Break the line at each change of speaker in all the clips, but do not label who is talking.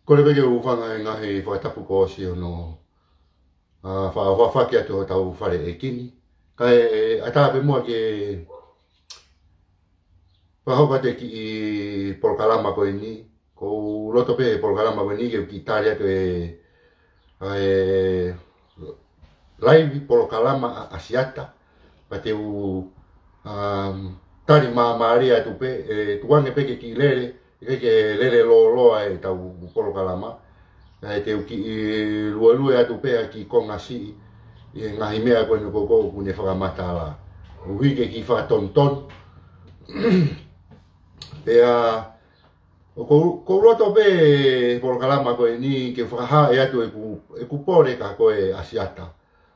Ko le peke ufanga e ngahi whaitapu ko si ono whawhawhaki atu ho tau whare e kini. Ka e atape mua ke whahoka te ki i Polokalama ko ni. Ko loto pe Polokalama ko ni ke ki tari atu laivi Polokalama asiata. Pa te u tari maari atu pe tuange peke ki lere. Ke lere loa e tau Polokalama. E te uki i lualue atu pea ki konga si. I ngahi mea koe nuko kou kune whakamata la. Uhike ki whakatonton. Pea ko roto pe Polokalama koe ni ke whakaha e atu e ku pore ka koe asiata.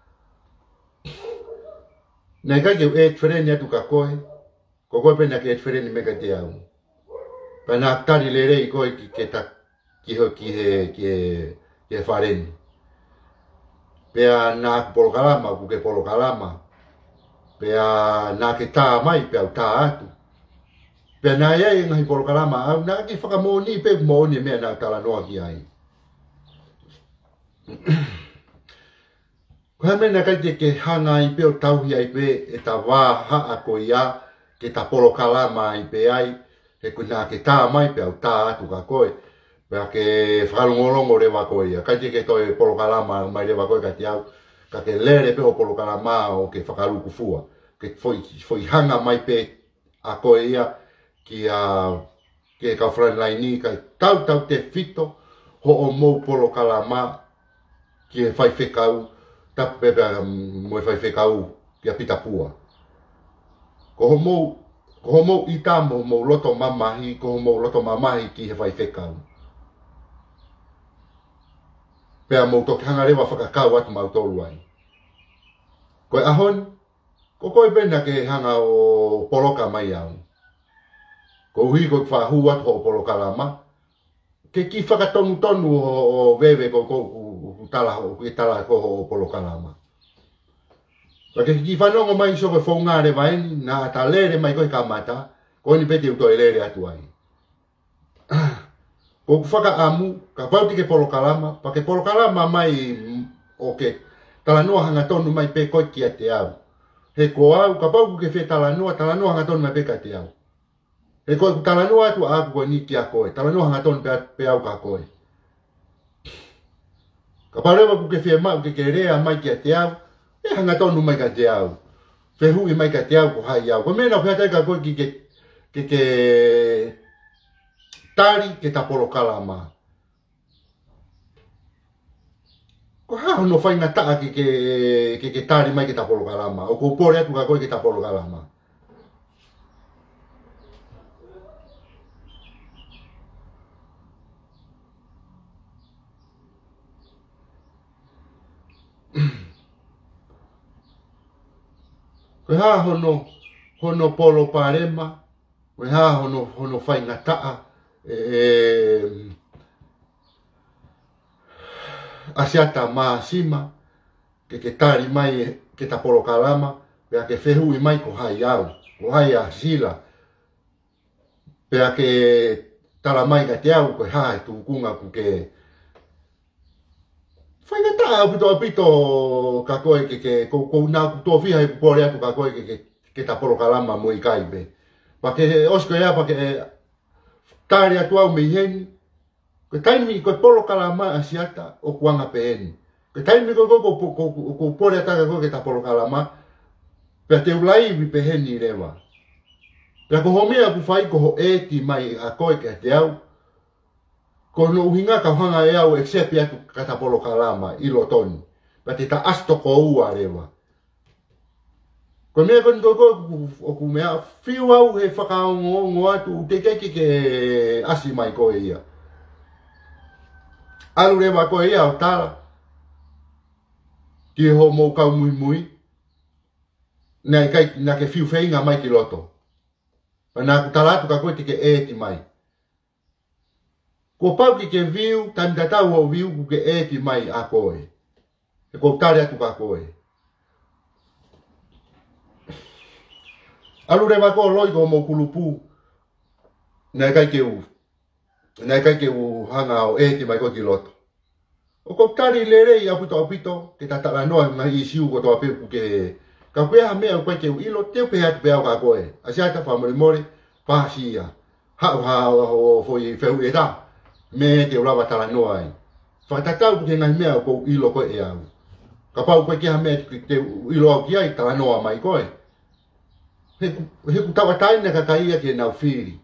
Nei kai ke e tfereni atu ka koe. Ko koe pena ke e tfereni meka te au. Pena tari le rei koe ki ta ki ho ki he whareni. Pea nā Polokalama ku ke Polokalama. Pea nā ke tā mai pea u tā atu. Pea nā iai ngahi Polokalama au nā ki whakamoni pe kumoni mea nā tala noa ki ai. Koe mena kai te ke hanga i peo tauhi ai pe e ta wā haa ko ia ke ta Polokalama i pe ai. He ku nā ke tā mai pea u tā atu ka koe. Pea ke whakalongolongo rewa koe ia. Kai te ke toi Polokalama mai rewa koe ka te au. Ka ke lere pe o Polokalama o ke whakaluku fua. Ke foi hanga mai pe a koe ia ki ke ka whanai ni kai tau te fito ho o mou Polokalama ki e whai whekau tapu pepe mo e whai whekau ki a pita pua. Ko ho mou i tamo mou loto mamahi, ko ho mou loto mamahi ki he whai whekau. Pea mou toki hanga rewa whakakau atu mau tolu ai. Koe ahon, ko koe pena ke hanga o poloka mai au. Ko hui ko whahu atu o Polokalama. Ke ki whakatonu tonu o wewe ko tala ko o Polokalama. Ke ki whanongo mai so ke whaungare vaeni, nā ta lere mai koe kamata, ko ni pete uto e lere atu ai. Ko whaka amu, ka pauti ke Polokalama, pa ke Polokalama mai o ke talanoa hanga tonu mai pe koe ki a te au. He ko au, ka pauku ke whe talanoa hanga tonu mai pe ka te au. He koe talanoa atu a aku koe ni ki a koe, talanoa hanga tonu pe au ka koe. Ka parewa ku ke whe mau ke rea mai ki a te au, e hanga tonu mai ka te au. Whe hui mai ka te au ko hai au. Ko mena whe atai ka koe ki ke tari ke ta Polokalama. Ko hao no whainga taa ke tari mai ke ta Polokalama. O ko pore atu ka koe ke ta Polokalama. Ko hao hono polo parema. Ko hao hono whainga taa. Asiata maa sima ke tari mai ke ta Polokalama pea ke whehui mai ko hai au ko hai a sila pea ke tala mai ka te au ko hai tukunga ku ke whainga taa apito ka koe ke kou nā ku tō whiha i pupore atu ka koe ke ta Polokalama mo i kaibe pa ke osko ea pa ke tari atu au mei heni. Ko taimi ko Polokalama asiata o kuanga peeni. Ko taimi ko pore ataka ko ke ta Polokalama pe te ulaivi peheni rewa. Pe ko homea ku whai ko ho eti mai a koe ke te au. Ko no uhinga ka hanga e au eksepi atu ka ta Polokalama i lo toni. Pe te ta asto ko ua rewa. Ko mea koni ko ku mea whiu au he whakaongo atu te keki ke asi mai koe ia. Alu rewa koe ia o tala. Ki ho mou kau mui mui. Nai kai na ke whiu whainga mai ki loto. Pa nā ku tala atu ka koe te ke eti mai. Ko pau ki ke viu, tani tatau o viu ku ke eti mai a koe. E ko tale atu ka koe. Alu rewa koe loi ko mou kulupu. Nai kai ke u. Nai kai ke u hanga o e te mai ko ki loto. O ko tari lere i apito ke tatala noa ngai i siu ko toa pepu ke ka kwea mea koe ke u ilo te pe hatu pe au ka koe. Asiata wha mori pasia. Ha o foi feu e da. Me te ulawa tala noa ai. Whakatatau ke ngai mea ko u ilo koe e au. Ka pau koe ke ha mea te ilo au ki ai tala noa mai koe. He ku tawa taina ka kaia ke nau whiri.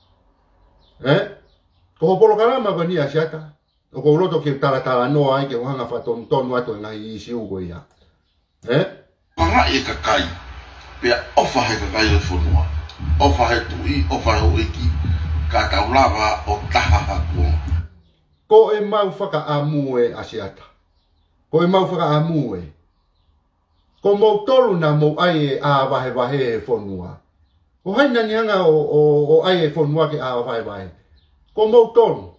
Ko hopolo karama ko ni asiata. O ko roto ke tala noa ai ke hanga whaton tonu ato ngai i siu ko ia.
Panga e ka kai. Pea ofa he ka kai o whanua. Ofa he tui, ofa he oeki. Ka taulawa o taha hako.
Ko e mau whaka amue asiata. Ko e mau whaka amue. Ko mau tolu na mau ai e a wahe e whanua. Ko haina ni hanga o ai e whanua ke a wahe. Ko mau tolu.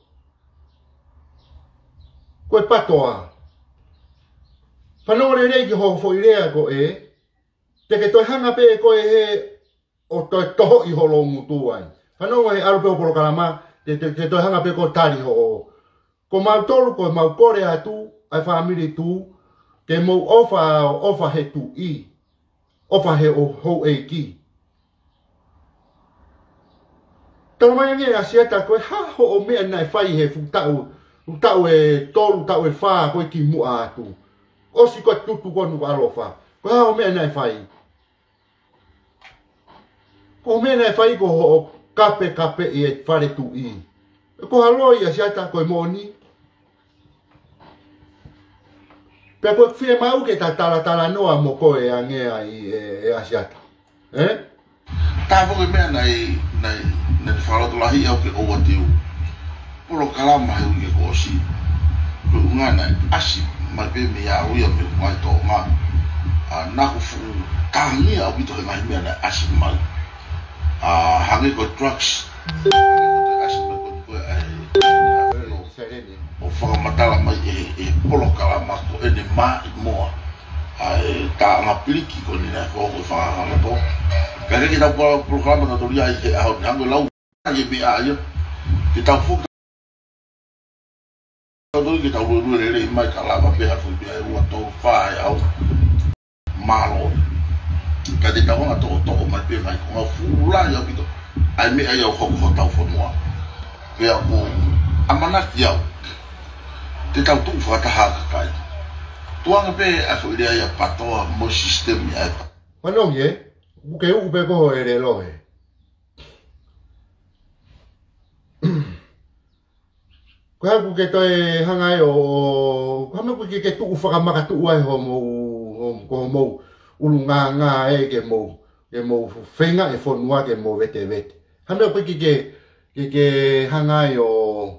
Ko e patoa. Whanore rei ki ho i rea ko e. Te ke toi hanga pe ko e he o toi toho i holo mutu ai. Whanore he arupe o poro karama. Te toi hanga pe ko tari ho o. Ko mau tolu ko mau kore atu. Ai whamiri tu. Ke mau ofa he tu i. Ofa he o ho e ki. Tau mai nge asiata koe ha ho o mea nai whai he futau. Utau e tolu, utau e wha koe ki mua atu. Osi koe tutu konu ko alofa. Ko ha o mea nai whai. Ko mea nai whai ko ho kape i e whare tu i. Ko haloi asiata koe moni. Pea koe whie mau ke ta tala noa mo koe a ngea i e asiata.
Tā whoke mea nei wharatolahi au ke oa tiu. Polo kalama he uke ko osi. Koe unga nei asi mai pe me a uia me mai tō ngā. Nāku fu tāngia au bito he ngai mea nei asi mai. Hange ko drugs. Hange ko asi mai koe o whakamatala mai e polo kalama ko ene maa i moa. Tā ngā piriki ko ni nei ko whakamato. Kaya kita program na tulia i ahon hango lau ai be ai kita fuka do kita uru re mai kala ba be afu be ai wa to fa au malo kadi ta wona to mai be mai ko fu la ya bito ai me ai ko ta fo mo be ko amana ya te ta tu fa ta ha kai tuanga be afu ile ya patoa mo system ya
Bueno, ye Buke upe ko ere lohe. Ko ha buke toi hangai o kame buke ke tu whakamaka tu ai ho mo ulunga e ke mo whenga e whonua ke mo vete. Hame buke ke hangai o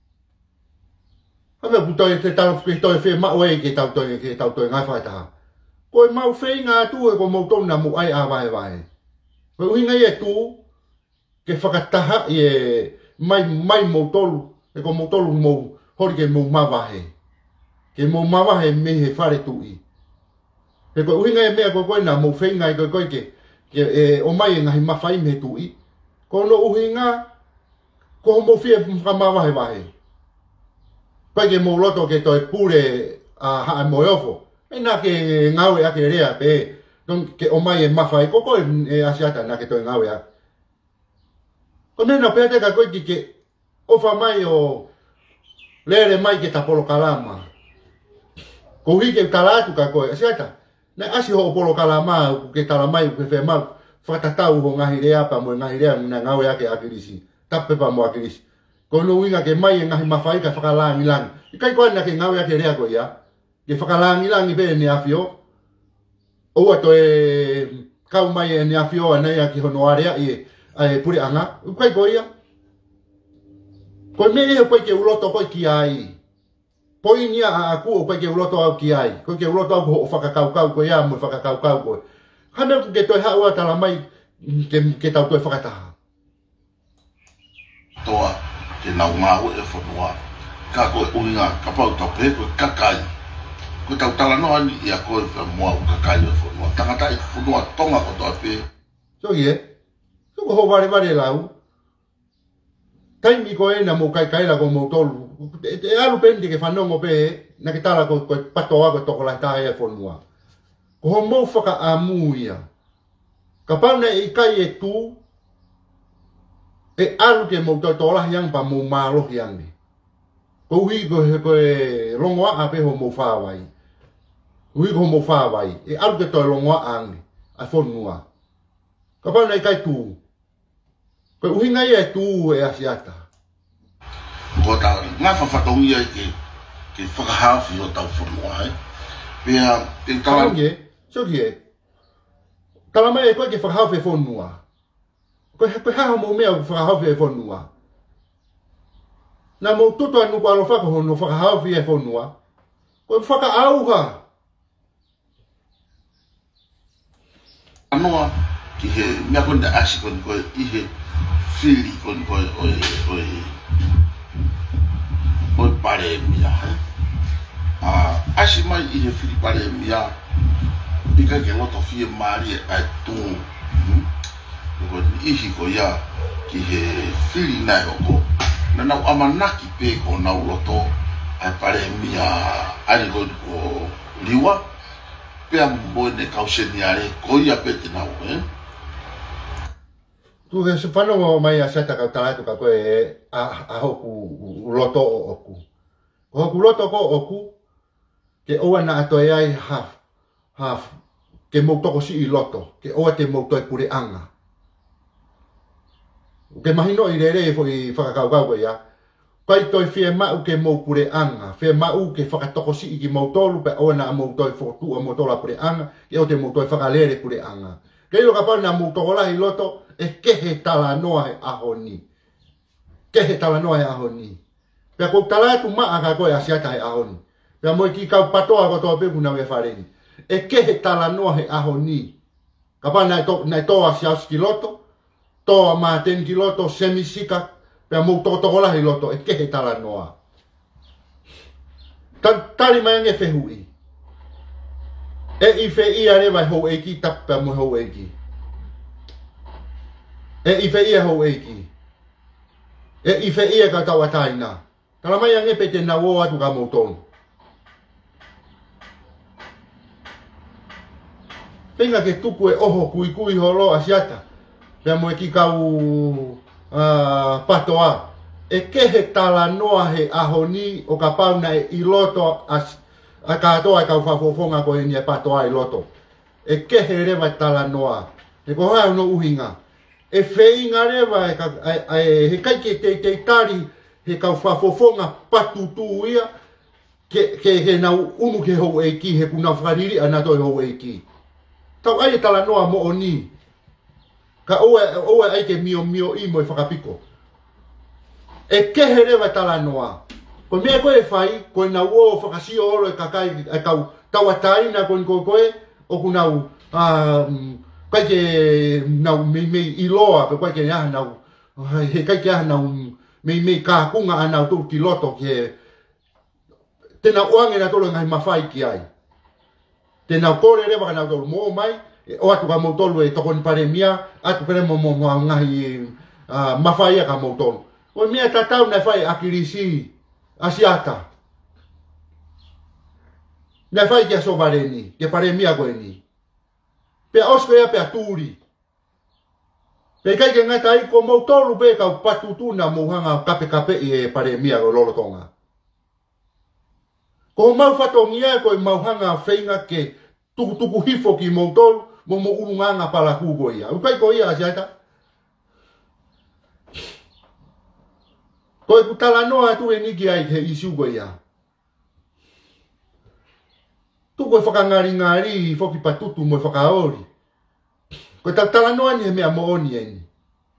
hame buke te tau toi whe mao e ke tau toi ngai whaitaha. Ko e mau whenga tu e ko mau tona mu ai a vai. Ko uhinga e tu ke whakataha i e mai mau tolu. E ko mau tolu mau hori ke mau mawahe. Ke mau mawahe me he whare tu i. E ko uhinga e mea ko koe na mau whenga e koe ke o mai e ngahi mawhai me tu i. Ko no uhinga ko mau whia whakamawahe wahe. Koe ke mau loto ke toi pure a haa moiofo. E nā ke ngawe ake rea pe, ke o mai e mawhai, koko e asiata nā ke toi ngawe ake. Ko nena pēr te ka koe ki ke ofa mai o lere mai ke tapolo kalama. Ko hui ke talatu ka koe, asiata. Nā asi ho o polo kalama, ke tala mai, ke whe mau, whakatatau ho ngahi rea pa mo ngahi rea nā ngawe ake akirisi. Tape pa mo akirisi. Ko no winga ke mai e ngahi mawhai ka whakalangi langi. I kai koe nā ke ngawe ake rea koe ia. Ke whakalangi pe ni awhio. Oua to e kau mai e ni awhio anei a ki hono area i e puri anga. Ukai ko ia. Koe me e koe ke uloto koe ki ai. Poi ni a aku o koe ke uloto au ki ai. Koe ke uloto au ho whakakaukau koe ia mo whakakaukau koe. Hana ke toi haua tala mai ke tau toi whakataha.
Toa ke nau ngā ue e whanua. Ka koe uhinga ka pau tau pe koe kakai. Ko tau tala noa ni ia koe ka mua u kakai o whanua. Tangata i whanua tonga ko toa pe.
So ie. So ko ho ware lau. taimi ko e na mo kai la ko mo tolu e alu pendi ke whanongo pe na ke tala ko patoa ko toko la tae e whanua ko ho mo whaka amuia ka pauna e kai e tu e alu ke mo tola hiang pa mo malo hiang ni ko hui ko e longoa a pe ho mo whawai hui ko mo whawai e alu ke to longoa ang a whanua ka pauna e kai tu ko uhinga e tu e asiata
ko ta nga whawhatongi ai ke whakahawhi o tau whanua hai pia te tala
so ki e tala mai e koe ke whakahawhi e whanua koe haha mo mea whakahawhi e whanua na mo tuto anu kwa lo whakahono whakahawhi e whanua koe whakaauha
anoa ki he mea koe da asi koe i he whiri koe oi pare mia asi mai i he whiri pare mia i kai ke loto fie maari ai tu ko ihi ko ia ki he whiri nai oko na nau amanaki pe ko nau loto ai pare mia ari ko liwa pe a mo ne kauseniare ko ia pe te nau
tu ke se whanongo mai a seta ka talatu ka koe a hoku loto o oku. Ko hoku loto ko oku, ke oa na atoe ai half, ke moutoko si i loto, ke oa te moutoe pure anga. Ke mahino i rere e i whakakaukau ko ia, kai toi fie mau ke mou pure anga, fie mau ke whakatoko si i ki moutolu, pe oa na moutoe whotu a moutola pure anga, ke o te moutoe whakalere pure anga. Ke ilo ka pari na moutoko lahi loto, e kehe tala noa he aho ni. Kehe tala noa he aho ni. Pea kou tala tu maa ka koe asiata he aho ni. Pea moi ki kau patoa ko toa pepu na we whareni. E kehe tala noa he aho ni. Ka paa nai toa siaus ki loto. Toa maa ten ki loto semisika. Pea mou toko lahi loto e kehe tala noa. Tari mai ange whehui. E i whe ia rewa hou eiki tapea mo hou eiki. E i whe ia hou eiki. E i whe ia ka tau ataina. Tala mai ange pe te nawo atu ka moutonu. Penga ke tuku e oho kui holo asiata. Pea mo e ki kau patoa. E kehe tala noa he ahoni o ka pauna e i loto a katoa e kau whafofonga ko e ni e patoa i loto. E kehe rewa tala noa. E ko hau no uhinga. E wheinga rewa he kai ke te tari he kau whafofonga patutu ia ke nau unu ke hou eiki he kuna whariri ana toi hou eiki. Tau ai e tala noa mo o ni. Ka oe ai ke mio i mo e whakapiko. E kehe rewa tala noa. Ko mea koe whai, koe nau o whakasio oro e kakai e kau tawataina koe o ku nau kai ke nau mei iloa pe kai ke ia nau he kai ke nau mei ka kunga ana tu ki loto ke tena oange na tolo ngai mafai ki ai tena kore rewa na tolo mo mai o atu ka mo tolo e toko ni pare mia atu pere mo ngai mafai ka mo tolo o mea tatau na fai akirisi asiata na fai ke sovareni ke pare mia ko ni pe osko ia pe aturi. Pe kai ke ngata i ko mo tolu pe ka patutuna mo hanga kape e pare mia go lolo tonga. Ko mau fatongia ko mau hanga feinga ke tuku hifo ki mo tolu mo urunganga pala kugo ia. U kai ko ia asiata. Ko e kutala noa tu e niki ai he isu go ia. Tu koe whakangari foki patutu mo whakaori. Koe tala noa ni he mea mo oni e ni.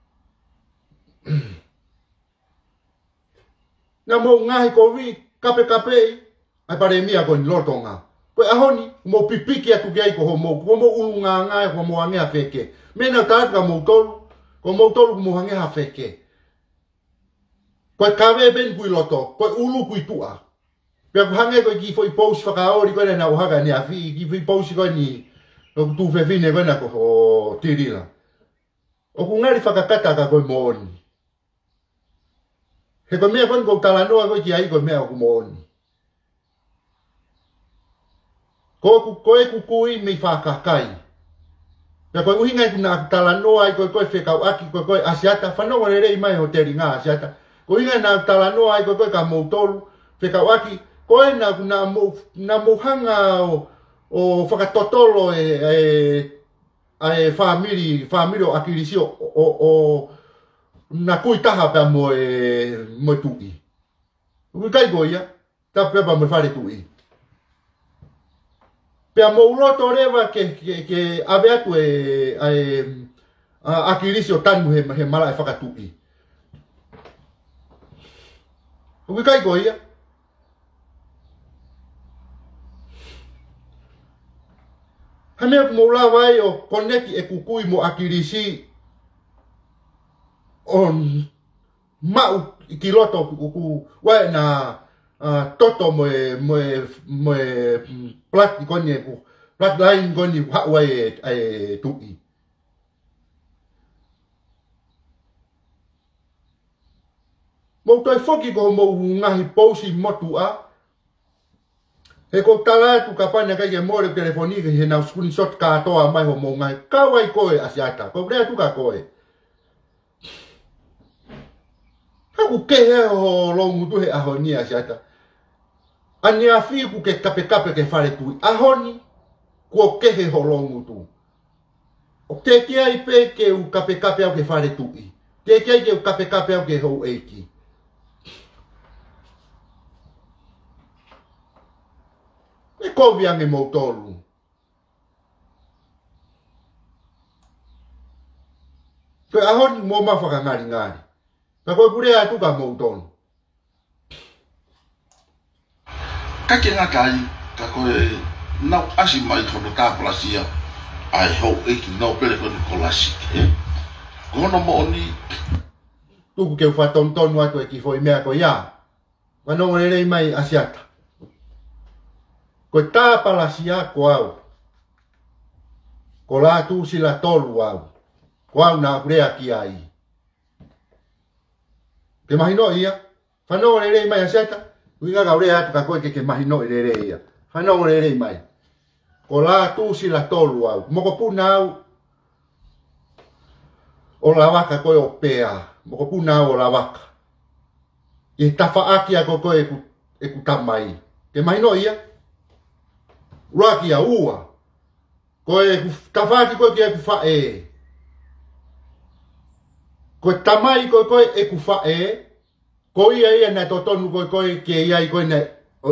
Nga mo ngahi ko vi kape ai pare mia ko ni lotonga. Koe ahoni mo pipiki atu ki ai ko mo ulunga ngai ko mo angea feke. Mena tatka mo tolu ko mo angea feke. Koe kawe ben kui loto, koe ulu kui tua. Pea kuhange koe ki foi pousi whakaori koe na uhaga ni afi, ki foi pousi koe ni tu whewhine koe na ko o tirila. O ku ngari whakakata ka koe mo oni. He koe mea koe kou talanoa koe ki ai koe mea o kumooni. Koe kukui mi whakakai. Pea koe uhinga i kuna talanoa i koe whekau aki koe asiata. Whanongo re rei mai hoteri ngā asiata. Koe uhinga i nā talanoa i koe ka moutolu whekau aki. Koe na muhanga o whakatotolo whamiri o akirisio o na kuitaha pea mo tui. Ui kai goia, ta pepa mo whare tui. Pea mo uloto rewa ke ave atu akirisio tanu he mala e whakatui. Ui kai goia. Hame mo la vai o koneki e kukui mo akirisi on mau kiloto kuku wa na toto mo plat koni ku plat line koni ha wa e tui mo toi foki ko mo ngahi posi motua he ko tala tu kapana ka ye more telefoni ke na screenshot ka to mai ho mo ngai ka wai koe asiata ko bre tu ka koe ha ku ke he ho lo mutu he ahoni asiata ani afi ku ke kape ke fare tu ahoni ko ke he ho lo mutu o te ke ai pe ke u kape au ke fare tu te ke ai ke u kape au ke ho eiki e koviange mo tolu. Koe ahoni mo mawhaka ngari. Ka koe pure atu ka mo tolu.
Kake ngā kai, ka koe nau asi mai kono tāpalasia ai hau eki nau pere kono kolasike. Kono mo ni
Tuku ke uwhatonu atu e ki foi mea koe ia. Wanongo rei mai asiata. Koe tāpalasia ko au. Ko la tu sila tolu au. Ko au nā kurea ki ai. Ke mahino ia. Whanongo rei mai asiata. Uinga ka urea atu ka koe ke mahino rei ia. Whanongo rei mai. Ko la tu sila tolu au. Moko puna au. O la waka koe o pea. Moko puna au o la waka. I tafa aki a koe e ku tamai. Ke mahino ia. Uraki a ua. Koe tawhaki koe ki e ku whae. Koe tamai koe e ku whae. Koe ia na totonu koe ke ia i koe na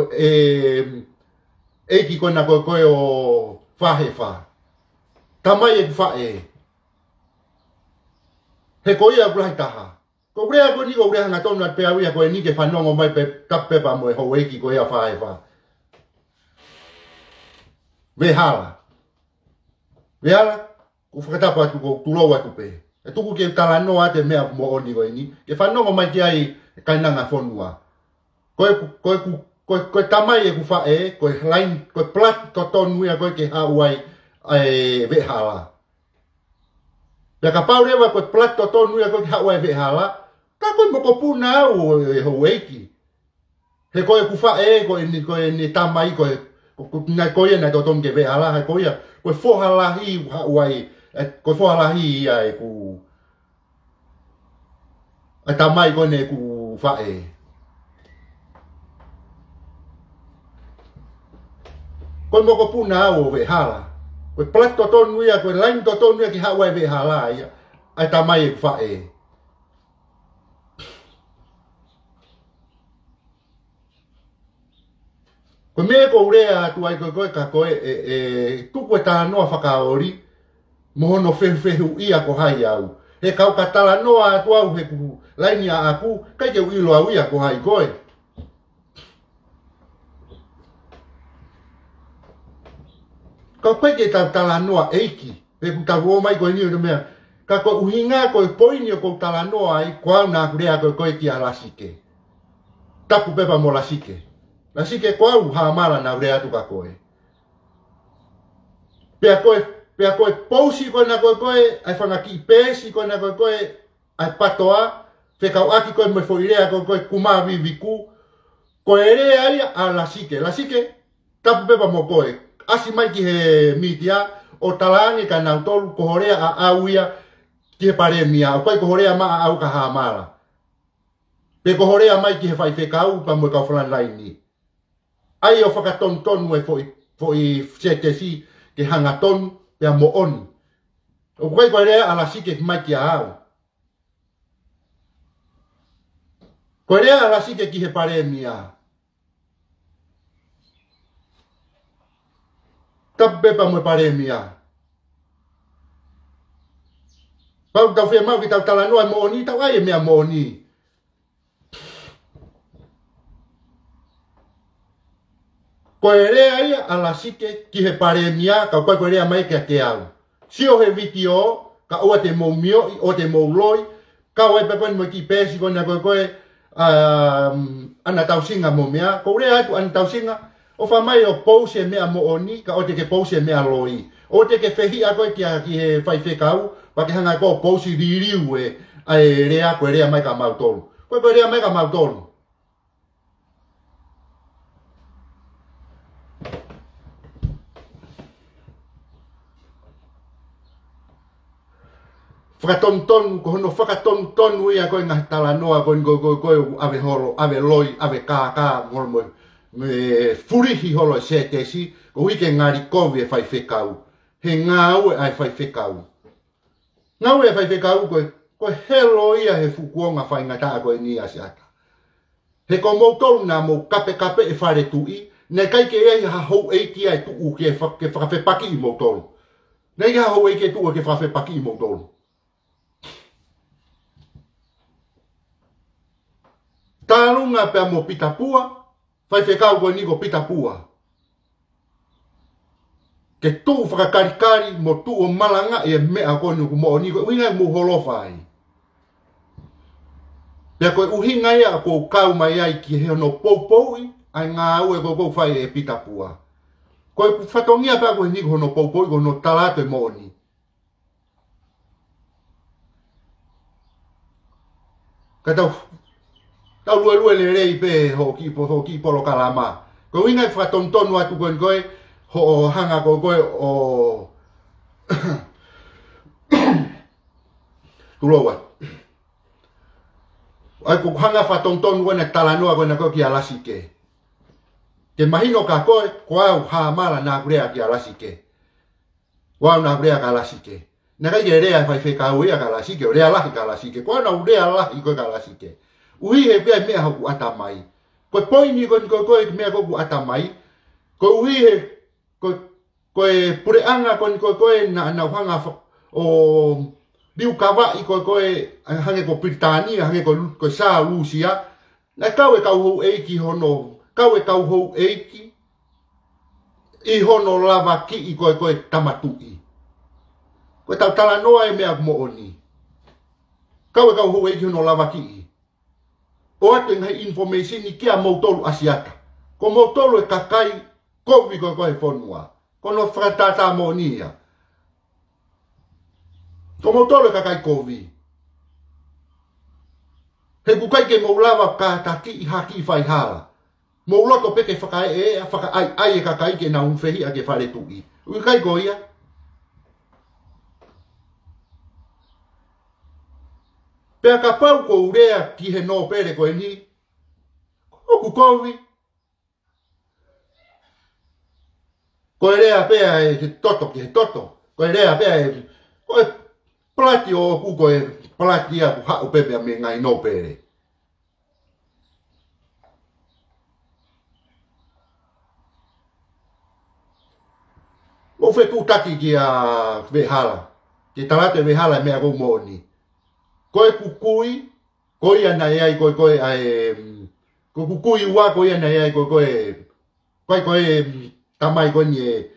eiki koe na koe o whahe wha. Tamai e ku whae. He koe ia kulahi taha. Ko rea koe ni ko rea nga tonu at pea wia koe ni ke whanongo mai pe tapepa mo e ho eiki koe ia whahe wha. Vehala. Ku whakatapa atu ko tuloa atu pe. E tuku ke talanoa te mea mo oni koe ni. Ke whanongo mai ki ai kainanga whonua. Koe tamai e ku whae, koe line, koe plat to tonu ia koe ke hauai vehala. Pea ka paurewa koe plat to tonu ia koe ke hauai vehala. Ka koe moko puna au e ho eiki. He koe ku whae, koe ni tamai koe na koia na toton ke vehala ha koia ko fohalahi wai ko fohalahi ia e ku atamai ko ne ku fae ko mo ko puna o vehala ko plat toton ia ko line toton ia ki ha wai vehala ia atamai ku fae ko me ko urea tu ai koe ka koe tuku e tala noa whakaori mohono whehu ia ko hai au. He kau ka tala noa atu au he ku laini a aku kai ke uilo au ia ko hai koe. Kau koe ke tala noa eiki he ku taru mai koe ni o mea ka koe uhinga koe poini o ko tala noa ai ko au nā kurea koe ki a lasike. Tapu pepa mo lasike. Nasi ke koe hamara na urea tu ka koe. Pea koe pousi koe na koe ai whanga ki pēsi koe na koe ai patoa Whekau aki koe me whoirea koe kuma viviku. Koe rea ia a lasike. Lasike, tapu pepa mo koe. Asi mai ki he mitia, o talangi ka nau tolu kohorea a auia ki he paremia. O koe kohorea maa au ka haamara. Pe kohorea mai ki he whai whekau pa mo kau whalanlaini. Ai o whakatonu e foi setesi ke hangatonu pea mo oni. O koe koe rea a lasike mai ki a au. Koe rea a lasike ki he paremia. Tapepa mo paremia. Pau tau whea mau ki tau talanoa mo oni, tau ai e mea mo oni. Koe rea ia a lasike ki he paremia, ka koe rea mai ke te au. Sio he viti o, ka ua te mou mio, o te mou loi, ka ua e pepen mo ki pēsi kona koe ana tau singa mo mea, ko rea atu ana tau singa, o wha mai o pause mea mo oni, ka o te ke pause mea loi. O te ke whehi a koe ki he whai whekau, pa ke hanga ko pause ririu e rea, koe rea mai ka mautolu. Koe rea mai ka mautolu. Whakatonu, ko hono whakatonu ia koe ngā talanoa, koe ave horo, ave loi, ave kā, me furihi holo e setesi, ko wike ngāri kovi e whai whekau. He ngāu e ai whai whekau. Ngāu e whai whekau koe helo ia he fukuonga whai ngata koe ni asiata. He ko moutolu nā mou kape e whare tui, ne kai ke ei ha hou eiki ai tuu ke whakawhepaki i moutolu. Nei ha hou eiki ai tuu ke whakawhepaki i moutolu. Tālunga pia mo pitapua, whai whekau koe niko pitapua. Ke tū whakakarikari mo tū o malanga e mea koe nuku mo o niko, uhinga mo holowhai. Pia koe uhinga ia ko kau mai ai ki he no poupoui, ai ngā au e ko whai e pitapua. Koe whatongia pia koe niko no poupoui, ko no talato e mo o ni. Katau, tau lue le rei pe ho ki polo kalama. Ko winga fa tontonu atu koe ho hanga koe o tulowa. Ai ko hanga fa tontonu koe na talanoa koe na koe ki alasike. Ke mahino ka koe au ha mala na kurea ki alasike. Wau na kurea ka alasike. Na kai ke rea fai whekau ia ka alasike, o rea lahi ka alasike. Koe na rea lahi koe ka alasike. Uhi he pia mea hoku atamai. Koe poini koe mea hoku atamai. Koe uhi he koe pureanga koe na uhanga o liu kawai koe hange ko Britania, hange koe saa Lucia. Na kau e kau hou eiki hono, kau e kau hou eiki i hono lava ki i koe tamatui. Koe tau talanoa e mea mo oni. Kau e kau hou eiki hono lava ki i. O atu ngai information ni kia moutolu asiata. Ko moutolu e kakai kovi koe whonua. Kono whakatata mo nia. Ko moutolu e kakai kovi. He kukai ke moulawa kātaki i haki i whai hala. Mouloto peke whakai e whakai e kakai ke na unwhehi a ke whare tui. Ui kai ko ia. Pea ka pau ko urea ki he no pere koe ni. Oku kovi. Koe rea pea e toto ki he toto. Koe rea pea e koe plati o ku koe plati a ku hau pepea me ngai no pere. O whetu taki ki a vehala. Ki tarate vehala mea kou mooni. Koe kukui, koe ana ai koe ai ko kukui wa koe ana ai koe tamai koe ni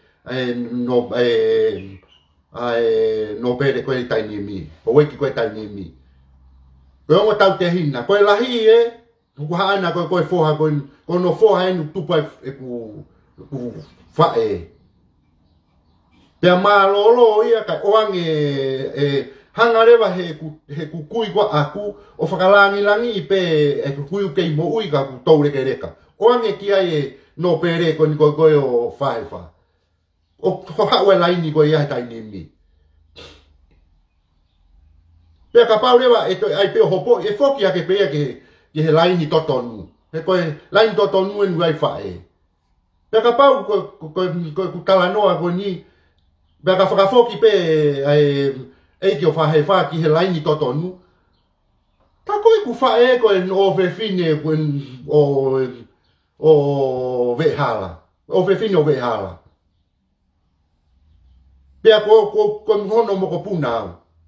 no pere koe taini mi. O weki koe taini mi. Koe ongo tau te hina, koe lahi e, ku haana koe foha koe no foha enu tupa e ku fae. Pea maa lolo ia kai oange hanga rewa he kui kwa aku o whakalangi I pe e kui kei mo ui ka ku taure ke reka. O ange ki ai e no pere ko ni koe o whaewa. O haue laini koe ia tai ni mi. Pea ka pau rewa e toi ai pe hopo e foki ake pe ke he laini totonu. He koe laini totonu e nuai whae. Pea ka pau koe kutala noa koe ni. Pea ka whakafoki pe e ki o whahe wha ki he laini totonu. Ta koe ku whae koe o whewhine koe o vehala. O whewhine o vehala. Pea ko hono mo ko puna au.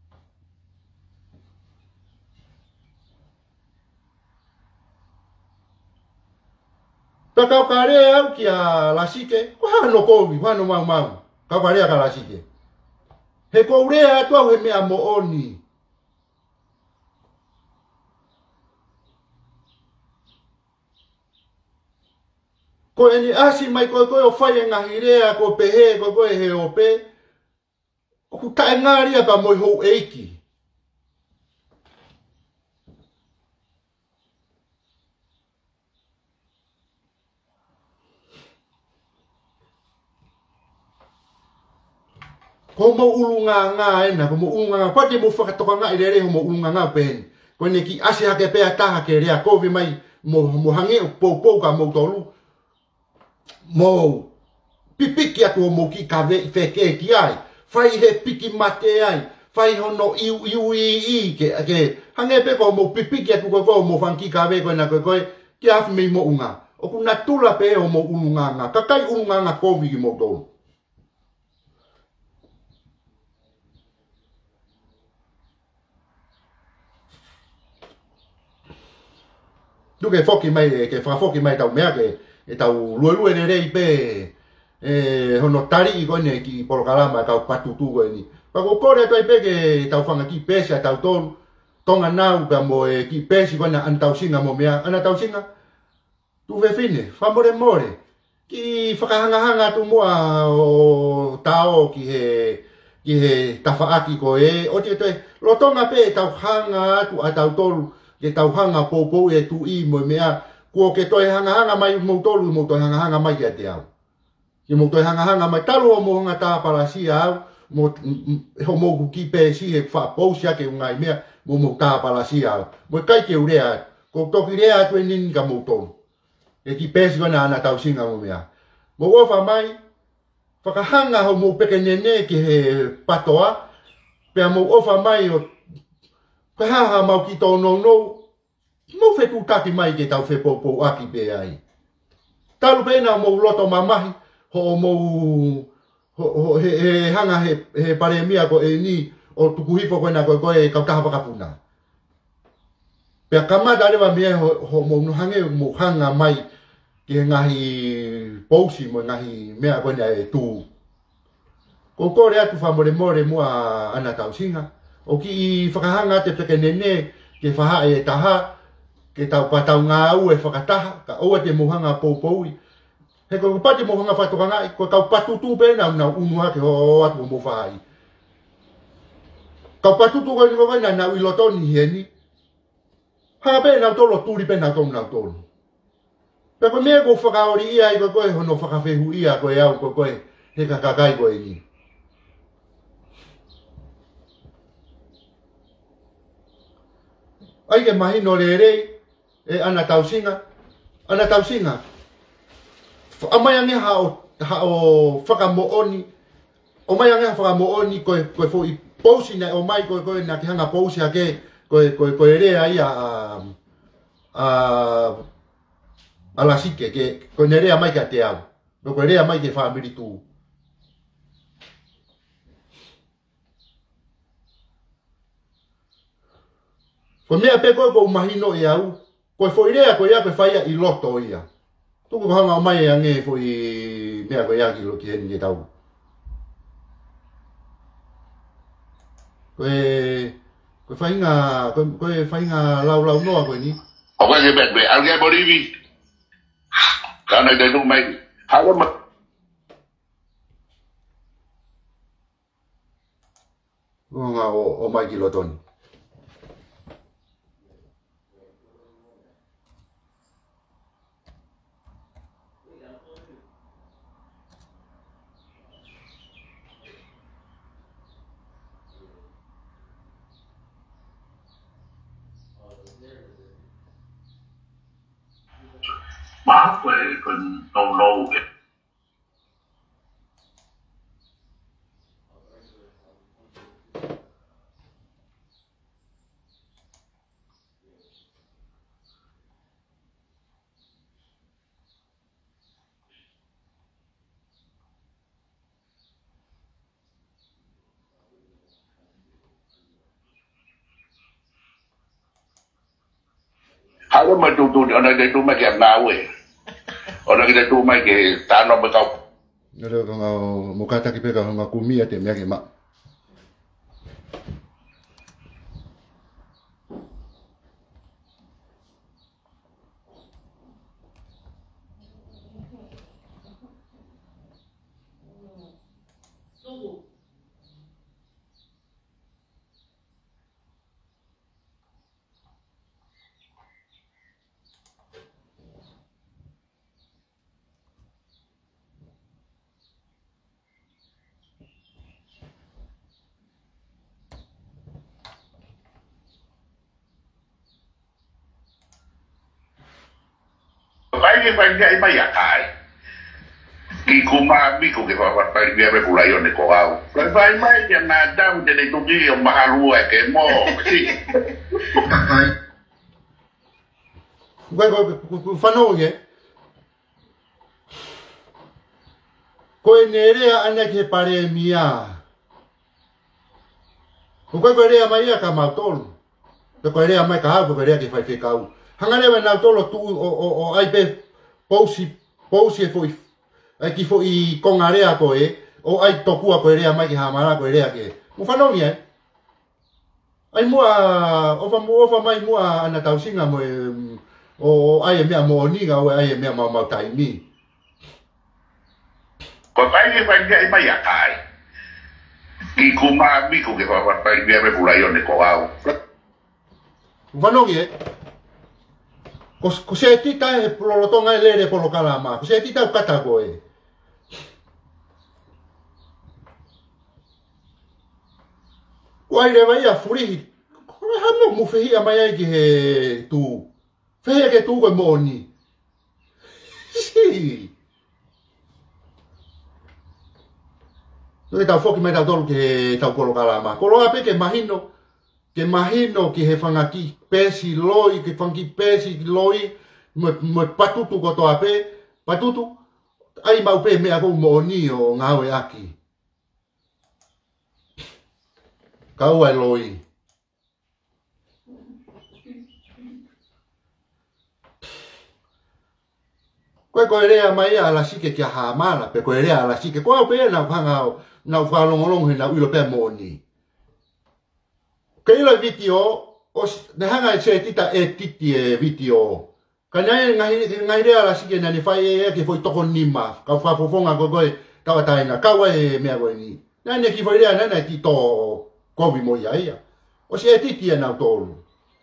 Ta kau kare au ki a lasike, ko hano kovi, hano mau. Kau kare ka lasike. He ko rea atu au he mea mo oni. Ko eni asi mai koe o whaia ngahi rea ko pehe koe he o pe. Ku tae ngāria pa moi hou eiki. Ko mo ulunga ena, ko mo ulunga pati mo whakatoka ngā I re ho mo ulunga pen. Ko ne ki asi hake pea taha ke rea kovi mai mo hange pou ka mo tolu. Mo pipiki atu mo ki ka wheke ki ai. Whai he piki mate ai. Whai hono i ke hange pe ko mo pipiki atu ko mo whanki ka we koe na koe ki afi mei mo unga. O kuna tula pe o mo ulunga ngā. Kakai ulunga ngā kovi ki mo tolu. Tu ke foki mai ke foki mai tau mea ke tau lue ne rei pe hono tari I ne ki porokalama tau patutu koe ni. Pa ko kore tai pe ke tau whanga ki pesa tau tonu tonga nau ka mo ki pesi koe na an tau singa mo mea ana tau singa tu whewhine whamore more ki whakahanga tu mua o tao ki he tawhaaki koe o te toi lo tonga pe tau hanga atu a tau tolu ke tau hanga popo e tu I mo mea kua ke toi hanga mai mo tolu mo toi hanga mai kia te au. Ke mo toi hanga mai talu o mo hanga tā palasia au mo ho mo ku ki pesi he whapousia ke ungai mea mo tā palasia au. Mo kai ke urea ko toki rea tu e nini ka mo tolu. E ki pesi kona ana tau singa mo mea. Mo ofa mai whakahanga ho mo peke nene ki he patoa pea mo ofa mai o ka haha mau ki tō no mo whetu taki mai ke tau whepopo aki pe ai. Talu pēna mo loto mamahi ho mo he hanga he paremia ko e ni o tukuhifo koe na koe kautaha wakapuna. Pea kamata rewa mea ho mo nuhange mo hanga mai ki ngahi pousi mo ngahi mea koe na e tū. Ko kore atu whamore more mua ana tau singa. O ki I whakahanga te peke nene ke whaha e taha ke tau patau ngā au e whakataha ka oa te mohanga poupoui. He ko pati mohanga whatokanga ko kau patutu pēna una unuha ke ho atu mo whahai. Kau patutu ko ni wakai na nau ilotoni hieni. Ha pēna tolo turi pēna tonu nau tonu. Pe ko mea ko whakaori ia I koe hono whakawhehu ia koe au koe he kakakai koe ni. Ai ke mahino re e ana tausinga. Amai ange ha o whakamooni. O mai ange ha whakamooni koe fo I pousi na o mai koe na ki hanga pousi ake koe rea ia a lasike ke koe ne rea mai ka te au. Koe rea mai ke whaamiri tū. Ko mea pe koe ko mahino e au, koe fo irea koe ia koe whaia I loto ia. Tuku hanga o mai e ange fo I mea koe ia ki lo ki heni ke tau. Koe whainga lau noa koe ni.
O koe se bet be, alge borivi. Kana te nuk mai, hawa ma.
Nga whanga o mai ki lotoni.
Má quay con lâu lâu kìa. Kalau matu ana de tu mai ke na we. Ona ke tu mai ke ta no ba kau.
Nero nga mukata ki peka nga kumia te mea ke ma.
Vai ai mai akai. Ki kuma mi ko ke va pa dia be pula yo ne ko au. Vai mai ya na dam de tu ki o mahalu ke mo. Si.
Vai fano ye. Ko nerea ana ke pare mia. Ko rea mai ka mautol. Ko rea mai ka ha ko rea ke fai fe kau. Hangane wa na tolo tu o ai pe Pousi foi ai ki foi kongarea ko o ai tokua ko rea mai ki hamara ko rea ke mo fanongi ai mua o fa mai mua ana tausinga mo o ai me mo ni ga o ai me ma tai ni
ko vai ai mai akai ki kuma mi ko ke va pa dia be pula yo ne ko au
fanongi ko se tita e plolotonga e lere polo kalama. Ko se tita o kata koe. Ko ai rewa ia furihi. Ko e hame mu fehi a mai ai ki he tu. Fehi ke tu koe moni. Si. No e tau foki mai tau tolu ke tau polo kalama. Ko loa pe ke mahino. Ke mahino ki he whangaki pesi loi, ke whangi pesi loi, mo patutu ko toa pe, patutu, ai mau pe mea kou mo ni o ngawe aki. Kau ai loi. Koe rea mai ala sike kia hamana, pe koe rea ala sike, koe au pe na whangao, na whalongolong he na uilo pe mo ni. Keila video os ne hanga se tita e titi e video. Kana ngai rea la sike na ni fai e ke foi toko nima. Ka fa fofonga go go ka taina ka wa e me go ni. Na ne ki foi rea na ti to ko vi mo ia. O se titi e na tolu.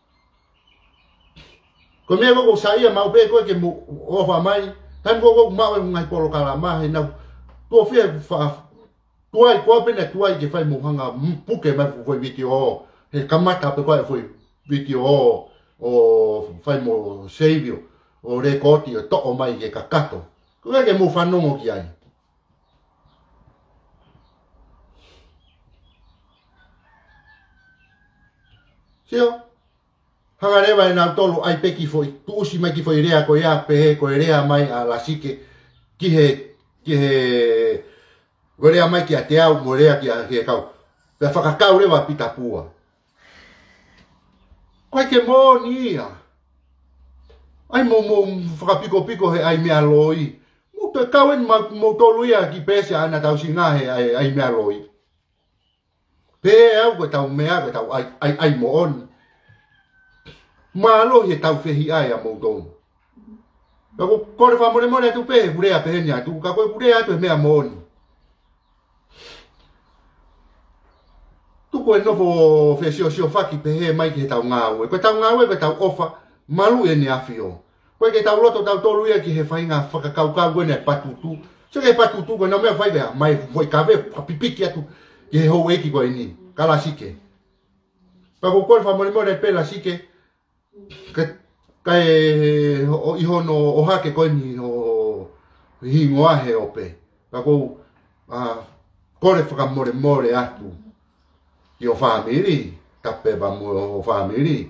Ko me go saia mau pe ko ke mo o fa mai. Tan go mau ngai polo kala mai na to fe fa tuai ko pe na tuai ke fai mo hanga puke mai foi video. He kamata pe koe foi video o fai mo seivio o rekoti o toko mai ke kakato. Koe ke mo whanongo ki ai. Sio? Hangarewa e nau tolu ai pe ki foi. Tu usi mai ki foi rea koe a pe koe rea mai a la sike ki he koe rea mai ki a te au mo rea ki a kau. Pe whakakau rewa pita pua. Koe ke mo ni ia. Ai mo whakapiko he ai mea loi. Mo te kauen mo tolu ia ki pese ana tau singa he ai mea loi. Pe au ko tau mea ko tau ai mo on. Malo he tau fehi ai a mo tonu. Ko kore fa more tu pe burea pe nya tu ka ko burea tu mea mo on. Tu ko no fo fe sio faki pe he mai ke tau ngawe ko tau ngawe ko tau ofa malu e ni afio ko ke tau loto tau tolu ia ki he fainga faka kau kau ne patutu se ke patutu ko no me fai be mai foi kave pipiki atu ke ho e ki ko ni kala sike pa ko fa mo le pela sike kai o iho no o hake ko ni o hingoa he ope pa ko kore more atu i o family tape ba mo o family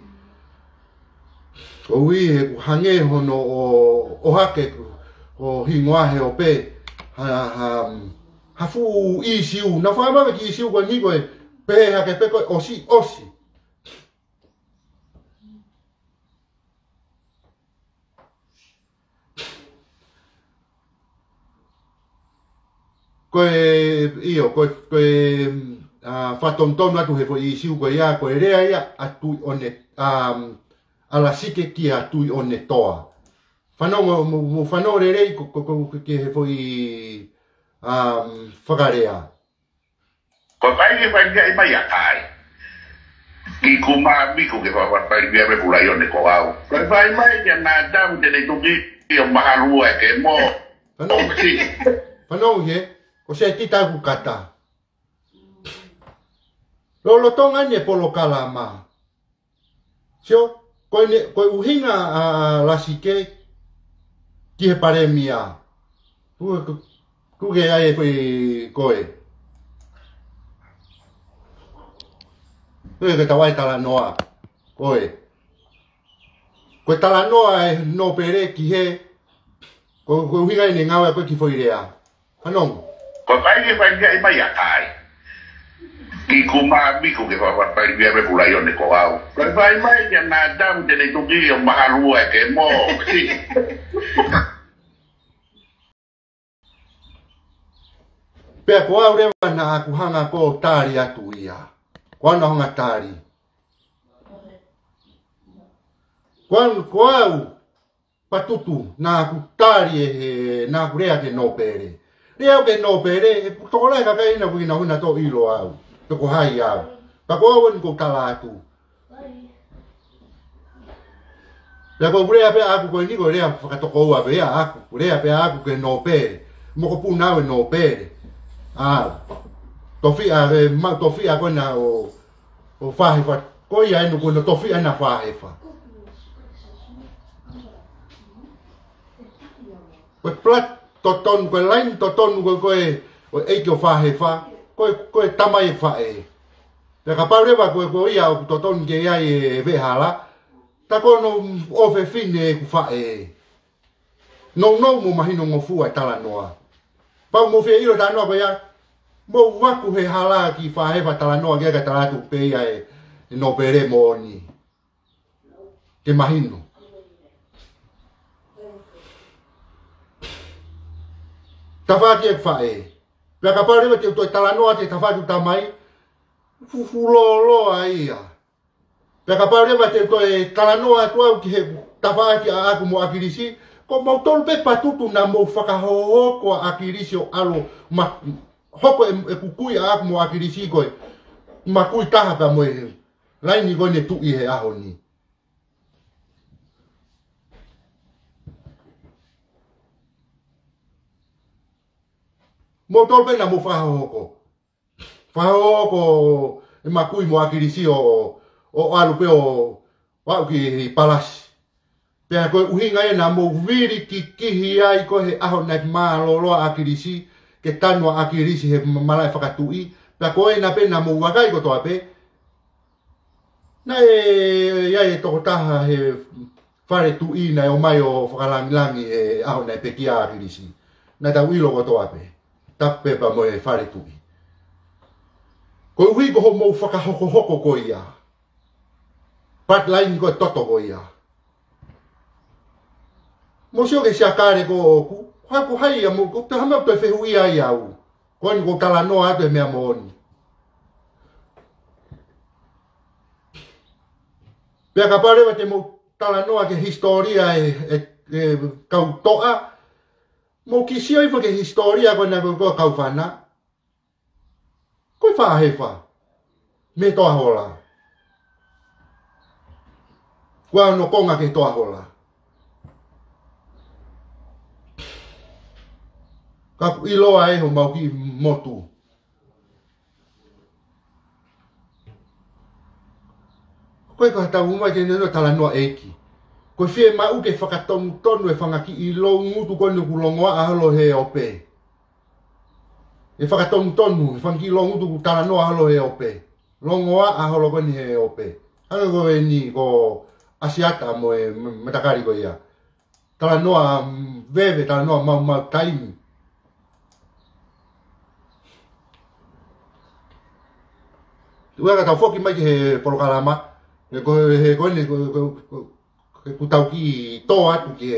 o wi e hange hono o hake o hingoa he ope ha fu i siu na fa ma ki siu ko ni ko pe ha ke pe ko osi koe whatontono atu he fo i siu koe ia, koe rea ia atui one, ala sike ki atui one toa. Whanau mo whanau rerei ke he fo i whakarea.
Ko kai ke whai kia i mai a kai. Ki kuma miku ke whai kia me pulai one ko au. Ko whai mai kia nā tamu tene tuki i o maharua e ke mo.
Whanau he? O se tita ku kata. Lolo tonga ne polo kalama. Sio, koe uhinga lasike ki he pare mia. Kuke ai fui koe. Koe ke tawai tala noa. Koe. Koe tala noa e no pere ki he. Koe uhinga i ne ngawe koe ki foi rea. Hanong.
Ko kai ke whai kia i mai a kai. Ki kuma miku ke whai kia me pulai one ko au. Ko whai mai kia nā tamu tene tuki i o maharua e ke mo.
Pea ko au rewa na aku hanga ko tāri atu ia. Ko ana hanga tāri. Ko au patutu na aku tāri e na aku rea te no pere. Rea ke no pere, toko lai kakai ina kuina huna to ilo au. Toko hai au. Pa ko au ni ko tala atu. Pea ko rea pe aku ko ni ko rea whakatoko ua pe aku. Rea pe aku ke no pere. Moko puna au no pere. Tofia ko na o whahewa. Ko ia enu ko na tofia na whahewa. Koe plat toton, koe lain toton koe eiki o whahewa. Koe tamai e whae. Pea ka paurewa koe ia o toton ke ia e vehala. Ta kono ofe fine e ku whae. No mo mahino ngofua e tala noa. Pau mo fia iro tanoa koe ia. Mo waku he hala ki whahewa tala noa kia ka talatu pe ia e no pere mo ni. Ke mahino. Tawhaki e whae. Pea ka paurewa te utoi tala noa te tawhaki tamai. Fufulo ia. Pea ka paurewa te utoi tala noa tuau ki he tawhaki a aku mo akirisi. Ko mau tolu pe patutu na mo whakahohoko a akirisi o alo. Hoko e kukui a aku mo akirisi koe. Makui taha pa mo e. Laini koe ne tui he aho ni. Mo tolu pe na mo whakahohoko. Whakahohoko e makui mo akirisi o alu pe o wau ki palasi. Pea koe uhinga e na mo viri ki kihi ai koe he aho nai maaloloa akirisi. Ke tanua akirisi he malai whakatui. Pea koe na pe na mo wakai kotoa pe. Na e toko taha he whare tui na o mai o whakalangilangi he aho nai pe ki akirisi. Na tau ilo kotoa pe. Tape pa mo e whare tui. Koe uhi koho mo whakahoko ko ia. Pat laini koe toto ko ia. Mo sio ke sia kare ko oku. Haku hai mo ko te hama pe fehu ia iau. Ko ni ko tala no ate me amoni. Pea ka pare te mo tala no ke historia e kau toa. Mo ki sio i ke historia ko na ko kau fana. Ko fa hefa. me toa hola. Kua no konga ke toa hola. Ka iloa e ho mau ki motu. Koe ka tau umai ke neno tala noa eki. Koe fie mau ke whakatonu tonu e whangaki i lo ngutu koe nuku longoa ahalo he ope. E whakatonu tonu, e whangaki i lo ngutu ku tala noa ahalo he ope. Longoa ahalo koe ni he ope. Hanga koe ni ko asiata mo e matakari koe ia. Tala noa veve, tala noa mau taimi. Uega tau foki mai ki he porokalama. He koe ni ku tau ki tō atu ki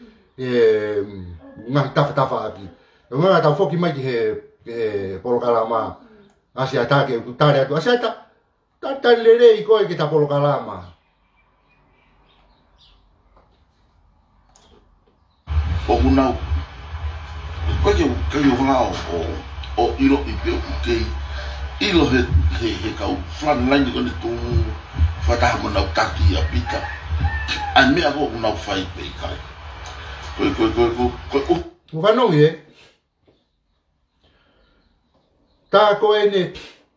ngahi tafa aki. Uega tau foki mai ki he porokalama. Asiata ke ku tare atu. Asiata, tari lere i koe ki ta porokalama.
O unau, koe ke uhao o ilo i peo kei. Ilo he kau frontline ko ni tu fatah menau taki a pita. An me ako unau fai pe kai. Ko.
Ukanong ye. Ta ko ene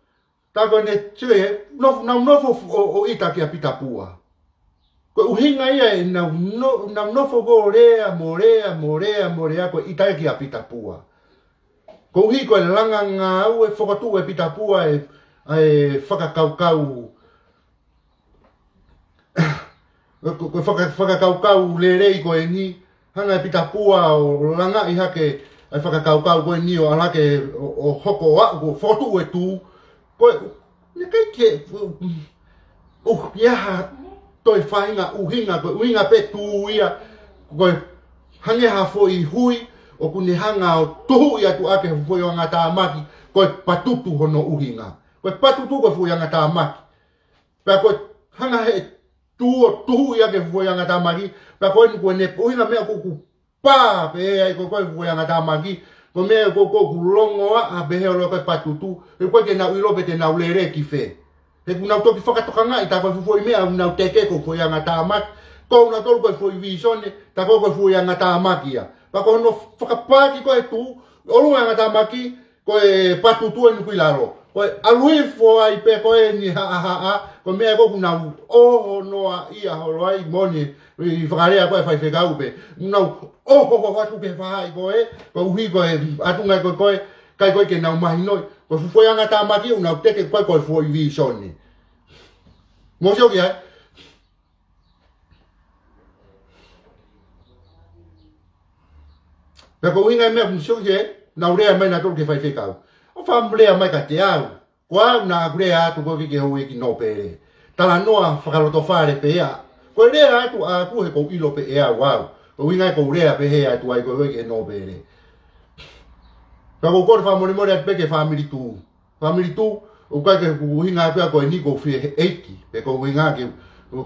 tue no o ita ki a pita pua. Ko uhinga ia e na no go morea ko ita ki a pita pua. Ko uhi ko e langa ngā au e whakatu e pita pua e whakakaukau. Ko whakakaukau lerei ko e ni. Hanga e pita pua o langa i hake e whakakaukau ko e ni o alake o hoko a ko whakatu e tū. Ko e ne kai ke iaha toi whainga uhinga ko uhinga pe tū ia. Ko e hange ha fo i hui. O kune hanga o tuhu ia tu ake fui o ngata amaki, koe patutu hono uhinga. Koe patutu koe fui o ngata amaki. Pea koe hanga he tuhu ia ke fui o ngata amaki, pea koe ni koe ne uhinga mea kuku pā pe e koe fui o ngata amaki, koe mea koe longo a behe o koe patutu, e koe ke nau ilope te nau lere ki fe. He kunau toki whakatoka ngai, ta koe fui mea unau teke koe fui o ngata amaki, koe unau tolu koe fui visone, ta koe fui o ngata amaki ia. Pako no whakapāki koe tū, olunga ngata maki, koe patutu e nukui laro. Koe alui fo ai pe koe ni koe mea koku nau oho noa ia horo ai moni, i whakarea koe whai whekau pe. Nau oho atu ke whahai koe, koe uhi koe atungai koe, kai koe ke nau mahi noi. Koe fufoia ngata maki, unau teke koe fo i vi soni. Mosio ki hai? Pea ko inga mea kumsio ye, na urea mai na tolu ke whai whekau. O whamrea mai ka te au. Kua na urea atu koe ke hou eki no pere. Tala noa whakaroto whare pe ea. Koe rea atu a kuhe kou ilo pe ea wau. Ko inga ko urea pe he atu ai koe eki no pere. Pea ko kore whamore atu peke whamiri tū. Whamiri tū, o kai ke kuhinga pea koe ni kou whie eiki. Pe ko inga ke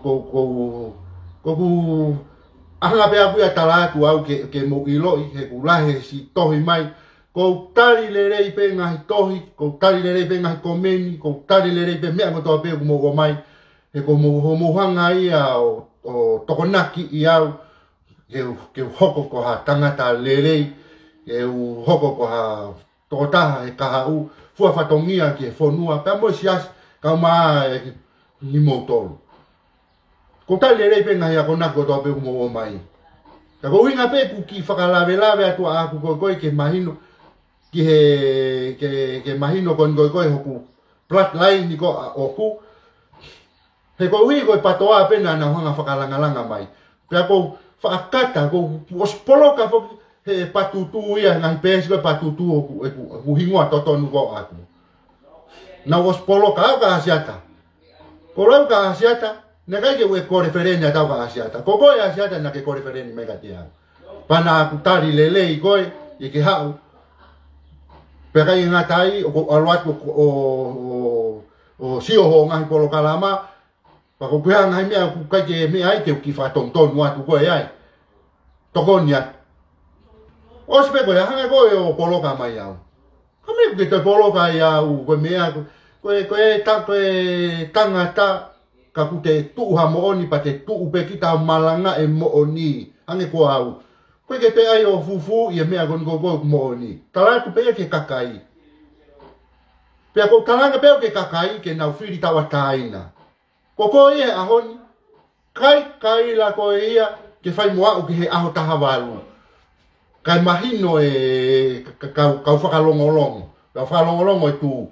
kou anga pe apu ya tala atu au ke mo iloi he kulahe si tohi mai ko tari le rei pe ngahi tohi ko tari le rei pe ngahi komeni ko tari le rei pe mea ngoto pe mo go mai he ko mo hanga ia o tokonaki i au ke hoko ko ha tangata le rei ke hoko ko ha tokotaha he kaha u fua fatongia ke fonua pe mo sias ka ma ni mo tolu. Ko tai le rei pe ngahi a kona ko tope mo mai. Ka ko winga pe ku ki whakalave atu a ku koe ke mahino ki ke mahino kon koe hoku plat line ni ko o ku. He ko wi ko patoa pe na hanga whakalanga mai. Pe ko whakata ko ospoloka fo he patutu ia ngahi pe ko patutu o ku hingoa totonu ko aku. Na ospoloka ka asiata. Ko lau ka asiata. Na kai ke we ko referenda tau ka asiata. Ko koe asiata na ke ko referenda me ka tia. Pana aku tari lele i koe i ke hau. Pe kai ngatai o alwatu o sio ho ngai polo kalama. Pa ko kuha ngai mea ku kai ke me ai ke ki fa tong tonu atu koe ai. Tokonia. Ospe koe hanga koe o polo ka mai au. Kame ke te polo ka ia u koe mea koe tangata ka ku te tuha mo oni pa te tuu pe kita malanga e mo oni ange ko au koe ke te ai o fufu ia mea gon go mo oni tala tu pe ke kakai pe ko talanga pe ke kakai ke na firi tawa taina ko ia ahoni kai la ko ia ke fai moa o ke he aho tahavalu kai mahino e ka whakalongolongo ka whakalongolongo e tu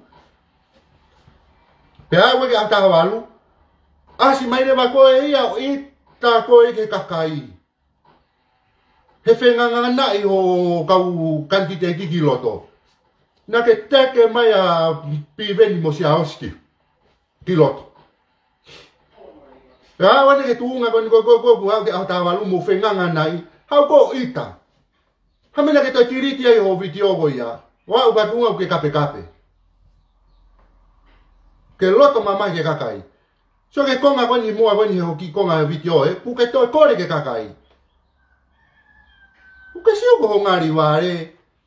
pe ai weke a tahavalu asi mai rewa koe ia o i ta koe ke kakai he whenganga nai o kau kantite kiki loto na ke teke mai a piveni mo si a oski ki loto ya wane ke tuunga koni ko hau ke a tahavalu mo whenganga nai hau ko ita hamena ke toi tiriti ai o video ko ia wa uka tunga ke kape ke loto mama ke kakai so ke konga koni mua koni ho ki konga video pu ke toi kore ke kakai pu ke sio ko ngari ware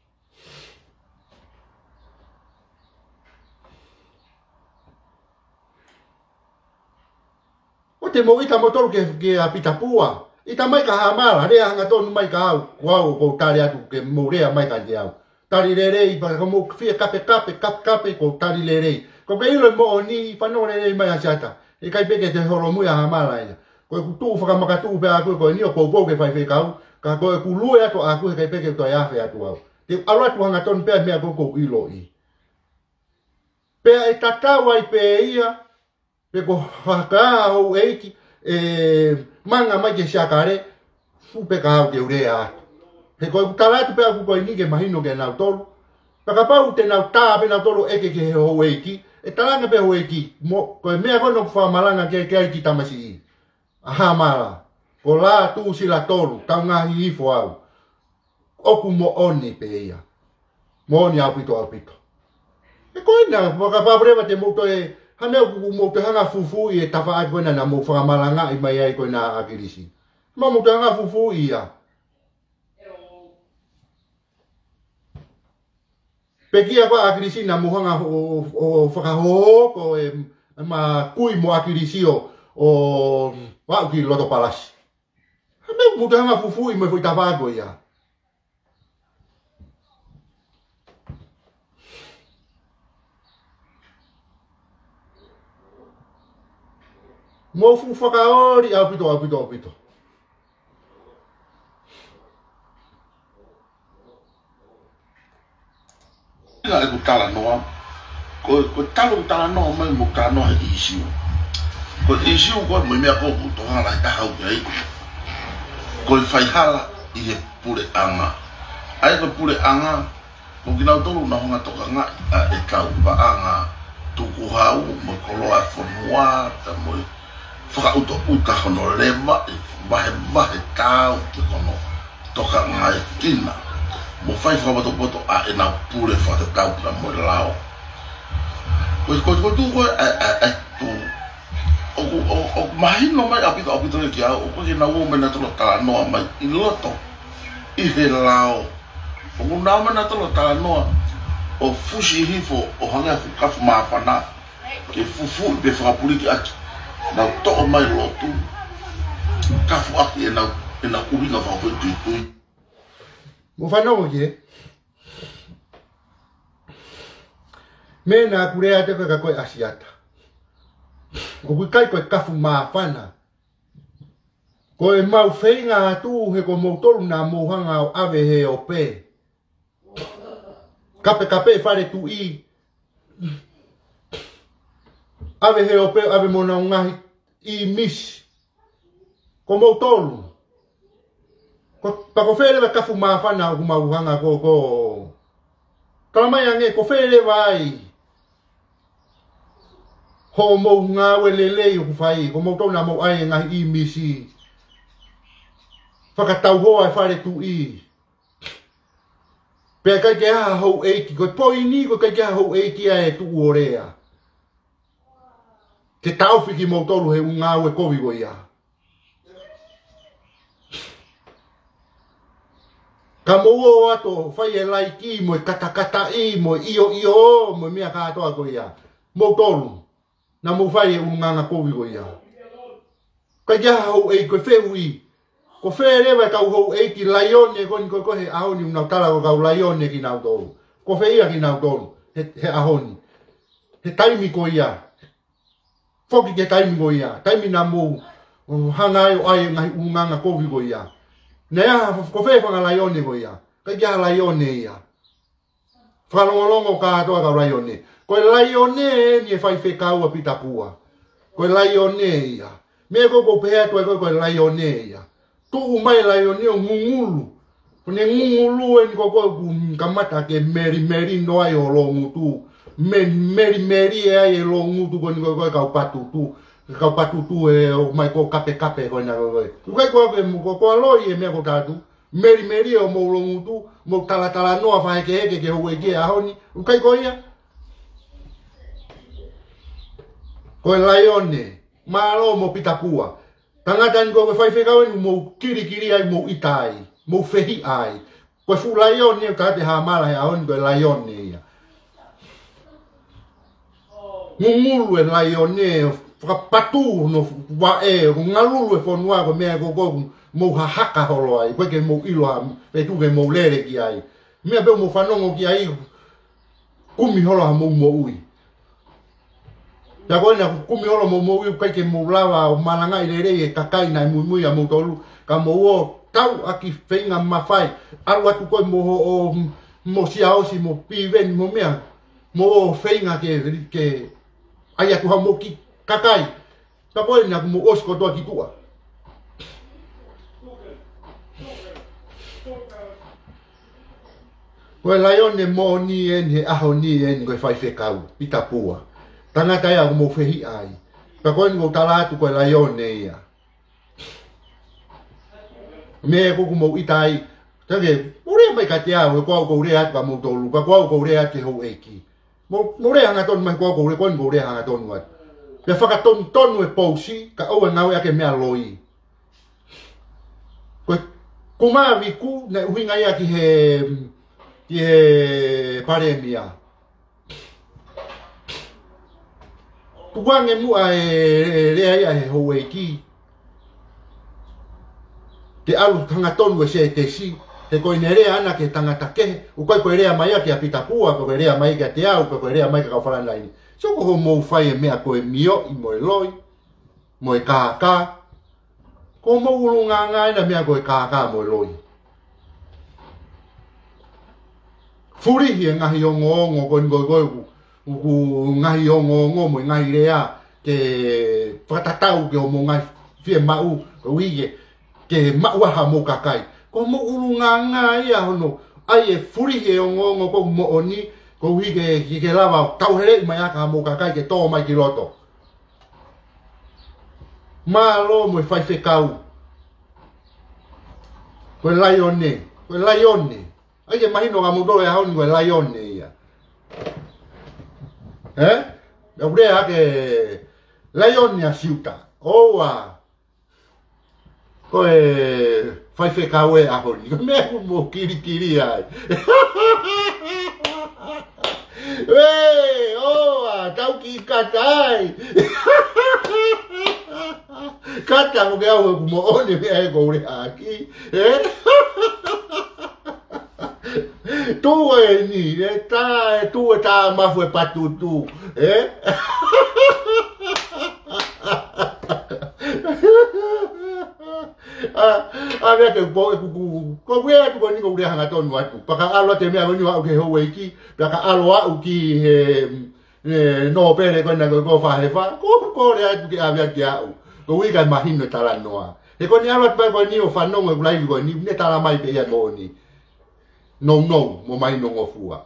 o te mo ita motor ke apita pua ita mai ka hamala rea hanga tonu mai ka au wau ko tari atu ke mo rea mai ka au tari lerei pa ko mo fia kape ko tari lerei ko ke ilo mo ni pa no lerei mai asiata e kai peke te horo mu ya hamala ina ko ku tu fa maka tu pe aku ko ni o po ke fai fe kau ka ko ku lu ya to aku kai peke to ya fe atu au te ala tu hanga tonu pe me ko ilo i pe e tata wai pe ia pe ko whaka o eiki manga mai ke shakare fu pe ka o ke urea pe ko talatu pe aku ko ni ke mahino ke na tolu pa ka pau te na ta pe na tolu eke ke ho eiki e talanga pe ho eiki mo ko me ko no fa malanga ke ki tamasi aha mala ko la tu si la tolu tanga hi fo au oku mo oni pe ia mo ni apito e ko na ka pa breva te mo to e hana mo te hanga fufu i e tafa ai koina na mo whakamalanga i mai ai koina akirisi. Mo te hanga fufu i a. Pekia kwa akirisi na mo hanga o whakaho ko e ma kui mo akirisi o wau ki loto palasi. Hana mo te hanga fufu i mai fwoi tafa ai koina. Mo fu whakaori apito.
Ina e ku tala noa. Ko tala noa mai mo ka noa i isiu. Ko isiu ko mo mea ko puto hala i tahau ai. Ko i whaihala i he pure anga. Ai ko pure anga ko kinau tolu na honga toka nga e kau pa anga tuku hau mo koloa fonua ta mo whakauto uta hono lema e mahe tau te kono toka ngai kina mo whai whakapoto a e nau pure whakatau ka mo lao ko tu ko tu o mahino mai apito e ki au ko kina wo mena tolo tala noa mai i loto i he lao o nao mena tolo tala noa o fushi hifo o hanga fukafu maapana ke fufu be whakapuri ki atu na to mai lotu kafu aki e na uringa whakapuri tui
mo whanau ke me na kurea te ka koe asiata o kui kai koe kafu maapana koe mau whainga atu he ko moutolu na mohanga o ave he o pe kape whare tu i ave he o pe ave mona ngahi i mis ko moutolu pa ko where wa kafu mawhana o kumauhanga ko kalamai ange ko where vai ho mou ngā welelei o kuwhai ko moutolu na mou ai ngahi i misi whakatau hoa e whare tu i pe kai ke ha hou eiki ko poini ko kai ke ha hou eiki a e tu orea te tau whiki moutolu he ngā ue kovi ko ia ka mou o ato whai e lai ki mo e katakata i mo io mo mea katoa ko ia mo tolu na mo fai nganga kovi ko ia ka ja ho e ko feui ko fere va ka ho e ki laione ko he ahoni una tala ko ka laione ki na tolu ko fe ia ki na tolu he ahoni he taimi ko ia foki ke taimi ko ia taimi na mo hanga yo ai ngai nganga kovi ko ia nea ko fe fa laione ko ia ka ja laione ia Whanongalongo kātoa ka laione. Koe laione ni e whai whekau a pitapua. Koe laione ia. Mea koko pēa koe laione ia. Tuu mai laione o ngungulu. Kone ngungulu e ni koko kamata ke meri noai o lo ngutu. Meri e ai e lo ngutu kone koe kau patu tu. Kau patu tu e o mai ko kape koe na koe. Koe koe aloi e mea ko tātu. Meri o mo lo ngutu. Mo tala noa whae ke heke ke hoe ke ahoni. Ukai koe ia? Koe laione. Malo mo pitapua. Tangata ni koe whai whekau ni mo kiri ai mo itai. Mo whehi ai. Koe fu laione ka te hamala he ahoni koe laione ia. Ngungulu e laione. Whakapatu no wae. Ngalulu e whanua ko mea ko mo haka holo ai, koe ke mo iloha, pe tu ke mo lere ki ai. Mea peo mo whanongo ki ai, kumi holo ha mo ui. Ya koe na kumi holo mo ui, koe ke mo lawa o malanga i rere e kakai nai mui a mo tolu, ka mo o tau aki whenga mawhai, aru atu koe mo siaosi, mo piven, mo mea, mo o whenga ke ai atu ha mo ki kakai. Ka koe na mo osko toa ki tua. Koe laione mo ni en he aho ni en koe whai whekau, pitapua. Tangata ia mo whehi ai. Ka koe ngo talatu koe laione ia. Me kuku mo itai. Tage, ure mai ka te au, koe ko ure atu ka mo tolu, ka koe ko ure atu ho eki. Mo ure hanga tonu mai koe ko ure hanga tonu atu. Pea whakatonu e pousi, ka oe ngau ake mea loi. Koe kumaa viku, na uhinga ia ki he paremia. Kuwange mua e rea ia he hoeki. Te alu tangatonu e se te si. Te koe ne rea ana ke tangata kehe. U koe rea mai a ke a pitapua. Koe rea mai ke a te au. Koe rea mai ke kau wharanlaini. So ko mou whai e mea koe mio i moe loi. Moe kākā. Ko mou urunga ngaina mea koe kākā moe loi. Furihi e ngahi o ngongo koe ngahi o ngongo mo ngahi rea ke whakatatau ke o mo ngahi fie mau ko wige ke mauaha mo kakai. Ko mo urunga ngai a hono ai e furihi e o ngongo ko mo oni ko wige ke lava tauhere mai aka mo kakai ke tō mai ki loto. Malo mo e whai whekau. Koe laione. Ai e mahino ka mudoro e hauni koe laione ia. E urea ke laione a siuta. Oa. Koe whai whekau e ahoni. Mea mo kiri ai. Oa, tau ki katai. Kata mo ke au mo one mea e koure aki. Tu e ni, tu e tā mafu e patu tu, A mea te po e kuku, ko wea tu koni ko rea hanga tonu atu, paka alo te mea koni wau ke hoe ki, paka alo au ki he no pere kona ko whahewa, ko rea tu ke awea ki au, ko wika mahino tala noa. He koni alo te koni o whanonga kulaiwi koni, ne tala mai pe ia koni. No, mo mai no ngofua.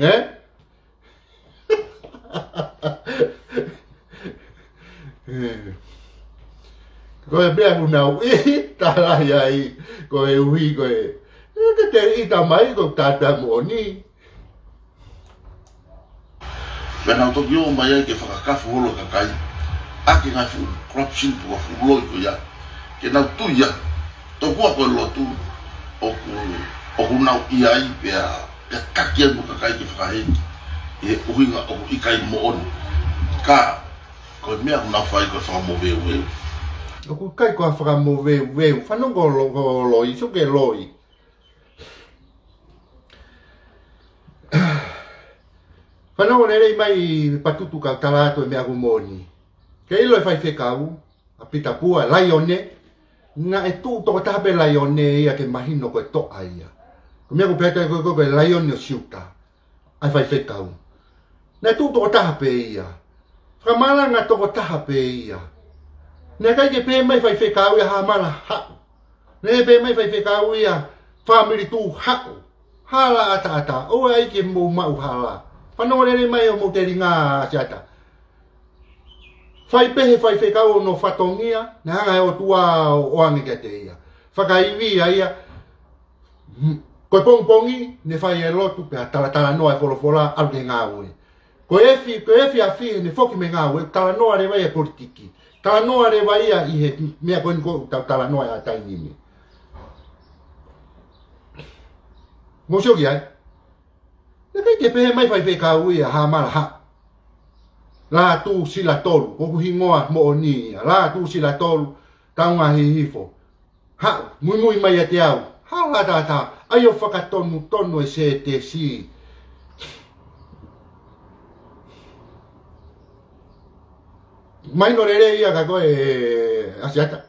Koe bea unau tala iai, koe ui koe. Te ita mai ko tata moni.
Pena to yo mai ai ke whakakafu holo kakai. Ake ngai fu corruption pu fu loi ko ia. Ke nau tu ia. To kua ko lotu o hunau iai pea kakia mo kakai ke whakahe. E uhinga o ikai mo onu. ka ko mea una fai ko fa mo veu
o ku kai ko fa mo veu fa no go loi so ke loi fa no ne mai patutu ka talato me agumoni ke ilo fai fe kau a pita pua laione na e tu to ta be laione ia ke mahino ko to aia ko me ko peta ko laione siuta ai fai fe kau na tu to ta pe ia fra mala na to ta pe ia na kai ke pe mai fai fe kau ia ha mala ha ne pe mai fai fe kau ia family tu ha hala ata o ai ke mo mau hala pa no le mai o mo te ringa jata fai pe fai fe kau no fatongia na nga o tua o ange ke te ia fakaivi ia ko pongi ne fai e lotu pe tala no e folofola al de ngawe ko efi afi ne foki me ngawe tala no are vai e politiki tala no are vai ia i he me ko tala no a tai ni mo shogi ai ne kai ke pe mai fai fe kau ia ha mala ha la tu sila tolu o hingoa mo ni la tu sila tolu taunga hifo ha mui mai ate au ha la ta ayo fakatonu tonu e se te si mai no rere ia ka ko e asiata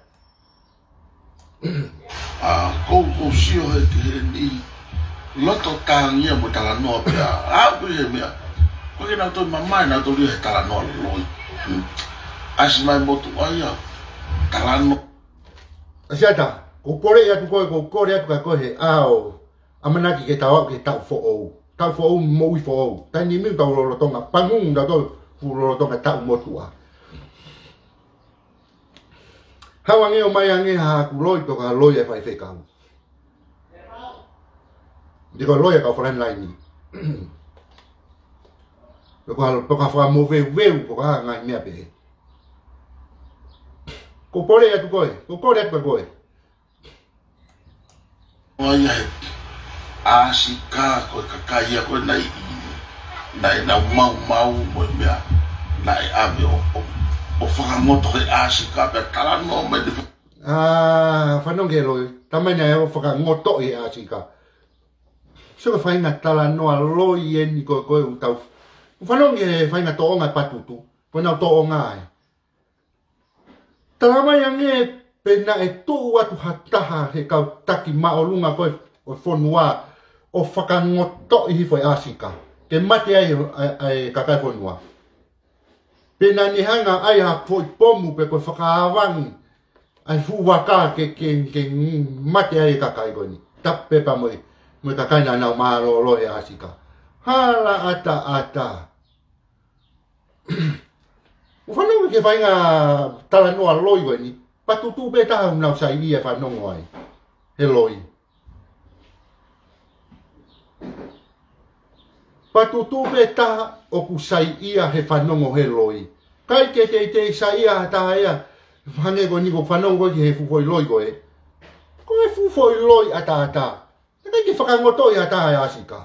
ko sio e te ni loto tangia mo tala no pia a pe mea ko ke na to mama na to ri tala no loi as mai motu aya tala no
asiata ko pore ya tu ko kore tu ka ko he ao amanaki ke tau fo o mo fo o tani mi tau lo tonga pangung da to fu lo tonga tau mo tua hawange o mai ange ha ku loi to ka loi e fai fe kau digo loi ka friend line ni ko ka fa mo ve ko ka ngai me ape ko pore ya tu ko kore tu ko
oia asika ko kakaya ko nai na mau mo mea nai ave o whakamoto he asika pe tala no me de
whanonge loi tamai nei o whakangoto e asika so ka whainga tala noa loi e ni ko u tau whanonge whainga toonga patutu whanau toonga e tala mai ange pena e tu atu hataha he kau taki maolunga koe o whanua o whakangoto i hifo e asika ke mate ai kakai whanua pena ni hanga ai ha foi pomu pe ko whakaawangi ai fuwaka ke mate ai kakai koni tape pa moi kakai na nau maalo he asika hala ata whanau ke whainga tala noa loi koni patutu be taha unau sa i e whanongo ai. He loi. Patutu be taha o ku sai ia he whanongo he loi. Kai ke te sa ia taha ia. Hange ko niko whanongo ki he fufoi loi koe. Ko he fufoi loi ata. Kai ke whakangoto ia taha e asika.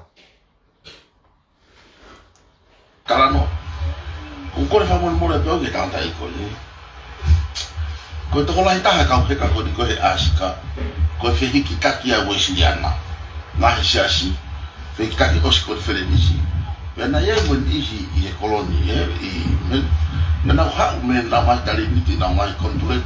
Kalano. Kung kore whamoni mora peo ke tanta i koe. Ko to lai taha kau heka ko he asika. Ko fehi ki taki a wesiana. Na hisiasi. Fehi ki taki osi ko ferenisi. Pena ye mo isi i koloni i na ha me na mai tali miti na mai kontrole.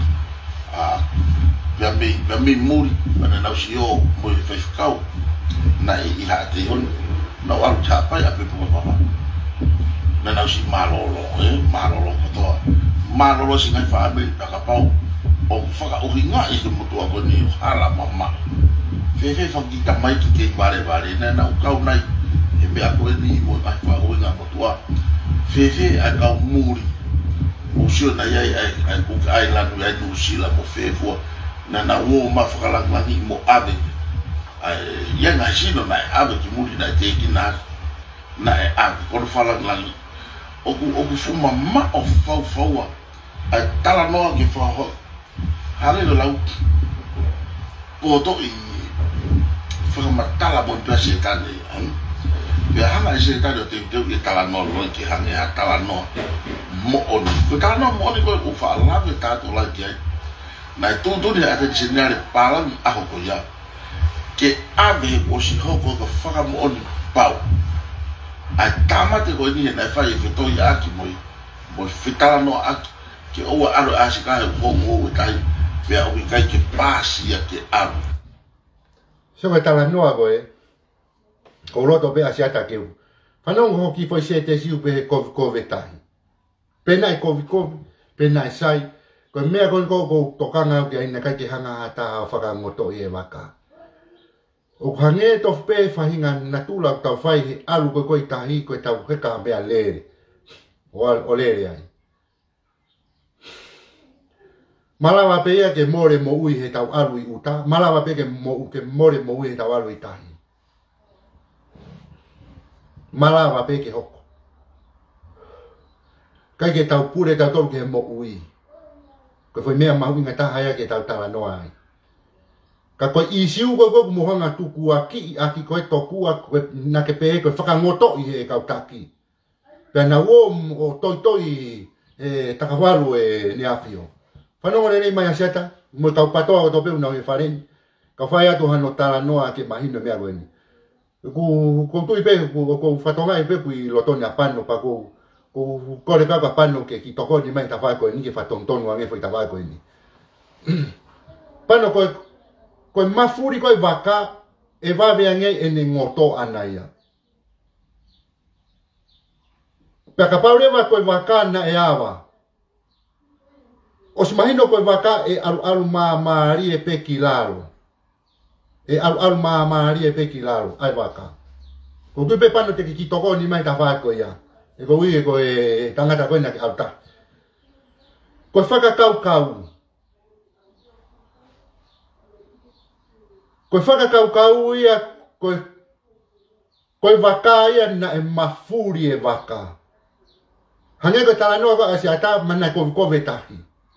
Ya me muri na sio mo fehi kau. Na i ha te on. Na wa chapa ya pe po papa. Na si malolo ko to. Malolo si ngai fa be ka pau. O whaka uhinga i te mutua ko ni hala mama. Fefe whakita mai ki kei ware na ukau nai. E mea koe ni mo ai wha uhinga mutua. Fefe ai kau muri. O sio na iai ai kuka ai lanu ai nusila mo fefua. Na uo ma whakalangangi mo ave. Ia ngai sino nai ave ki muri nai teki na e ave. Kono whalangangi. Oku fuma ma o fau. Ai tala noa ki whaho. Hale lo lau poto i whakamatala mo pia se tane be hanga ise ta te te tala no lo ki hanga tala no mo on ko tala no mo ni ko fa la ve ta to la ki na tu de ate generale pala a ko ya ke ave o si ho ko fa mo on pau a tama te ko ni na fa ye to ya ki mo fitala no a ke o alo asika ho ho tai be o kai ke pasi ya ke alo
se me tala no ago ko loto be asia ta ke fanong ho ki foi se te si be ko vetai pena ko pena sai ko mea ko tokanga ke ina kai ke hanga ata whaka ngoto i e waka o hange to pe fahinga natula tau fai alu ko i tahi ko tau heka bea lere o lere ai malawa pe ia ke more mo ui he tau alu i uta malawa pe ke more mo ui he tau alu i tahi malawa pe ke hoko kai ke tau pure tau tolu ke mo ui ko foi mea mahu inga taha ke tau tala noa ai ka koe isiu ko muhanga tuku aki koe tokua koe na ke pe koe whakangoto i he kau taki pe na o toi takawaru ne afio whanonga nei mai asiata mo kau patoa o tope una o wharen ka whai atu hano tala noa ke mahino mea goeni ko tui pe ko whatonga i pe pui lotone a pano pa ko kore kaka pano ke ki toko ni mai ta whai koe ni ke whatontonu ange foi ta whai koe ni pano koe mafuri koe waka e wawe angei e ne ngoto anaia pe ka paurewa koe waka na e awa o si mahino koe waka e alu maari e pe ki laro e alu maari e pe ki laro ai waka ko tui pe pano te ki toko ni mai ta whai koe ia e ko ui e ko e tangata koe na ke alta koe whakakau koe whakakau ia koe waka ia na e mafuri e waka hange koe tala noa koe asi ata mana koe tahi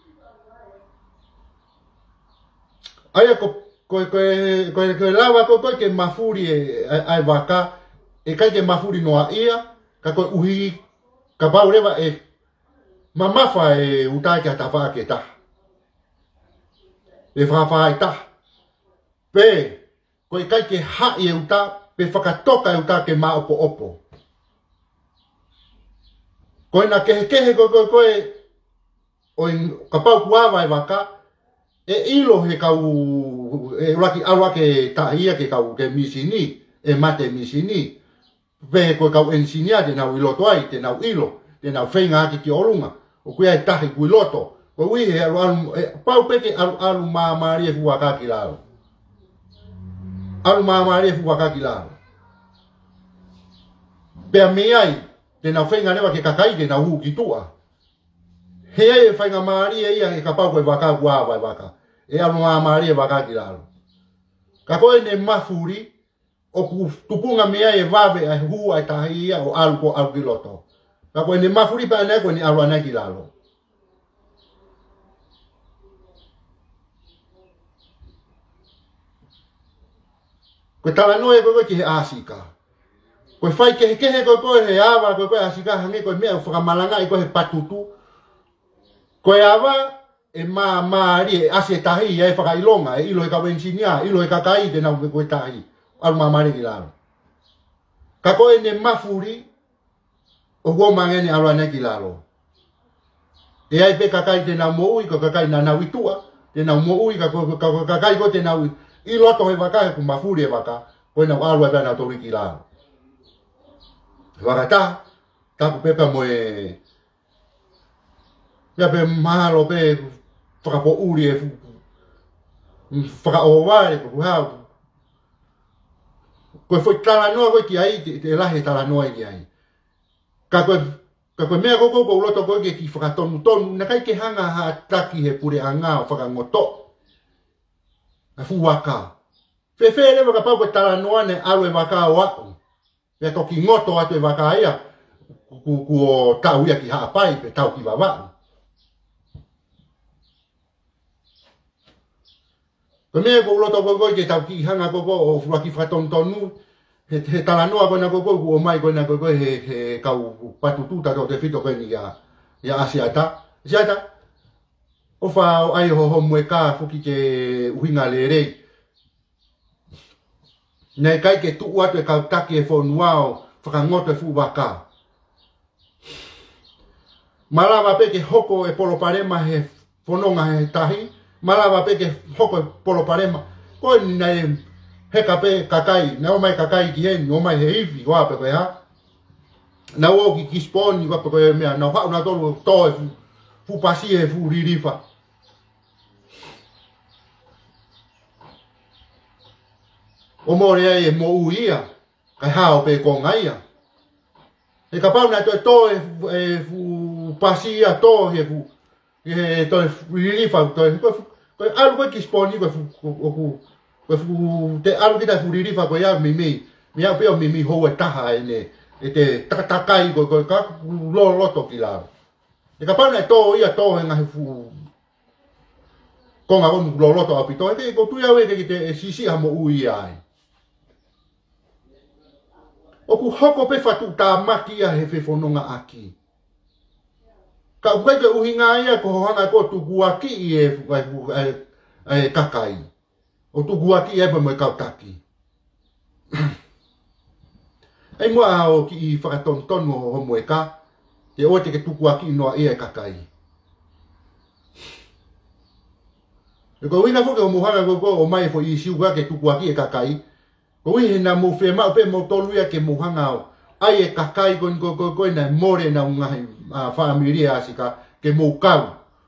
aia koe lawa koe ke mafuri e waka e kai ke mafuri noa ia ka koe uhi ka paurewa e mamafa e utai ke atawha ke ta e whawha e ta pe koe kai ke hai e uta pe whakatoka e uta ke maopo opo koe na kehe koe o ka pau kuawa e waka e ilo he kau e raki awa ke tahia ke kau ke misini e mate misini ve ko kau ensinia de nau iloto ai te nau ilo te nau whainga ki orunga o kuia e tahi kui loto ko ui he alu pau peke alu maamari e fuaka ki lao alu maamari e fuaka ki lao pea me ai te nau whainga rewa ke kakai ke nau hu ki tua he ai e whainga maari e ia e ka pau koe waka kuawa e waka e alu maamari e waka ki lao ka koe ne mafuri o ku tupunga mea e wawe a hua e tahi ia o alu ko alu kiloto. Ka koe ne mafuri pa ane koe ni alu anaki lalo. Koe tala noe koe ki he asika. Koe whai kehe koe he awa koe asika hange koe mea whakamalanga i koe he patutu. Koe awa e maari e ase tahi ia e whakailonga e ilo e kawensinia, ilo e kakai te nau koe tahi. Alu mamari ki lalo. Ka koe ne mafuri o huo mangene alu ane ki lalo. E ai pe kakai te nau moui, ka kakai na nau itua, te nau moui, ka kakai ko te nau i loto he waka, ku mafuri e waka, koe nau alu e na tori ki lalo. Wakata, taku pepa mo e ia pe mahalo pe whakapo uri e whakaoware, kuhau, koe foi tala noa koe ki ai, te lahe tala noa ki ai. Ka koe mea koko ko uloto koe ki whakatonu, na kai ke hanga ha taki he pure a ngā o whakangoto. Na fu waka. Whewhe rewa ka pau koe tala noa ne aru e waka o aku. Pea toki ngoto atu e waka ia, ku o tau ia ki haa pai, pe tau ki wawa. Koe mea ko uloto koe ki tau ki hanga koko o whaki whakatonu, he talanoa koe na koe o mai koe na koe he kau patututa to te fito koe ni ya asiata. Asiata, o wha o ai ho mue ka fuki ke uhinga le rei. Nei kai ke tu atu e kau taki e whonuao whakangoto e fu waka. Malawa pe ke hoko e poloparema he whanonga he tahi. Malawa pe ke hoko e poloparema. Koe ni nei he kape kakai, na o mai kakai ki heni, o mai he iwi wape koe ha. Na o ki kisponi wape koe mea, na whau na tolu to e fu pasi e fu ririfa. O morea e mo uia, kai hao pe kongaia. E ka pau na to e fu pasia to he fu e to ririfa to ko alu ko kisponi ko fu te alu kita fu ririfa ko ya mimi mia pe mimi ho e taha ene e te takakai ko ka lo to kila. E ka pau na to ia to nga fu konga on lo to apito e ko tu ya we ke te sisi ha mo uia ai. O ku hoko pe fatu ta makia he whewhanonga aki. Ka ukai ke uhinga ia ko hanga ko tuku aki e kakai. O tuku aki e pa mo kau taki. Ei mua o ki i whakatonton ho mo e ka. Te o te ke tuku aki noa e kakai. E ko wina fuke o muhanga ko o mai fo i siuga ke tuku aki e kakai. Ko i na mo fe ma pe mo toluia ke mo hanga ai e kakai ko na more na ngai a familia asika ke mo kau.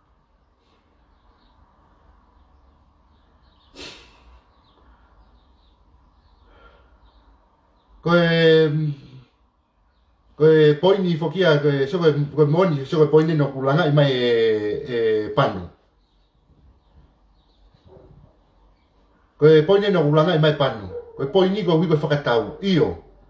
Ko poini fokia ko moni so poini no kulanga i mai e pano. Ko poini no kulanga i mai pano. Ko poini ko wi ko whakatau io.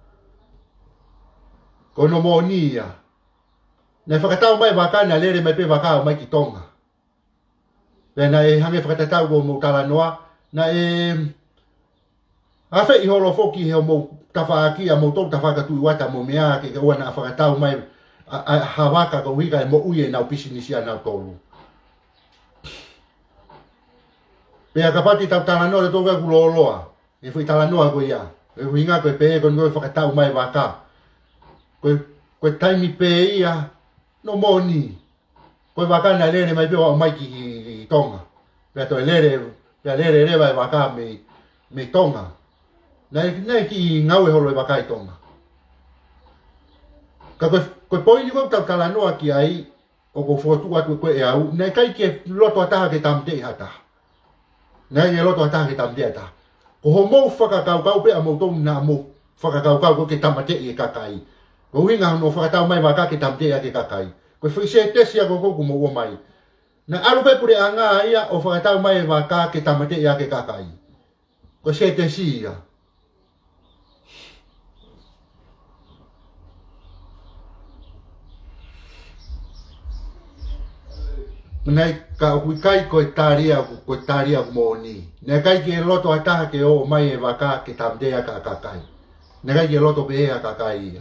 Ko no monia. Na whakatau mai waka na lere mai pe waka mai ki tonga. Pena e hange whakatau ko mo tala noa na e afe i holo foki he mo tawhaaki a mo tau tawhaka tui wata mo mea ke wana whakatau mai hawaka ko wika e mo uie nau pisinisia nau tolu. Pea kapati tau tala noa le toga kuloloa. E fui tala noa ko ia. E fui inga koe pe ko ngoi whakatau mai waka. Koe taimi pe ia no moni. Koe waka na lere mai pe o mai ki tonga. Pea toi lere rewa e waka me tonga. Nei ki ngau e holo e waka i tonga. Ka koe poini ko tau tala noa ki ai o ko fotu atu koe e au. Nei kai ke loto ataha ke tamte hata. Nei e loto ataha ke tamte hata. O ho mo whakakau pe a mo tonu na mo whakakau ko ke tamate e kakai. Ko winga no whakatau mai waka ke tamate e ke kakai. Ko whi se tesia ko ko mo o mai. Na alu pe pure anga ia o whakatau mai waka ke tamate e ke kakai. Ko se tesia. Nei ka kui kai ko taria moni. Nei kai ke loto ataha ke o mai e waka ke tamdea ka kakai. Nei kai ke loto pe a kakai.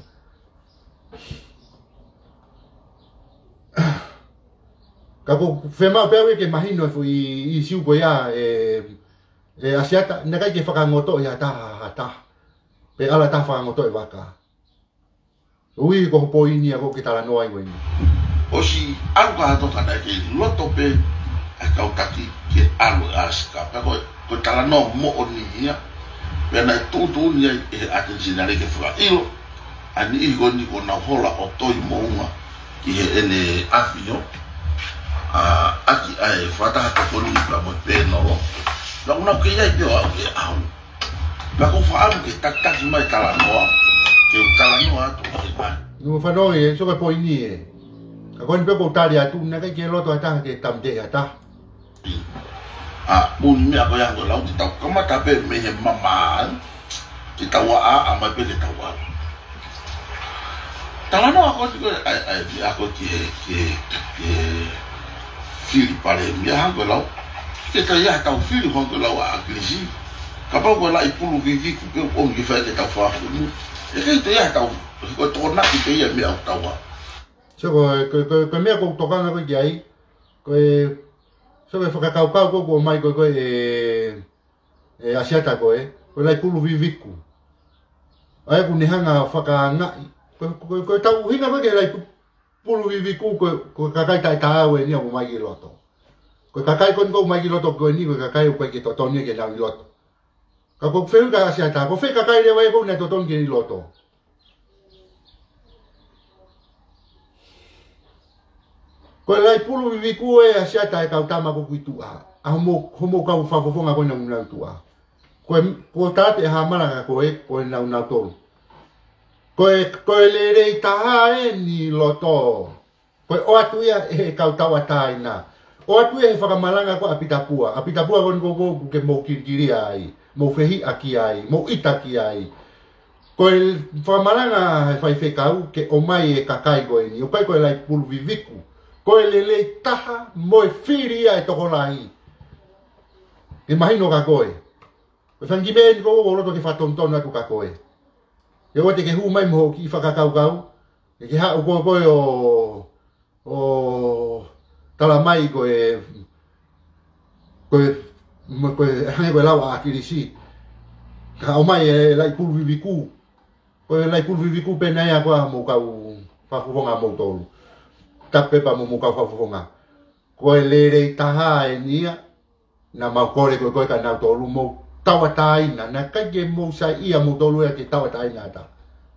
Ka ko fema pe ke mahino fu i siu ko ya e asiata nei kai ke whakangoto ia ta. Pe ala ta whakangoto e waka. Ui ko poini ko ke tala noa i wini.
Osi alu ka hato tana ke loto pe a kau taki ke alu aska pe ko tala no mo oni ia pe na tu ni e ate sinare ke fla ilo ani i go ni ko na hola o toi mounga ki he ene afio aki ai fata ka ko ni pa mo pe no la una ke ia yo ke au pa ko fa alu ke tak mai tala no ke tala no atu ke ba
no fa no e so ke poini e. Ako ni pe ko tari atu na kai ke loto ata ke tamde ata.
Un me ako yang lau tau kama tape me he mama ki tawa a ma pe ke tawa. Tala no ako ki fili pare me ha ko lau. Ke ta ya tau fili ko lau a klisi. Kapau ko la ipulu vivi ku ke o ngi fa ke ta fa fu. E ke te ya ta ko to na ki te ya mi au ta wa.
So ko me ko to kana ko ai. Ko so que foca cau ko mai ko asiata ko ko la ipulu vivi ku. Ai ku ni hanga foca na ko ta hina ko ke la ipulu vivi ku ko kakai ta we ni o mai ki loto. Ko kakai kon ko mai ki loto ko ni ko kakai ko ki to ni ke na loto. Ka ko feu ka asiata ko fe kakai le wai ko na to ton ki loto. Ko lai pulu vivi ku e asiata e kau tama ko kuitua. A homo kau whakofonga ko na unau tua. Ko tate ha maranga ko na unau tolu. Ko le rei taha e ni loto. Ko o atu ia e kau tawa taina. O atu ia e whakamalanga ko apitapua. Apitapua kon ko ke mo kirikiri ai. Mo fehi aki ai. Mo itaki ai. Ko whakamalanga e whaifekau ke o mai e kakai ko e ni. O kai ko e lai pulu viviku. Ko e lele taha mo e whiria e toko lahi. E mahino ka koe. E whangi mea ni koko roto ke whatontona ku ka koe. E o te ke hu mai moho ki whakakau. E ke hao koe o tala mai koe hange koe lawa a kirisi. Ka o mai e lai pulu viviku. Koe lai pulu viviku pena ea koa mo kau whakuponga mo tolu. Tape pa mo kau whafonga. Koe lere taha e nia. Na mau kore koe ka nau tolu mo tawa taina. Na kaike mo sa ia mo tolu e ke tawa taina ata.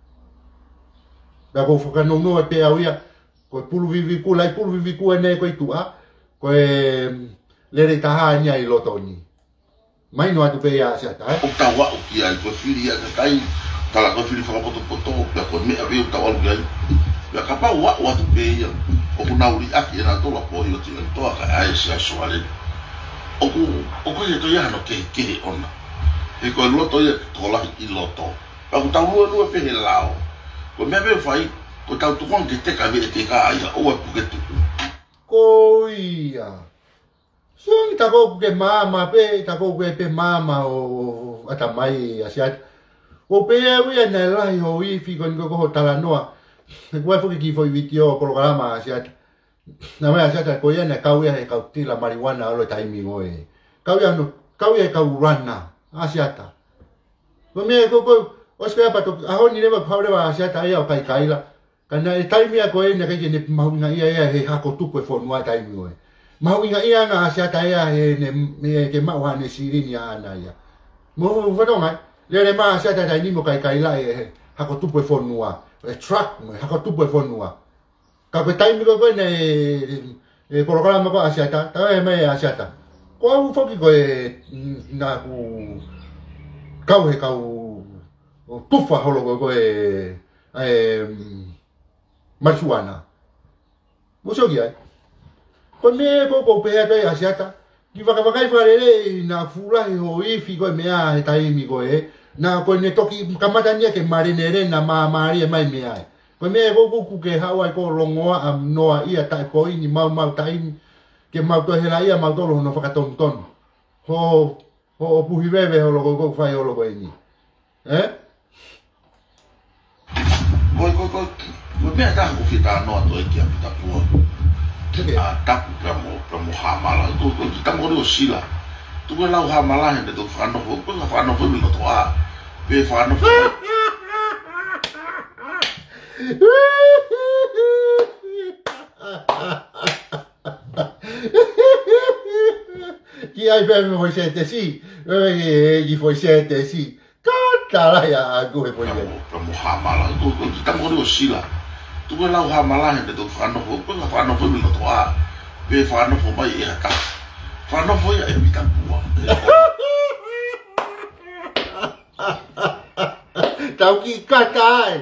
Ka ko whakanono e pe au ia. Koe pulu viviku, lai pulu viviku e ne koe tua. Koe lere taha e nia i loto ni. Mai no atu pe ia asiata.
O tawa o ki ai koe whiri a kai. Tala koe whiri whakapoto poto. Pea koe mea veo tawa o ki ai. Pea kapa wa atu pe ia. O kunauri aki e na tola po i o tina toa ka ae si a soale. O koe e to ia no ke ona. E koe loto ia tolahi i loto. Pea ku tau lua pehe lao. Koe mea veo whai. Koe tau tukon ke teka vea te ka aia. O e puke tuku.
Ko ia. Song tako ke mama pe, tako ke pe mama o ata mai asiat. O pe ia na lai ho i fi kon ko tala noa. Ko foi ki foi video programa asiat. Na mai asiat ko ia na kau ia e kau tila marijuana o taimi ngoe. Kau ia kau rana asiata. Ko me ko oska pa to a honi ne ba phaure ba asiata ia o kai kaila. Kana e taimi ko e na ke ne maunga ia he hako tupu e fonua taimi ngoe. Maunga ia na asiata ia he ne ke mau hane sirini ana ia. Mo vadonga le ma asiata dai ni mo kai kaila e hako tupu e fonua. E truck mo hako tupu e fonua. Ka ko taimi ko ne programa ko asiata, ta e me asiata. Ko au foki ko e na ku kau he kau tufa holo ko e marijuana. Mo so gi ai. Ko me ko pe ai asiata. Ki vaka farere na fula ho i fi ko me a taimi ko e na ko ne toki kamata nia ke marinere na mari mai me ai. Ko me ko ke hawa ko longoa am noa ia tai ko ni mau tai ke mau to hela ia mau to no whakatonton. Ho puhi bebe ho ko fai ho ko ni.
Ko me ta ko fita no to e ki apita pua. A tapu pra mo hamala. Ko ta mo ro sila. Tu ko lau hamala he to fano ko mi to a. Be fano Chi hai per voi siete sì, gli foi siete sì. Cantala ya go e foi. Pra Muhammad, tu tá morrendo sila. Tu vai lá o Hamala he to fano ko mi to a. Be fano ko mai e ka. Fano foi e pita pua. Tau ki katai.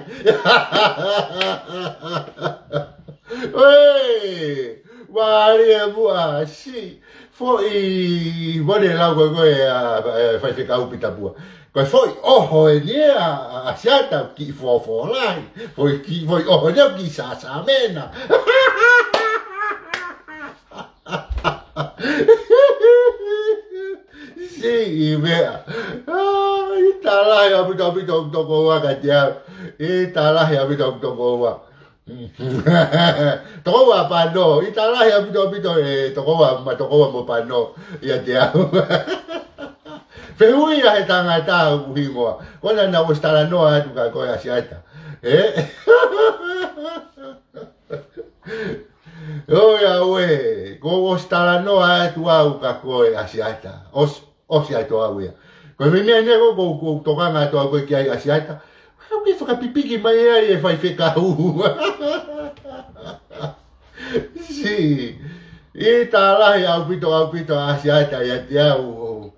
Oi! Maria boa, si. Foi, vole lá go fai ficar o pita pua. Foi oho e nia a chata ki fo lá. Foi oho ne ki sa mena. Sí, vea.
apito toko wa ka tia. E talahi apito toko wa. Toko wa pano. E talahi apito e toko wa mo pano. Ia tia. Fehui a he tangata uhingoa. Kona na ustala noa atu ka koe asiata. Oia we, ko ostala noa atu au ka koe asiata. Osi atu au ia. Koe me mea nego ko tokanga atu au koe ki ai asiata. Au ke whakapipiki mai ai e whai whekau. Si. I tā lahi au pito asiata ia te au.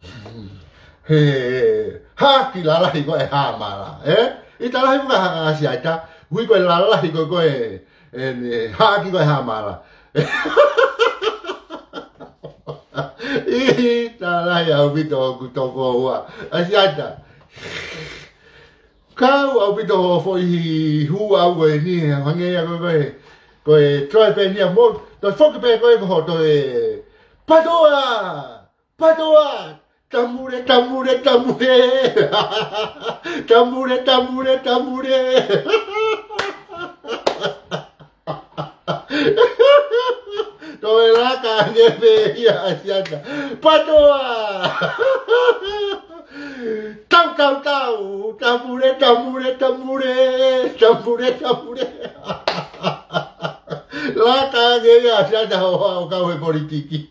Haki la lahi koe hamala, I tā lahi puka asiata, hui koe la lahi koe haki koe hamala. I tā lahi au pito kutoko hua, asiata. Kau au pito foi hu au koe ni, hangea koe troe pe nia mol, toi foki pe koe koho toi patoa, tambure. Toi laka ngepe ia asiata. Patoa. Tau. Tambure. Laka nge asiata ho kau he politiki.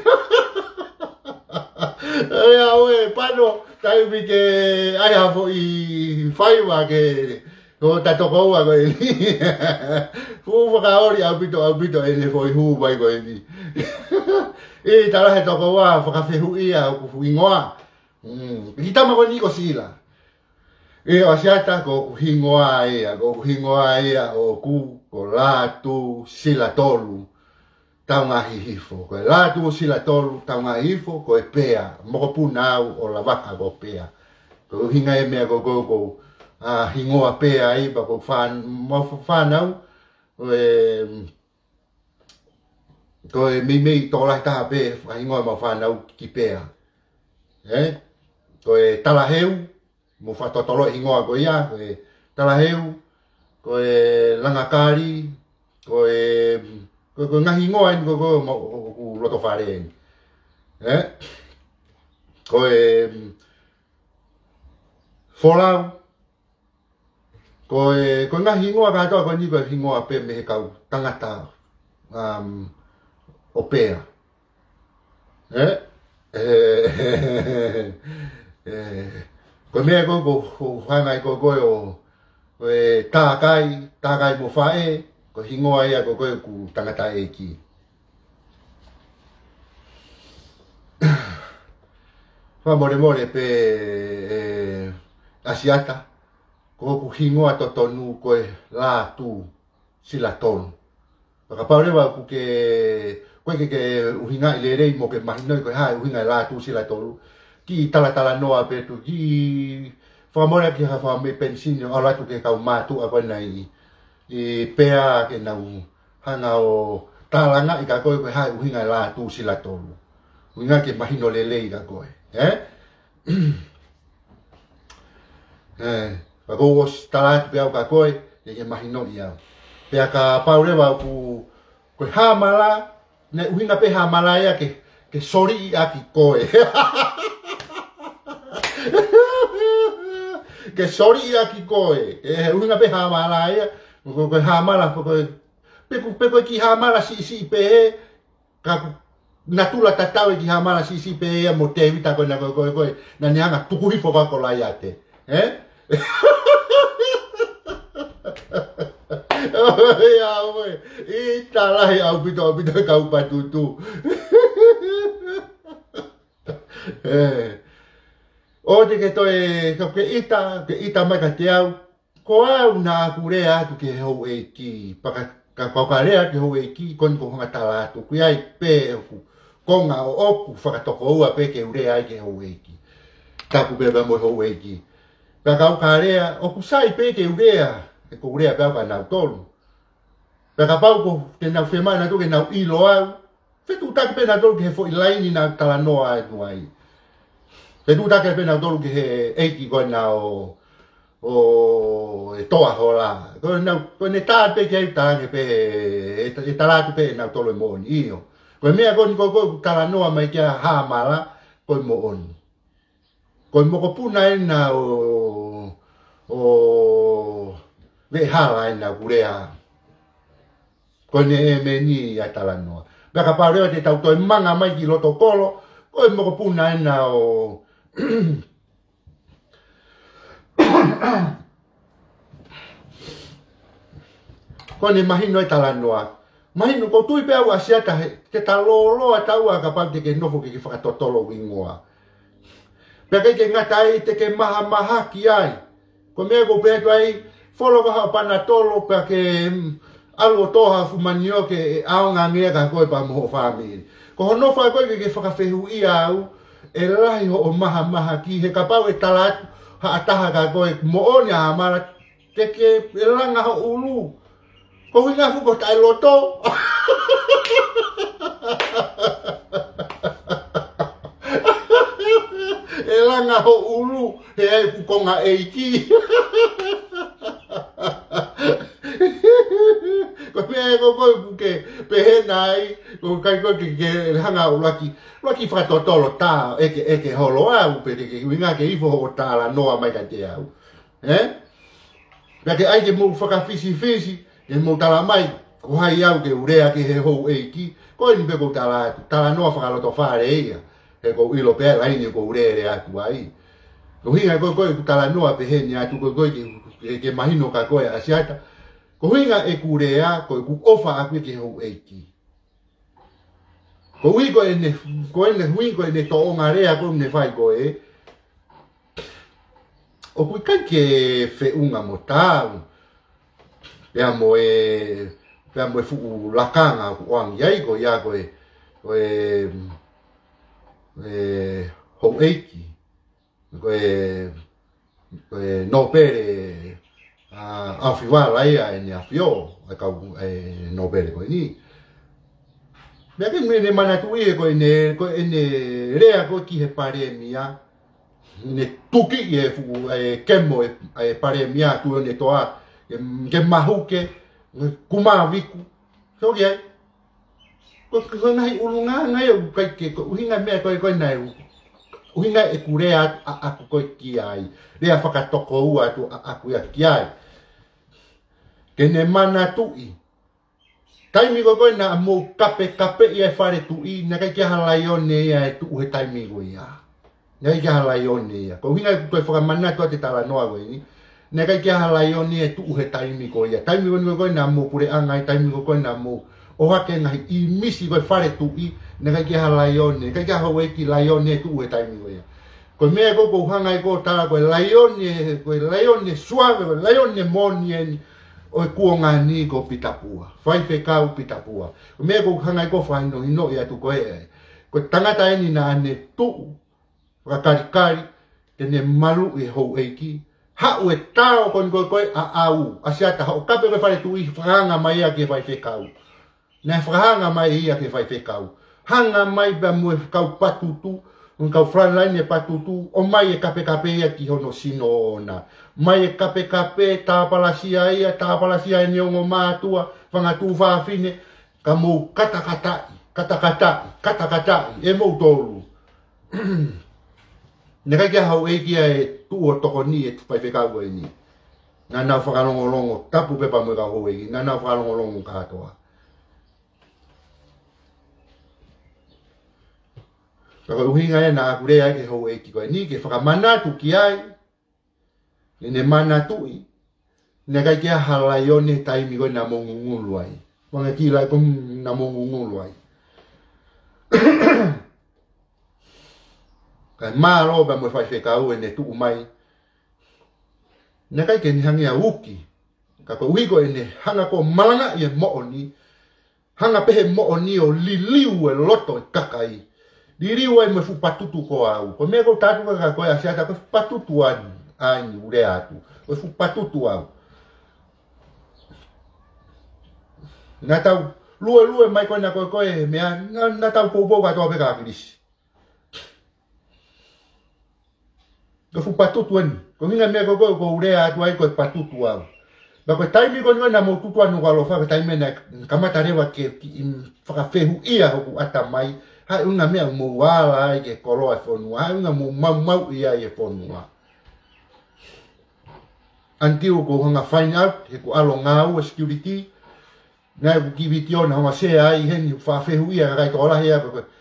Ea oe, pano, taiwi ke aia fo I whaiwa ke ko tatoko ua koe ni. Hu whakaori au pito e le fo I hu mai koe ni. E tarahe toko ua whakawhehu ia o kufu ingoa. Ki tama koe ni ko sila. E o asiata ko kuhingoa ia o ku ko latu sila tolu. Taunga hihifo, koe latu sila tolu, taunga hihifo, koe pea, moko punau o la waka ko pea. Koe hinga e mea ko hingoa pea iba ko whanau, koe mei tolai taha pe, hingoa ma whanau ki pea. Koe talaheu, mo whatotolo hingoa koe ia, koe talaheu, koe langakari, koe ngahi ngoa ni ko loto whare. Koe wholau. Koe ngahi ngoa katoa koe ni koe hingoa pe me he kau tangata o pea. Koe mea koe whangai koe o tākai mo whae. Ko hingoa ia ko koe ku tangata e ki. Whamore pe asiata. Ko ku hingoa to tonu koe la tu sila tonu. Whakapaurewa ku koe ke uhinga I le rei mo ke mahinoi koe hae uhinga la tu sila tonu. Ki tala noa pe tu ki whamore ki hawa me pensinio ala tu ke kau mātu a koe nei. I pea ke nau hanga o tālanga I ka koe koe hae uhinga la tu sila tolu. Uhinga ke mahino lele I ka koe. Wako os talatu pea o ka koe, ke mahino I au. Pea ka paurewa ku koe hamala, ne uhinga pe hamala ia ke sori I aki koe. Ke sori I aki koe. Uhinga pe hamala ia, koe hamala koe pe ki hamala si pe ka natula tatau ki hamala si pe mo te vita koe na koe na neanga tukuhi fo ko la yate ya we ita la ya pito ka upatutu o te ke ita mai ka te au ko au na kurea tu ke ho e ki ka kokarea ke ho e ki kon ko hanga tala tu ku ai pe ko nga o ku whakatoko ua pe ke urea ai ke ho e ki ka ku beba mo ho e ki ka kokarea o ku sai pe ke urea ko urea pe ka na tolu ka pau ko te na fema na tu ke na ilo au fe tu tak pe na tolu ke fo ilaini na tala noa ai tu ai fe tu tak pe na tolu ke e ki ko na o o e toa hola ko ne ta pe ke ta ke pe e tala pe na tolo mo ni io ko mea ko tala noa mai ke ha mala ko mo on ko mo ko puna ina o ve hala ina kurea ko ne me ni a tala noa ba ka pa re te tau to manga mai ki loto kolo ko mo ko puna ina o ko ne mahino e tala noa mahino ko tui pe au asia ta te talolo ata ua ka pa te ke nofo ke whakatotolo wingoa pe ke ngata ai te ke maha ki ai ko me ko pe ai folo ka pana tolo pe ke algo toha fumanio ke au nga ngia ka ko pa mo family ko no fa ko ke whakawhehu i au e lahi ho o maha ki he ka pau e tala ha ataha ka ko mo onia mara te ke langa ho ulu ko hinga fu ko tai loto elanga ho ulu he ai ku konga eiki ko me ko ke pehenai ko kai ko ke hanga laki fa totolo ta e ke holo au pe ke winga ke ifo ho ta la noa mai ka te au ke ai ke mo fa fisi e mo tala mai ko hai au ke urea ke he ho eiki ko ni pe ko tala no fa lo to fare ia e ko ilo pe ai ni ko urea atu ai ko hinga ko tala no pe he ni atu ko ke mahino ka ko asiata ko hinga e kurea ko ofa aku ke ho eiki ko wi ko ene to ngarea ko ne fai ko o ku kan ke fe unga motau pea mo e fu lakanga wang yai ko ya ko ho eiki ko no pere a fiwa laia ni a fio ka no pere ko ni me ke me mana tu e ko ene rea ko ki he pare mia ne tuki e fu kemo e pare mia tu ne toa ke mahuke kuma viku so ye ko nai ulunga ngai o kai ke ko hinga me ko nai hinga e kurea aku ko ki ai le a whakatoko ua tu aku ia ki ai ke ne mana tui taimi ko na mo kape ia whare tui na kai kia halaione ia e tu he taimi ko ia na kai kia halaione ia ko hinga ko whakamana tu te tala noa ko ini ne kai kia halaione e tu he taimi ko ia taimi ko na mo pure anga taimi ko na mo o hake ngai I misi ko whare tui ne kai kia halaione kai kia hawe ki laione tu he taimi ko ia ko me ko hanga ko tala ko laione suave laione moni o kuonga ni ko pitapua fai fe kau pitapua ko me ko hanga ko fa no ino ia tu ko ko tangata ni na ne tu ka kari ke ne malu e ho eiki ha o tao kon ko a au asia ta o kape ko fai tu I franga mai ke fai fe kau na franga mai ia ke fai fe kau hanga mai ba mo kau patutu un kau frontline patutu o mai e kape ia ki hono sino na mai e kape ta palasia ni o matua fanga tu fa fine ka mo kata e mo tolu ne ka hau e kia e tu o toko ni e pai whekau e ni nga nau whakalongolongo tapu pepa mo ka hau e nga nau whakalongolongo katoa Kaka uhinga e na akure ai ke hau e ki koe ni ke whakamanatu ki ai ne manatu I ne kai kia halaione taimi koe na mongungulu ai wanga ki lai pum na mongungulu ai kai maro ba mo fai whekau e ne tu mai ne kai ke ni hangi a uki kaka uhigo e ne hanga ko malanga I e mooni hanga pehe mooni o liliu e loto e kakai Diri wai me fu patutu ko au. Ko me ko tatu ka ko ya sia ta ko patutu ani ure atu. Ko fu patutu au. Na tau lue mai ko na ko me na tau po ka to pe ka kris. Ko fu patutu en. Ko hinga me ko urea atu ai ko patutu au. Ba ko taimi ko na mo tutu anu ko alofa ko taimi na kamata rewa ke whakawhehu ia hoku ata mai. Hai unga mea mo wala ai ke koroa e whonua. Hai unga mo mau ia e whonua. Until ko hanga find out, he ko alo ngau security. Ngai ko kiviti ona hanga se ai heni whawhehu ia kai ko ola hea.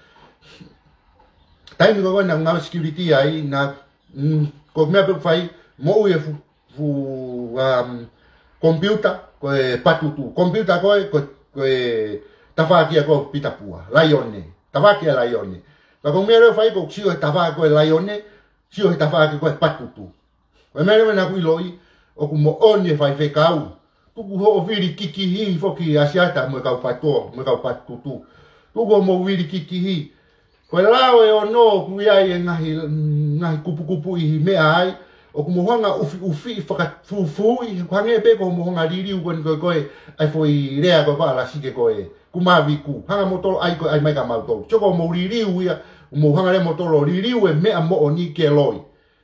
Taimi ko na ngau security ai na ko mea pe whai mo ue fu computer ko e patutu. Computer ko e tawhakia ko pitapua. Laione. Tawhakia laione. Ka ko mea reo whai ko sio he tawhakia ko e laione. Sio he tawhakia ko e patutu. Ko mea reo na kui loi. O ku mo one fai fe kau. Tuku ho viri kiki hi foki asiata mo kau pato, mo kau patutu. Tuku mo viri kiki hi. Ko lao e ono ku ia e ngahi kupu I me ai. O ku mo hanga ufi faka fufu I hange pe ko mo hanga ririu ko ai foi rea ko ala sike ko e. Ku mavi ku. Hanga motor ai ko ai mai ka mau. Choko mo ririu ia mo hanga le motor ririu e me mo oni ke loi.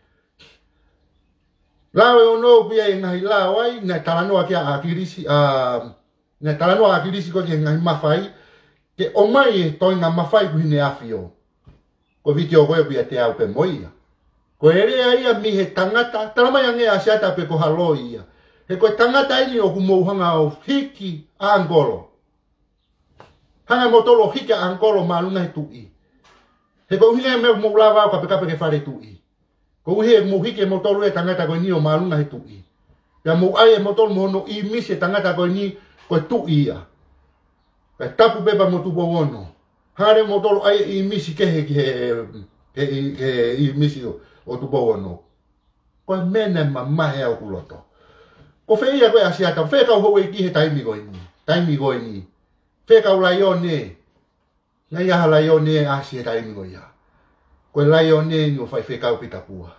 Lawe ono pia e ngahi lawai, na talanoa kia akirisi, na talanoa akirisi ko kia ngahi mawhai, ke o mai e toi ngā mawhai ku hine awhio. Ko viti o koe pia te au pe moia. Ko ere ia mi he tangata, talamai ange asiata pe ko halo ia. He koe tangata ini o ku mouhanga o hiki a Angolo. Hanga motolo hiki a Angolo maalunga he tui. He koe hine me moulawa o kape ke whare tui. Ko uhe mo hike mo tolu e tangata ko ni o malunga he tui. Ya mo ai e mo tolu mo no I misi tangata ko ni ko tui ia. Ka tapu beba mo tu bono. Hare mo tolu ai I misi ke I misi o tu bono. Ko mena mama he o kuloto. Ko fe ia ko asiata fe ka ho e ki he taimi ko ni. Taimi ko ni. Fe ka ulaione. Ngai ha laione asia taimi ko ia. Ko laione no fai fe kau pitapua.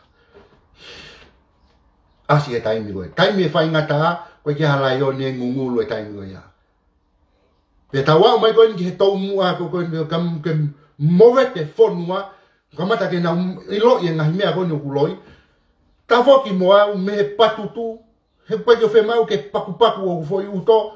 Asi e taimi koe. Taimi e whai ngata koe ki ha laione ngungulu e taimi koe ia. Pe tawa mai koe ki he tau mua ko koe kam mowe te whonua kamata ke na ilo I ngahi mea koe ni ukuloi. Ta whoki moa me he patutu he koe ki o whemau ke paku o ufoi uto.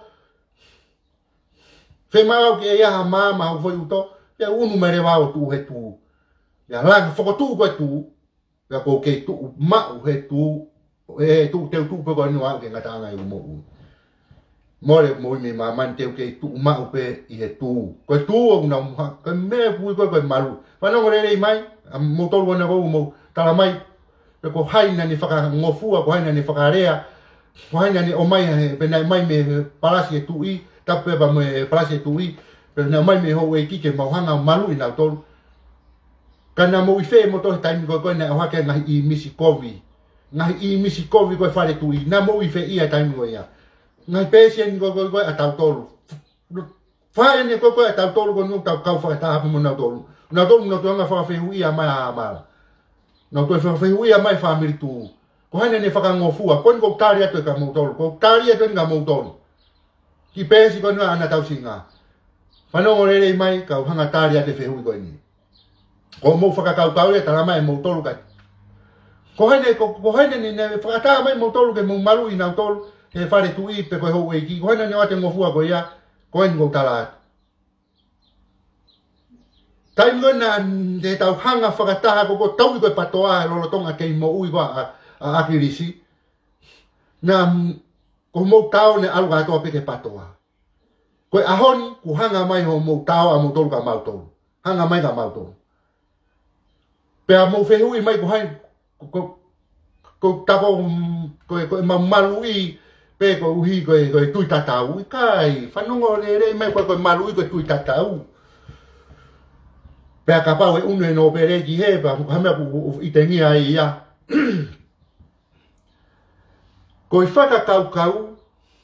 Whemau ke ia ha mama o ufoi uto. Ia unu mere wao tu he tu. Ya lang fokotu ko tu ya ko ke tu ma he tu te tu ko ni wa ke ngata ngai mo mo mi ma man te ke tu ma pe I he tu ko tu o na ko me pu ko malu pa no re mai mo to na ko mo tala mai ko haina ni faka ngofu ko haina ni faka rea ko haina ni o mai pe na mai me palasi tu I ta pe ba me palasi tu I pe na mai me ho e ki ke mo hanga malu ina to. Kana mo ife mo to taimi ko na o hake ngahi I misi kovi. Ngahi I misi kovi ko fare tu I na mo ife ia taimi ko ia. Ngahi pesien ko atau tolu. Fare ne ko atau tolu ko no tau kau fa ta mo na tolu. Na tolu no to nga fa fe ia mai. No to fa fe ia mai family tu. Ko hane ne fa ka ngofu a kon ko taria to ka mo tolu. Ko taria to nga mo tolu. Ki pesi ko na ana tau singa. Fa no re mai ka hanga taria te fe hui ko ni. Ko mo whakakau e tarama e mo tolu kai. Ko haine ni ne whakatā mai mo tolu ke mo maru I nau tolu he whare tu I pe koe hou e ki. Ko haine ne wate ngofua ko ia, ko haine kou tala. Tai ngona te tau hanga whakataha ko tau I koe patoa e lolo tonga kei mo ui koa a akirisi. Na ko mo tau ne alu katoa pe ke patoa. Koe ahoni ku hanga mai ho mo tau a mo tolu ka mau tolu. Hanga mai ka mau tolu. Pea mo whehui mai ko hai ko tapo ko malu I pe ko uhi ko tui tatau kai whanongo re mai ko malu I ko tui tatau. Pea ka pau e unu no pere ki he pa hamea ku I te ngia I ia. Ko I whakakau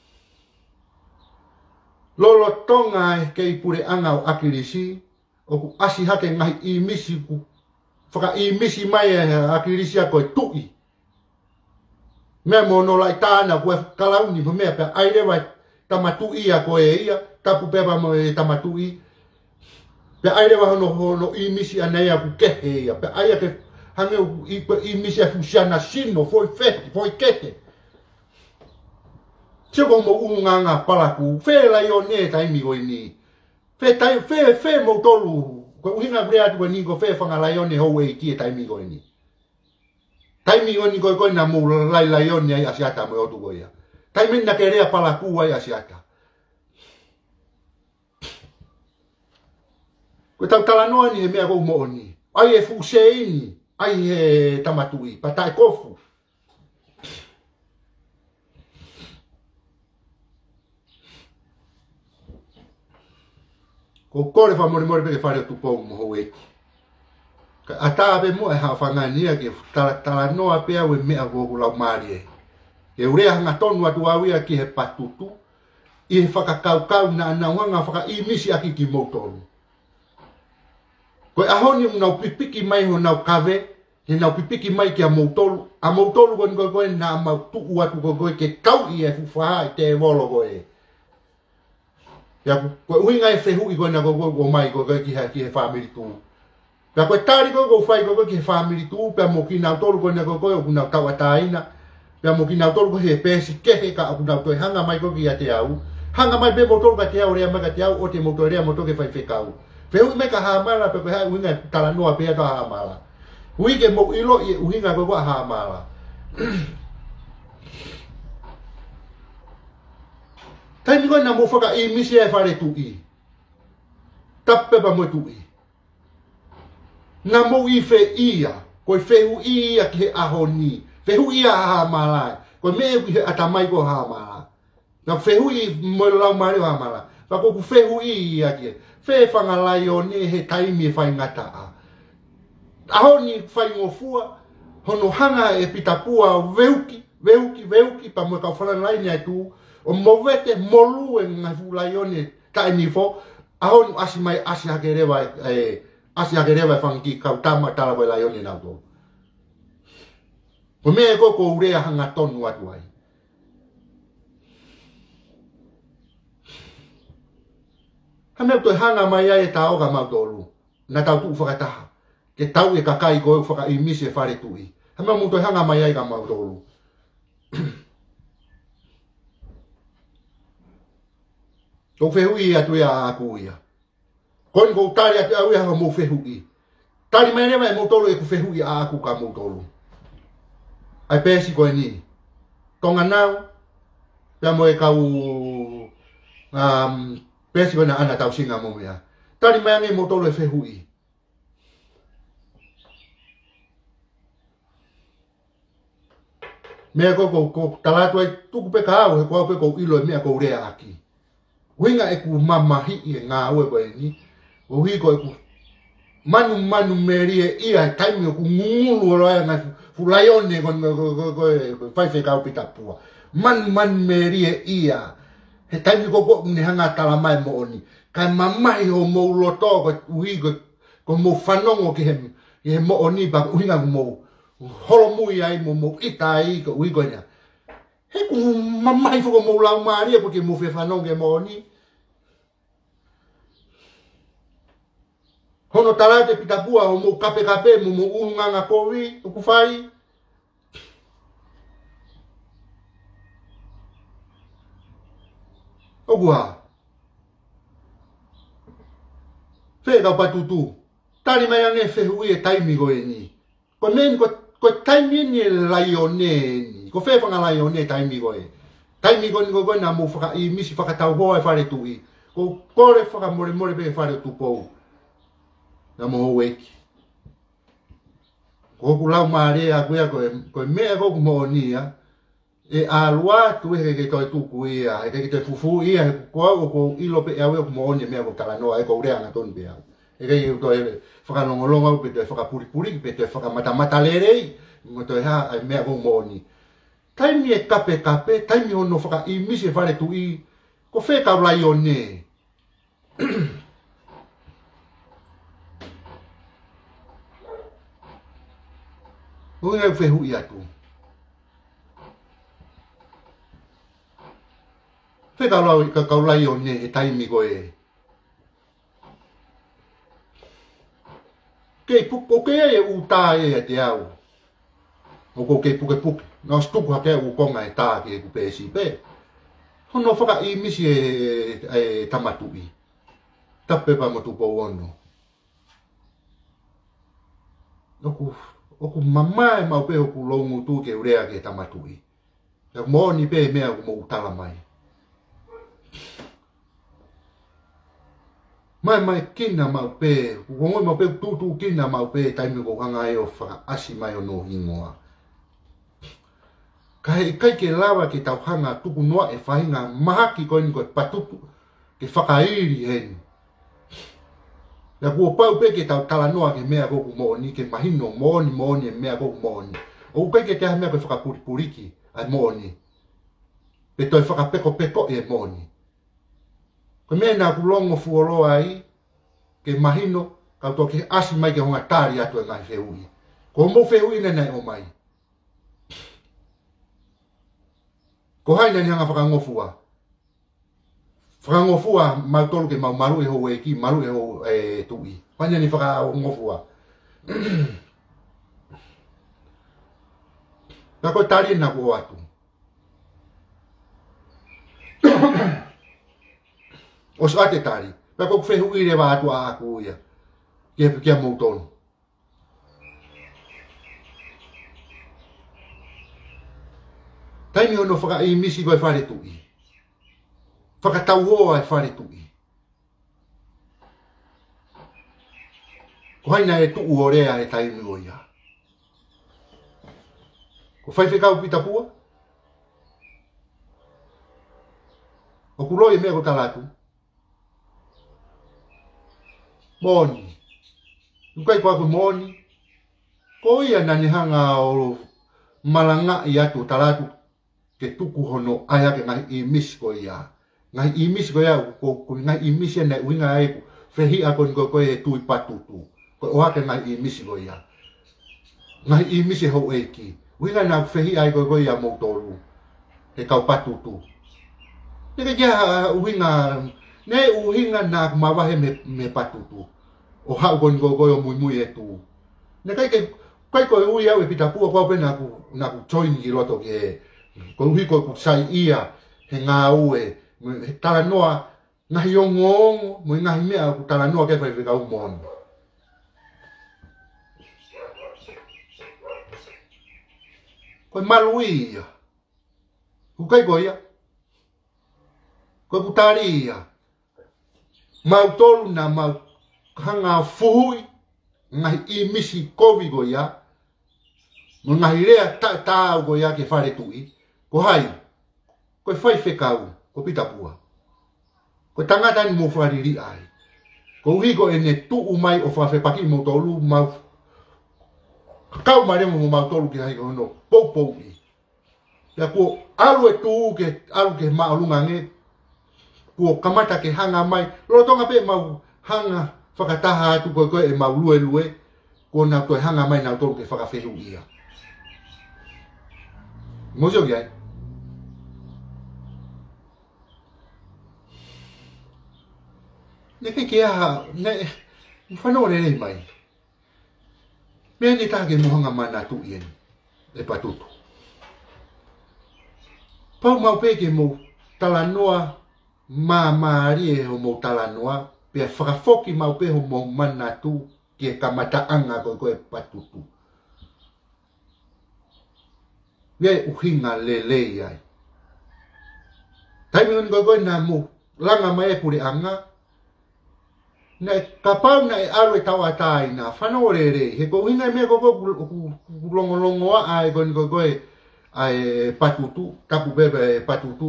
lolo tonga ke I pure anga o akirisi o ku asi hake ngahi I misi ku whaka I misi mai akirisia koe tui. Mea mo no lai tāna koe kalauni po mea pia aire wai tamatu ia koe ia, tapu pepa mo e tamatu I. Pia aire wai no I misi anea ku kehe ia, pia aia ke hange I misia fusiana sino foi fete, foi kete. Se ko mo unga pala ku fe la yo ne tai mi go ni. Fe mo tolu. Ko hinga brea tu ni go fe fanga la yo ne ho we ki tai mi go ni. Tai mi go ni go na mo la yo ni ai asiata mo tu go ya. Tai min na kerea pala ku ai asiata. Ko tau tala noa ni mea ko mo ni. Ai e fuseini, ai e tamatui, patai kofu. Ko kore fa mori pe fare tu pou mo hoe. Ka ata be mo e ha fangania ke tala noa pe au mea go la mari. Ke ure hanga tonu atu awia ki he patutu. I whakakau na wanga whaka I misi aki ki motonu. Koe ahoni unau pipiki mai ho nau kave, he nau pipiki mai ki a moutolu. A moutolu koe na mau tuku atu koe ke kau I e fufaha I te volo koe. Ya koe uinga e whehui koe na koe mai koe ki he whamiri tu. Ya koe tari koe whai koe ki he whamiri tu, pia mo ki nau tolu koe na koe o kunau tau ataina. Pia mo ki nau tolu koe he pesi kehe ka o kunau koe hanga mai koe ki a te au. Hanga mai pe moutolu ka te au rea maka te au o te moutolu rea motoke whai whekau. Feu me ka hamala pe ha winga tala noa pe ta hamala. Ui ke mo ilo I uhinga ko hamala. Tai mi ko na mo faka I misi e fare tu I. Tappe ba mo tu I. Na mo I fe ia, ko feu ia ke ahoni. Feu ia hamala. Ko me ku atamai ko hamala. Na feu I mo la mari hamala. Fa ko feu ia ke. Fe whangalai o ne he taimi e whai ngata a. Aho ni whai ngofua, hono hanga e pitapua veuki, pa mo ka whanalai ni tu, o mowete molu e ngai fulai o ne taimi fo, aho ni asi hakerewa e whangi kau tama tala koe lai o ne nau tō. O mea ko urea hanga tonu atu ai. Hame to hanga mai ai tau ka mau tolu. Na tau tu whakataha. Ke tau e kakai koe whaka I misi e whare tui. Hame mu to hanga mai ai ka mau tolu. Ko whehui atu ia aku ia. Koni ko tari atu au ia ka mo whehui. Tari mai rewa e mo tolu e ku whehui a aku ka mo tolu. Ai pesi koe ni. Tonga nau. Pea mo e kau pesi koe na ana tau singa mo mea. Tari mai ange mo tolu e whehui. Mea ko talatu ai tuku pe ka au he kua pe ko ilo e mea ko urea aki. Winga e ku mamahi I e ngā ue koe ni. O hui ko e ku manu meri e ia e taimi o ku ngulu o roa ngai fulaione koe whaiwhe kau pita pua. Manu meri e ia. He taimi ko ni hanga tala mai mo oni. Kai mamai ho mo loto ko ui ko mo whanongo ki he mo oni pa uhinga ko mo holo mui ai mo ita ai ko ui ko nia. He ku mamai fo ko mo lau maria porque mo fe whanongo ke mo oni. Hono talate pita pua ho mo kape mo unga kowi ku fai. Ogua. Fe ka patutu. Tari mai ange fe hui e taimi go ni. Ko men ko taimi ni laione ni. Ko fe fanga laione taimi go e. Taimi go ni go na mo faka I misi faka tau ho e fare tu I. Ko kore faka more be fare tu pou. Na mo weki. Ko ku lau marea ko me go mo ni ya. E alua tu e ke toi tuku ia, e ke te fufu ia, ko ilo pe awe ko mo ni mea ko tala noa, e ko urea na ton bea. E ke toi whakalongolonga pe toi whakapuripuri, pe toi whakamata lerei, mo toi ha ai mea ko mo ni. Taimi e kape, taimi ono whaka I misi e whare tu I, ko wheka ulai o ne. Ko inga whehu I atu. Wheka ulai o ne e taimi ko e. o ke e uta e te au. O ko ke puke. No stuku hake u konga e tā ke ku pesi pe. Hono whaka I misi e tamatui. Tape pa motu po ono. Oku mamae mau pe oku longu tu ke urea ke tamatui. Ya moni pe mea ku mo utala mai. Mai kina mau pe, kungoi mau pe tutu kina mau pe taimi ko hanga e o whaka asi mai o no hingoa. Kai ke lawa ke tau hanga tuku noa e whahinga mahaki koe ni koe patutu ke whakairi heni. Ya kua pau pe ke tau tala noa ke mea koku mooni ke mahino mooni e mea koku mooni. O kai ke te ha mea koe whakapuripuriki ai mooni. Pe toi whakapeko e mooni. Ko mea nā kulongo fuoroa ai ke mahino kau tō ke asi mai ke honga tāri atu e ngai whehui. Ko mo whehui nei o mai. Ko haina ni hanga whakangofua. Whakangofua mau tolu ke mau maru e ho e ki, maru e ho e tui. Haina ni whakangofua. Ka koe tāri na ko atu. O sa te tari, pa ko whehu I rewa atu a aku ia, kia mou tonu. Taimi ono whaka I misi koe whare tui. Whakatau hoa e whare tui. Ko haina e tuu o rea e taimi o ia. Ko whaiwhekau pita pua? O kuroi e mea ko talatu. Moni. Nukai kwa ku moni. Ko ia nani hanga o malanga I atu talatu ke tuku hono aya ke ngai I misi ko ia. Ngai I misi ko ia ko ngai I misi e nei uinga e whehi a kon ko e tui patutu. Ko oha ke ngai I misi ko ia. Ngai I misi ho eiki. Uinga na whehi a ko ia mou toru. He kau patutu. Neke kia uhinga, ne uhinga na mawahe me patutu. O hau kon ko o mui e tu. Ne kai ko ui au e pita pua kwa pe na ku join ki roto ke. Ko uhi ko ku sai ia he ngā ue. He tala noa ngahi o ngongo, mui ngahi mea ku tala noa ke whai whika umon. Ko malu ia. Ku kai ko ia. Ko kutari ia. Mau tolu na mau hanga fuhui. Ngahi I misi kovi go ia. Ngahi rea ta go ia ke whare tui. Ko hai. Ko whai whekau. Ko pita pua. Ko tangata ni mo whariri ai. Ko uhi ko ene tuu mai o whawhepaki mo tolu mau. Kau maremo mo mau tolu ki hai ko no. Pou I. Ya ko alu e tuu ke alu ke maolunga nge. Ko kamata ke hanga mai. Rotonga pe mau hanga whakataha atu koe e mau lue. Ko na toi hanga mai na tolu ke whakawhehu ia. Mosio ki ai. Ne ke aha, ne whanau rere mai. Mea ni tāke mohanga mai nā tu ien. E patutu. Pau mau peke mo talanoa maari e ho mo talanoa. Pea whakafoki mau pe ho mo manatu ke kamataanga koe patutu. Ia uhinga lelei ai. Taimi on koe na mo langa mai e pure anga. Na kapau na e alu e tau atai na whanau rere. He ko uhinga mea ko longolongo a e koe ai patutu, tapu bebe patutu.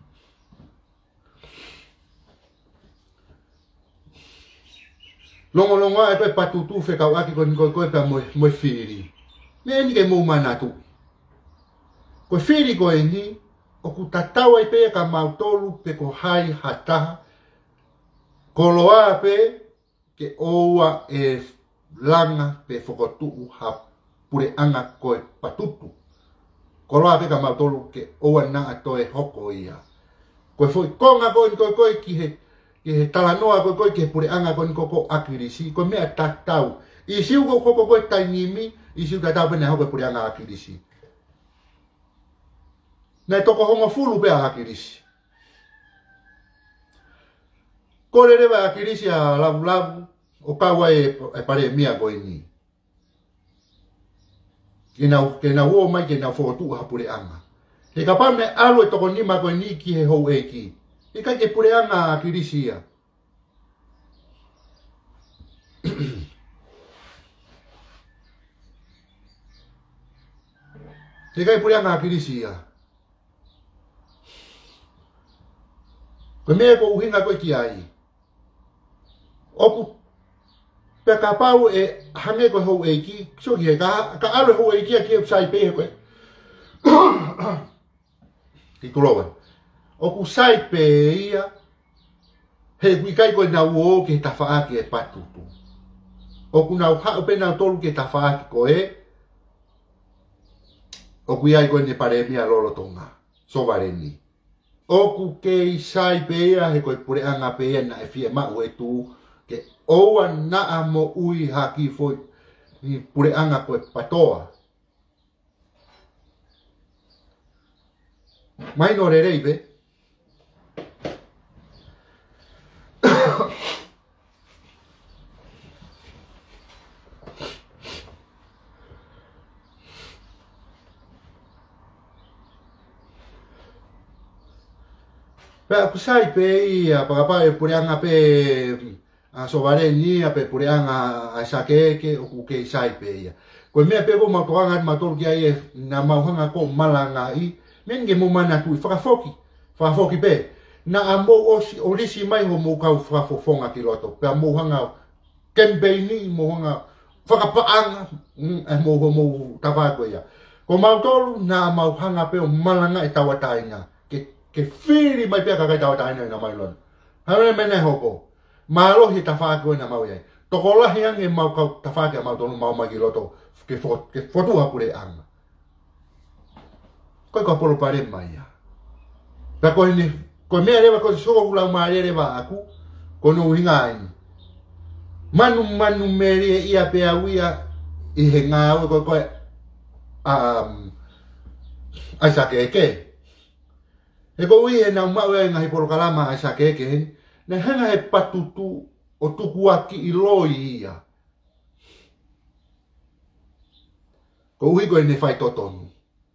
Longo ai pe patutu fe kau aki koe pa mo whiri. Me ni ke mo manatu. Ko whiri koe ni o ku tatau ai pe ka mautolu pe ko hai hataha. Ko loa pe ke oua e langa pe whakotuu ha pure anga koe patutu. Ko loa pe ka mautolu ke oua na atoe hoko ia. Koe foi konga koe ki he talanoa koe ki he pure anga koe koko akirisi. Koe mea tatau I siu ko tainimi, I siu tata pene hau pure anga akirisi. Nei toko hongo fulu pe akirisi. Kore rewa akirisi a lavu o kawa e pare mia ko ini. Kena uo mai kena fotu hapure anga. He kapame alo e toko nima ko ini ki he hou eki. E kai ke pure anga akirisi ia. Te kai pure anga akirisi ia. Ko mea ko uhinga ko ki ai. Oku pe ka pau e hange ko hou eki, so ki ka alo hou eki a ki sai pe ko. Ki kurowa. Oku sai pe ia he wikai ko na wo ke tafaa ki e patutu. Oku na ha pe na tolu ke tafaa ki ko e. Oku ia ko ne pare mia lolo tonga. So vareni. Oku ke sai pe ia he ko pure anga pe ia na e fie ma o e tu ke oa naa mo ui haki foi ni pure anga koe patoa. Mai no rerei be. Pe akusai pe ia pakapai pure anga pe a sovareni a pe pure anga a sakeke o ku ke sai pe ia. Ko mea pe ko matoanga matol ki ai na mauhanga ko malanga I menge mo mana tu whakafoki pe na amo o risi mai ho mo kau whakafofonga ki loto pe mo hanga kempeini mo hanga whakapaanga mo tawako ia. Ko mautolu na mauhanga pe o malanga e tawatainga ke whiri mai pe kakai tawatainga na mai lona. Hare mene hoko. Malo hi tawhako na mau iai. Toko lahi ange mau kau tawhake a mautolu mau mai ki loto ke fotu hapure anga. Koe ka polo pare mai ia. Ka koe mea rewa koe soko kulau maare rewa aku, koe no uhinga aini. Manu meri e ia pe au ia I he ngā au koe aisake eke. E ko ui e nau mau e ngahi polo kalama aisake eke heni, ne henga he patutu o tuku aki I loi ia. Ko ui koe ne whai totonu.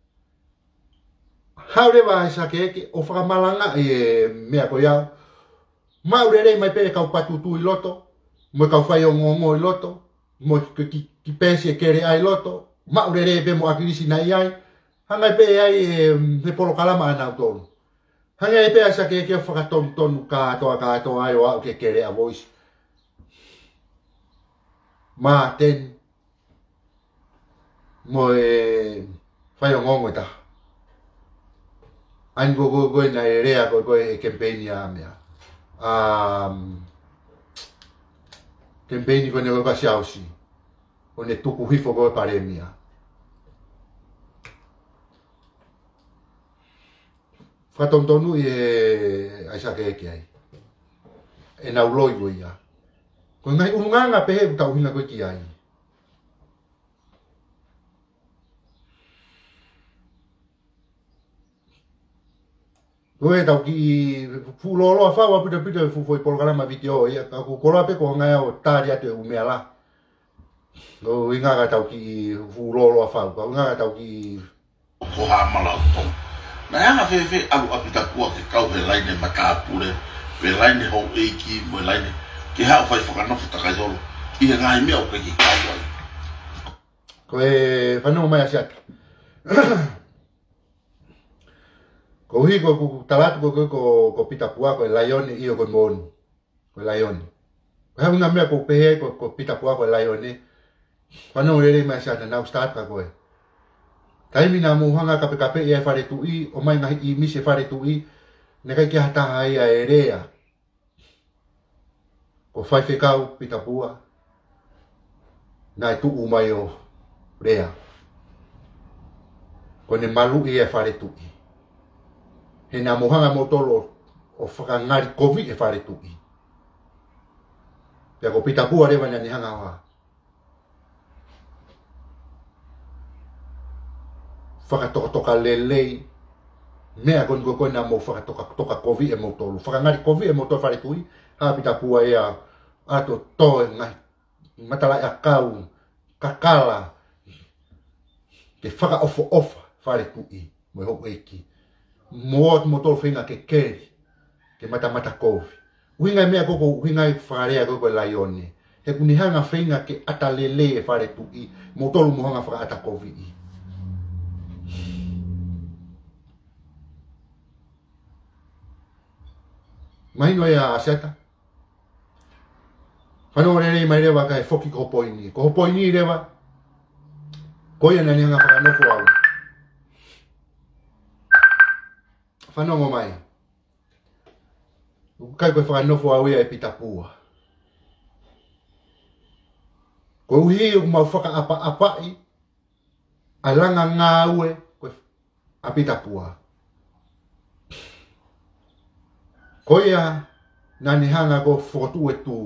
Haurewa aisake eke o whakamalanga e mea ko iau. Maurere mai pe kau patutu I loto, mo kau whai o ngongo I loto, mo ki pesi e kere ai loto, maurere pe mo akirisi na iai, hangai pe ai he polo kalama anau tonu. Hangai pe aisake eke o whakatonu katoa ai o au ke kere a voice. Ma ten, mo e whai o ngongo ta. Ain go na area ko e campaign ya mea. Campaign ko ne ko siausi. O ne tuku hifo ko pare mia. Fatondonu e aisake ke ai. E na uloi go ia. Ko ngai unanga pe he tau hina ko ki ai. Koe tau ki fulolo a whaua pita fu foi programa video ia ka ko kola pe ko ngai o tari atu umea la. No inga ka tau ki fulolo a whaua, inga ka tau ki
ko ha mala to. Na anga fe alu apita kua ke kau he laine makapure, pe laine ho eki mo laine ke ha fai whakano whutaka zolo. I he ngai mea o ke ki kau ai.
Koe whanau mai asiata. Ko hi ko talatu ko pita pua ko laione io ko mon. Ko laione. Ko ha una mea ko pehe ko pita pua ko laione. Whanau rere mai asiata nau start ka koe. Kaimi na muhanga kape ia whare tui, o mai ngahi I mise whare tui, ne kai ki hataha ia e rea. Ko whai whekau pita pua, nai tuu mai o rea. Ko ne malu ia whare tui. He na muhanga motolo o whakangari kovi e whare tui. Pea ko pita pua rewa na ni hanga wa. whakatoka lelei, mea kon ko na mo whakatoka kovi e mo tolu. Whakangari kovi e mo tolu whare kui, hapita pua ea ato toe ngai, matala ea kau, kakala, ke whaka ofa whare kui, mo ho eiki. Mo tolu whinga ke keri, ke mata kovi. Winga mea koko winga wharea koko laione. He kuni hanga whinga ke ata lele e whare kui, mo tolu mo hanga whaka ata kovi i. Mahino ea aseta. Whanau rere mai rewa ka e whoki ko poini. Ko poini rewa, koia nani hanga whakanofo au. Whanau mai. Kai koe whakanofo au ia e pita pua. Ko uhi u mau whaka apai, a langa ngā ue, koe a pita pua. Koia nani hanga ko whotu e tū.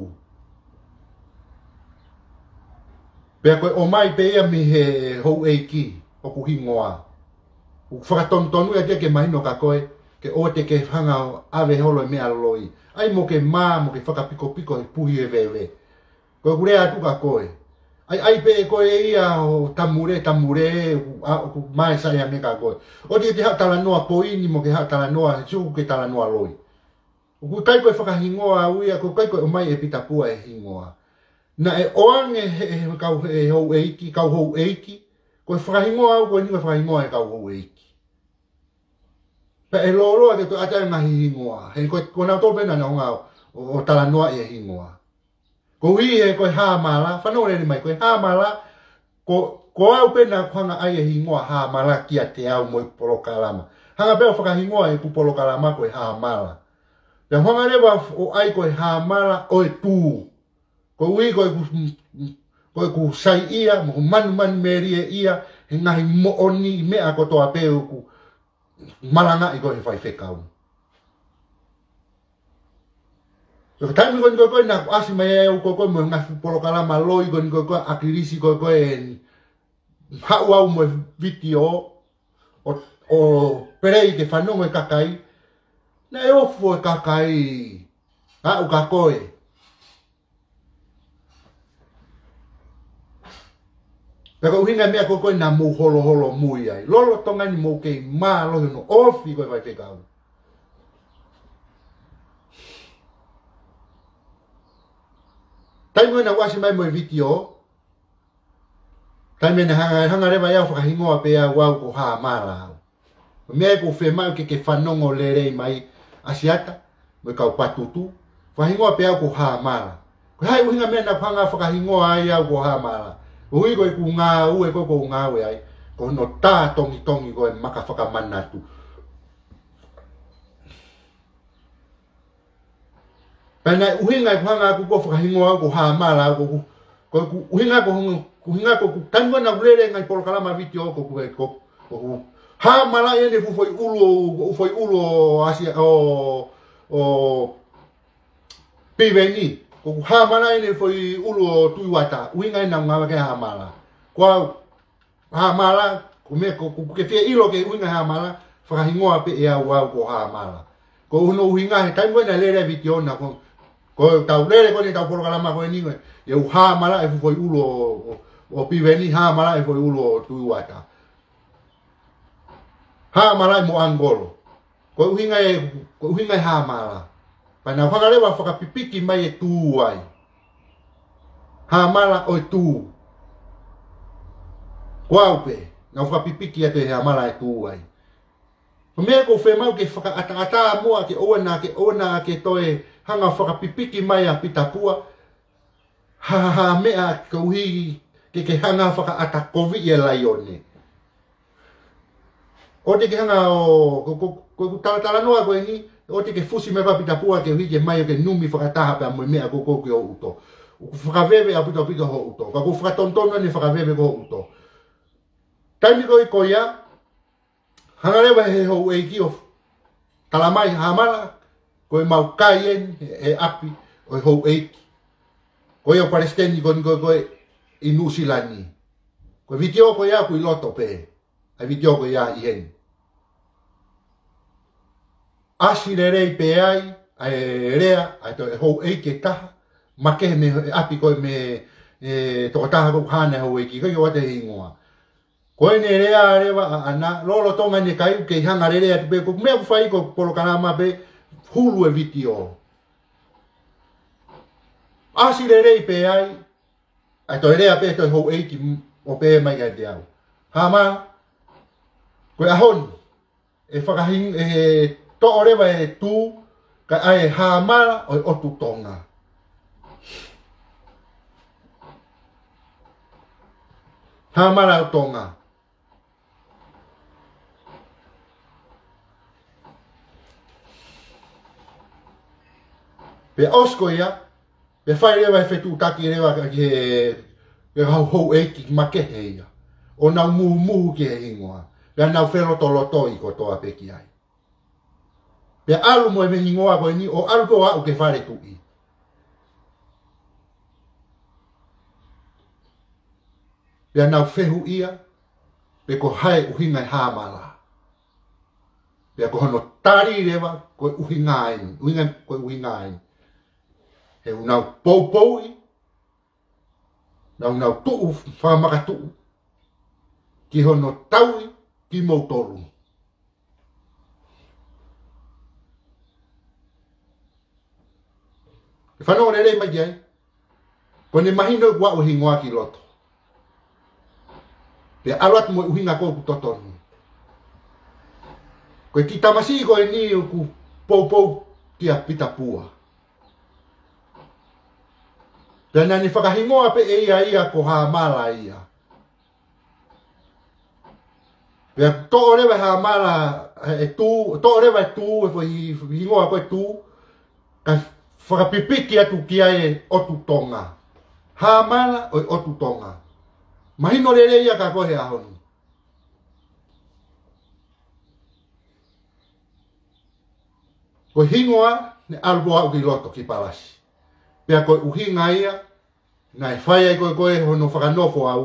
Pea koe o mai pe ia mi he hou eiki, o kuhi ngoa. U whakatonu ia ke mahino ka koe, ke o te ke hanga ave holo e mea loi. Ai mo ke mā, mo ke whakapiko e puhi e vewe. Koe kurea atu ka koe. Ai pe koe ia o tamure, ku mai sa ia me ka koe. O te hao tala noa poini, mo ke hao tala noa, suku ke tala noa loi. Ku kai koe whakahingoa uia, ku kai koe o mai e pita pua e hingoa. Na e oange kau hou eiki, kau hou eiki, koe whakahingoa au koe ninga whakahingoa e kau hou eiki. Pe e loloa ke koe atai ngahi hingoa, he koe nao tō pena na o tala noa e hingoa. Ko hui e koe hāmala, whanau reni mai koe hāmala, ko au pena kuhanga ai e hingoa hāmala kia te au mo i polokalama. Hanga peo whakahingoa e ku polokalama koe hāmala. Te honga rewa o ai koe hāmala o e tū. Ko ui koe ku sai ia, mo manu meri e ia, he ngahi mooni mea ko toa peo ku malanga i koe whai whekau. So ka taimi koe na asi mai e u koe mo ngahi polokalama loi koe akirisi koe hau au mo video o perei ke whanongo e kakai, na e ofo e kakai, u ka koe. Peka uhinga mea koe na mou holo mui ai. Lolo tonga ni mou kei maa lohi no ofi koe vai whekau. Taimoi na wasi mai mo e video. Taimoi na hanga rewa iau whakahingoa pe au au ko haa mara au. Mea ko whemau ke whanongo le rei mai asiata, mo e kau patutu. Whahingoa pe au ko haa mara. Ko hai uhinga mea na whanga whakahingoa ai au ko haa mara. Ui koe ku ngā ue koe ko ngā ue ai. Ko no tā tongi koe maka whakamanatu. Pena uhinga i whanga ku ko whakahingoa au ko haa mara au ko uhinga ko ku tango na urere ngai polokalama video ko haa mara ene ufoi ulo asia o piveni. Ko hamala ene foi ulo tuiwata winga na ngawa ke hamala kwa hamala ko me ko ke fie ilo ke winga hamala fa hingoa pe ia wa ko hamala ko uno winga he tai na lere video na ko tau lere ko ni tau por kala ma ko ni e u hamala e foi ulo o piveni hamala e foi ulo tuiwata hamala mo angolo ko winga hamala. Pana whakarewa whakapipiki mai e tū ai. Hāmala o e tū. Kwaupe, nga whakapipiki atu e hāmala e tū ai. Mea ko whemau ke whakaata mua ke ona ke toe hanga whakapipiki mai a pita pua. Ha mea ka uhi ke hanga whakaata kovi e laione. O te ke hanga ko tala noa koe ni, o te ke fusi me papita pua ke hui ke mai o ke numi whakataha pe a moe mea ko ke o uto. Whakawewe a pita ho uto. Ka ko whakatontono ni whakawewe ko uto. Taimi koe koia, hangarewa he hou eiki o talamai hamala, koe mau kaien e api o hou eiki. Koe o Palestini koe i Nusilani. Koe video koe aku i loto pe. ai vitio ko ia i hen asi le rei pe ai rea ai to ho e ke ta ma ke me api ko me to ta ko hana ho e ki ko yo te ingoa ko ne rea rewa ana lolo tonga ne kai ke hanga rea te pe ko me fai ko polo kanama pe hulu e vitio asi le rei pe ai to rea pe to ho e ki o pe mai ga te au hama ko ahon e whakahing to orewa e tu ka ai hama o tu tonga hama o tonga pe osko ia pe fai rewa e fetu taki rewa ke hau e ki make he ia o na mu ki e ingoa pe na fero to loto i ko to ape ki ai pe alu mo e me ingoa ko ni o alu ko au ke fare tu i pe na fehu ia pe ko hai uhinga hamala pe ko no tari rewa ko uhinga ai he unau poupoi, na unau tuu whamaka tuu, ki hono taui, ki mautoru. E whanau rei mai ai, ko ne mahino kua uhi ngoa ki loto. Pe alat mo uhinga ko ku totonu. Ko ki tamasi ko ni ku poupou ki a pita pua. Pena ni whakahingoa pe ia ko ha mala ia. Pea to orewa ha mala e tu, to orewa e tu, e hingoa ko e tu, ka whakapipiki atu ki ai otu tonga. Ha mala o otu tonga. Mahino rere ia ka kohe ahoni. Ko hingoa ne algo au ki loto ki palasi. Pea koe uhinga ia, na e whai ai koe hono whakanofo au,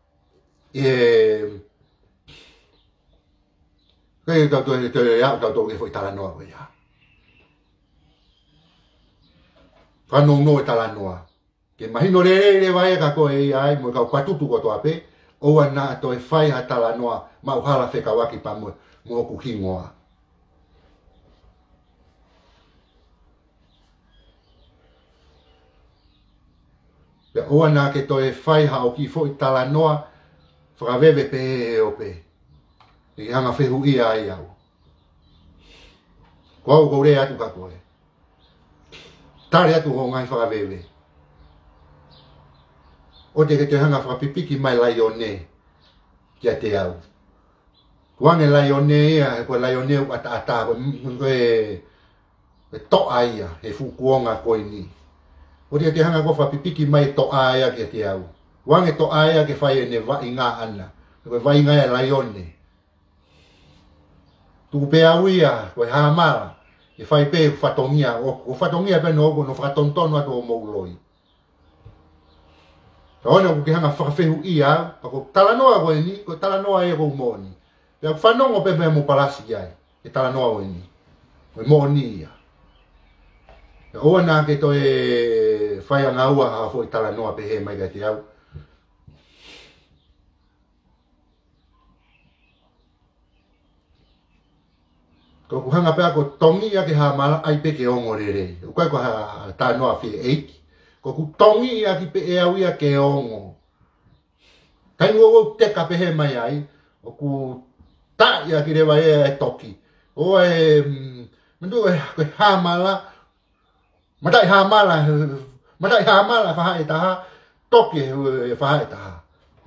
koe tau e fwoi tala noa koe ia. Whanau no e tala noa. Ke mahino re vai ka koe ia ai, mo kau patutu ko toa pe, oua na to e whai ha tala noa, ma uhala wheka waki pa mo ku hingoa. Pe oa nā ke to e whai hao ki fo i tala noa, whakawewe pe e o pe. I hanga whehu ia ai au. Ko au koure atu ka koe. Tare atu ho ngai whakawewe. O te ke te hanga whakapipiki mai lai o ne, kia te au. Kuange lai o ne ia, koe lai o ne u ata, koe toa ia, he fukuonga koe ni. O te hanga ko whapipiki mai to aia ke te au. Wange to aia ke whai ne vai ngā ana. Koe vai ngā e laione. Tuku pe au ia, koe hamara. Ke whai pe whatongia. O whatongia pe no no whatontono ato o mauloi. Ka ona ku ke hanga whakawhehu ia, ko talanoa koe ni, ko talanoa ia ko moni. Pea whanongo pe me mo palasi ai. Ke talanoa koe ni. Koe moni ia. Oa nā ke to e whai anga ua ha fo i tala noa pe he mai ka te au. Ko kuhanga pēr ko tongi a ke ha mala ai pe ke ongo re re. Ukai ko ha tā noa whi eiki. Ko ku tongi a ki pe e au ia ke ongo. Kai ngō teka pe he mai ai. O ku tā ia ki rewa e toki. O e mendu e ha mala. Matai hamala whaha e taha, toki e whaha e taha.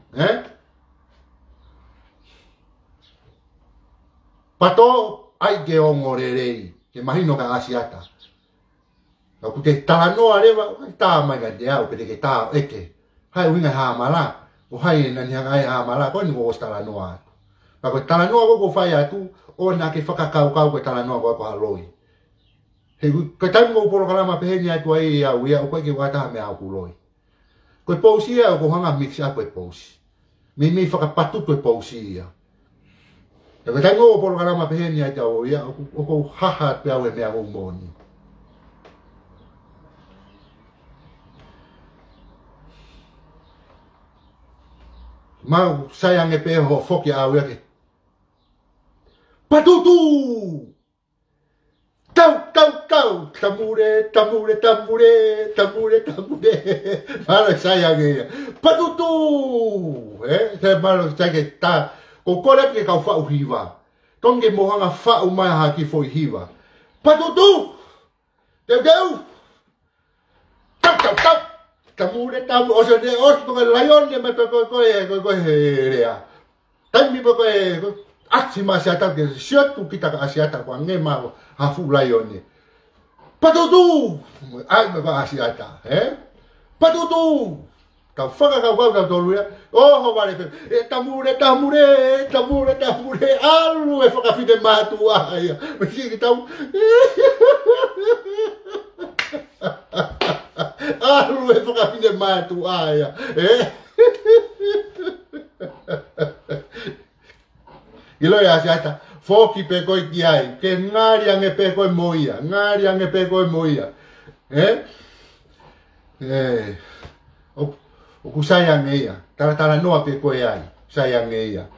Pato ai ke ongo re rei, ke mahino ka asiata. Ku te talanoa rewa, tā mai ka te au, pete ke tā eke. Hai uinga hamala, o hai nani hanga ai hamala, koe ni ko os talanoa atu. Pako talanoa ko whai atu, o nā ke whakakau ke talanoa ko haloi. He ka taimu ko poro kalama peheni atu ai au ia o koe ke wataha me au kuloi. Koe pousi ia o ko hanga mix up e pousi. Me whakapatutu e pousi ia. E ko tango o programa peheni ai tau ia o ko haha pe au e mea ngomoni. Mau sayang e pe ho foki au ia ke. Patutu! Tau, tau, tau, tamure, tamure, tamure, tamure, tamure. Malo sayang e ia. Patutu! Te malo sayang e ta. Ko kore ke kau whau hiwa. Tonge mohanga whau mai haki foi hiwa. Patutu! Teu teu! Tau, tau, tau! Tamure, tamure. Oso ne oso koe laion ne me koe rea. Taimi koe atsi masiata ke siotu kita ka asiata kwa nge ma hafu laion ne. Patutu! Ai me ka asiata, Patutu! Kau whaka kau tolu ia. Oh, vale. Tamure, tamure, tamure, tamure. Alu e whakawhine mātua ia. Mesi ki tau. Alu e whakawhine mātua ia. Ilo ia siata. Foki pe koi ki ai. Ke ngari ange pe koi moia. Ngari ange pe koi moia. O ku sayang e ia. Tara noa pe koe ai. Sayang e ia.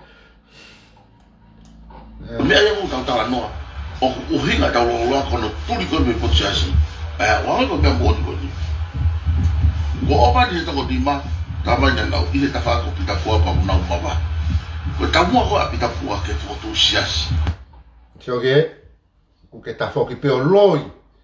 Mea ia mu tau noa. O hinga tau loa kono tuli koe me potu siasi. Wanga koe mea mwoni koe ni. Ko opa ni he tako dima. Tama ina nau. Ile ta whako pita kua pa munau mama. Koe tamua koe a pita kua ke fotu siasi.
Sio ke. Ku ke ta foki pe o loi.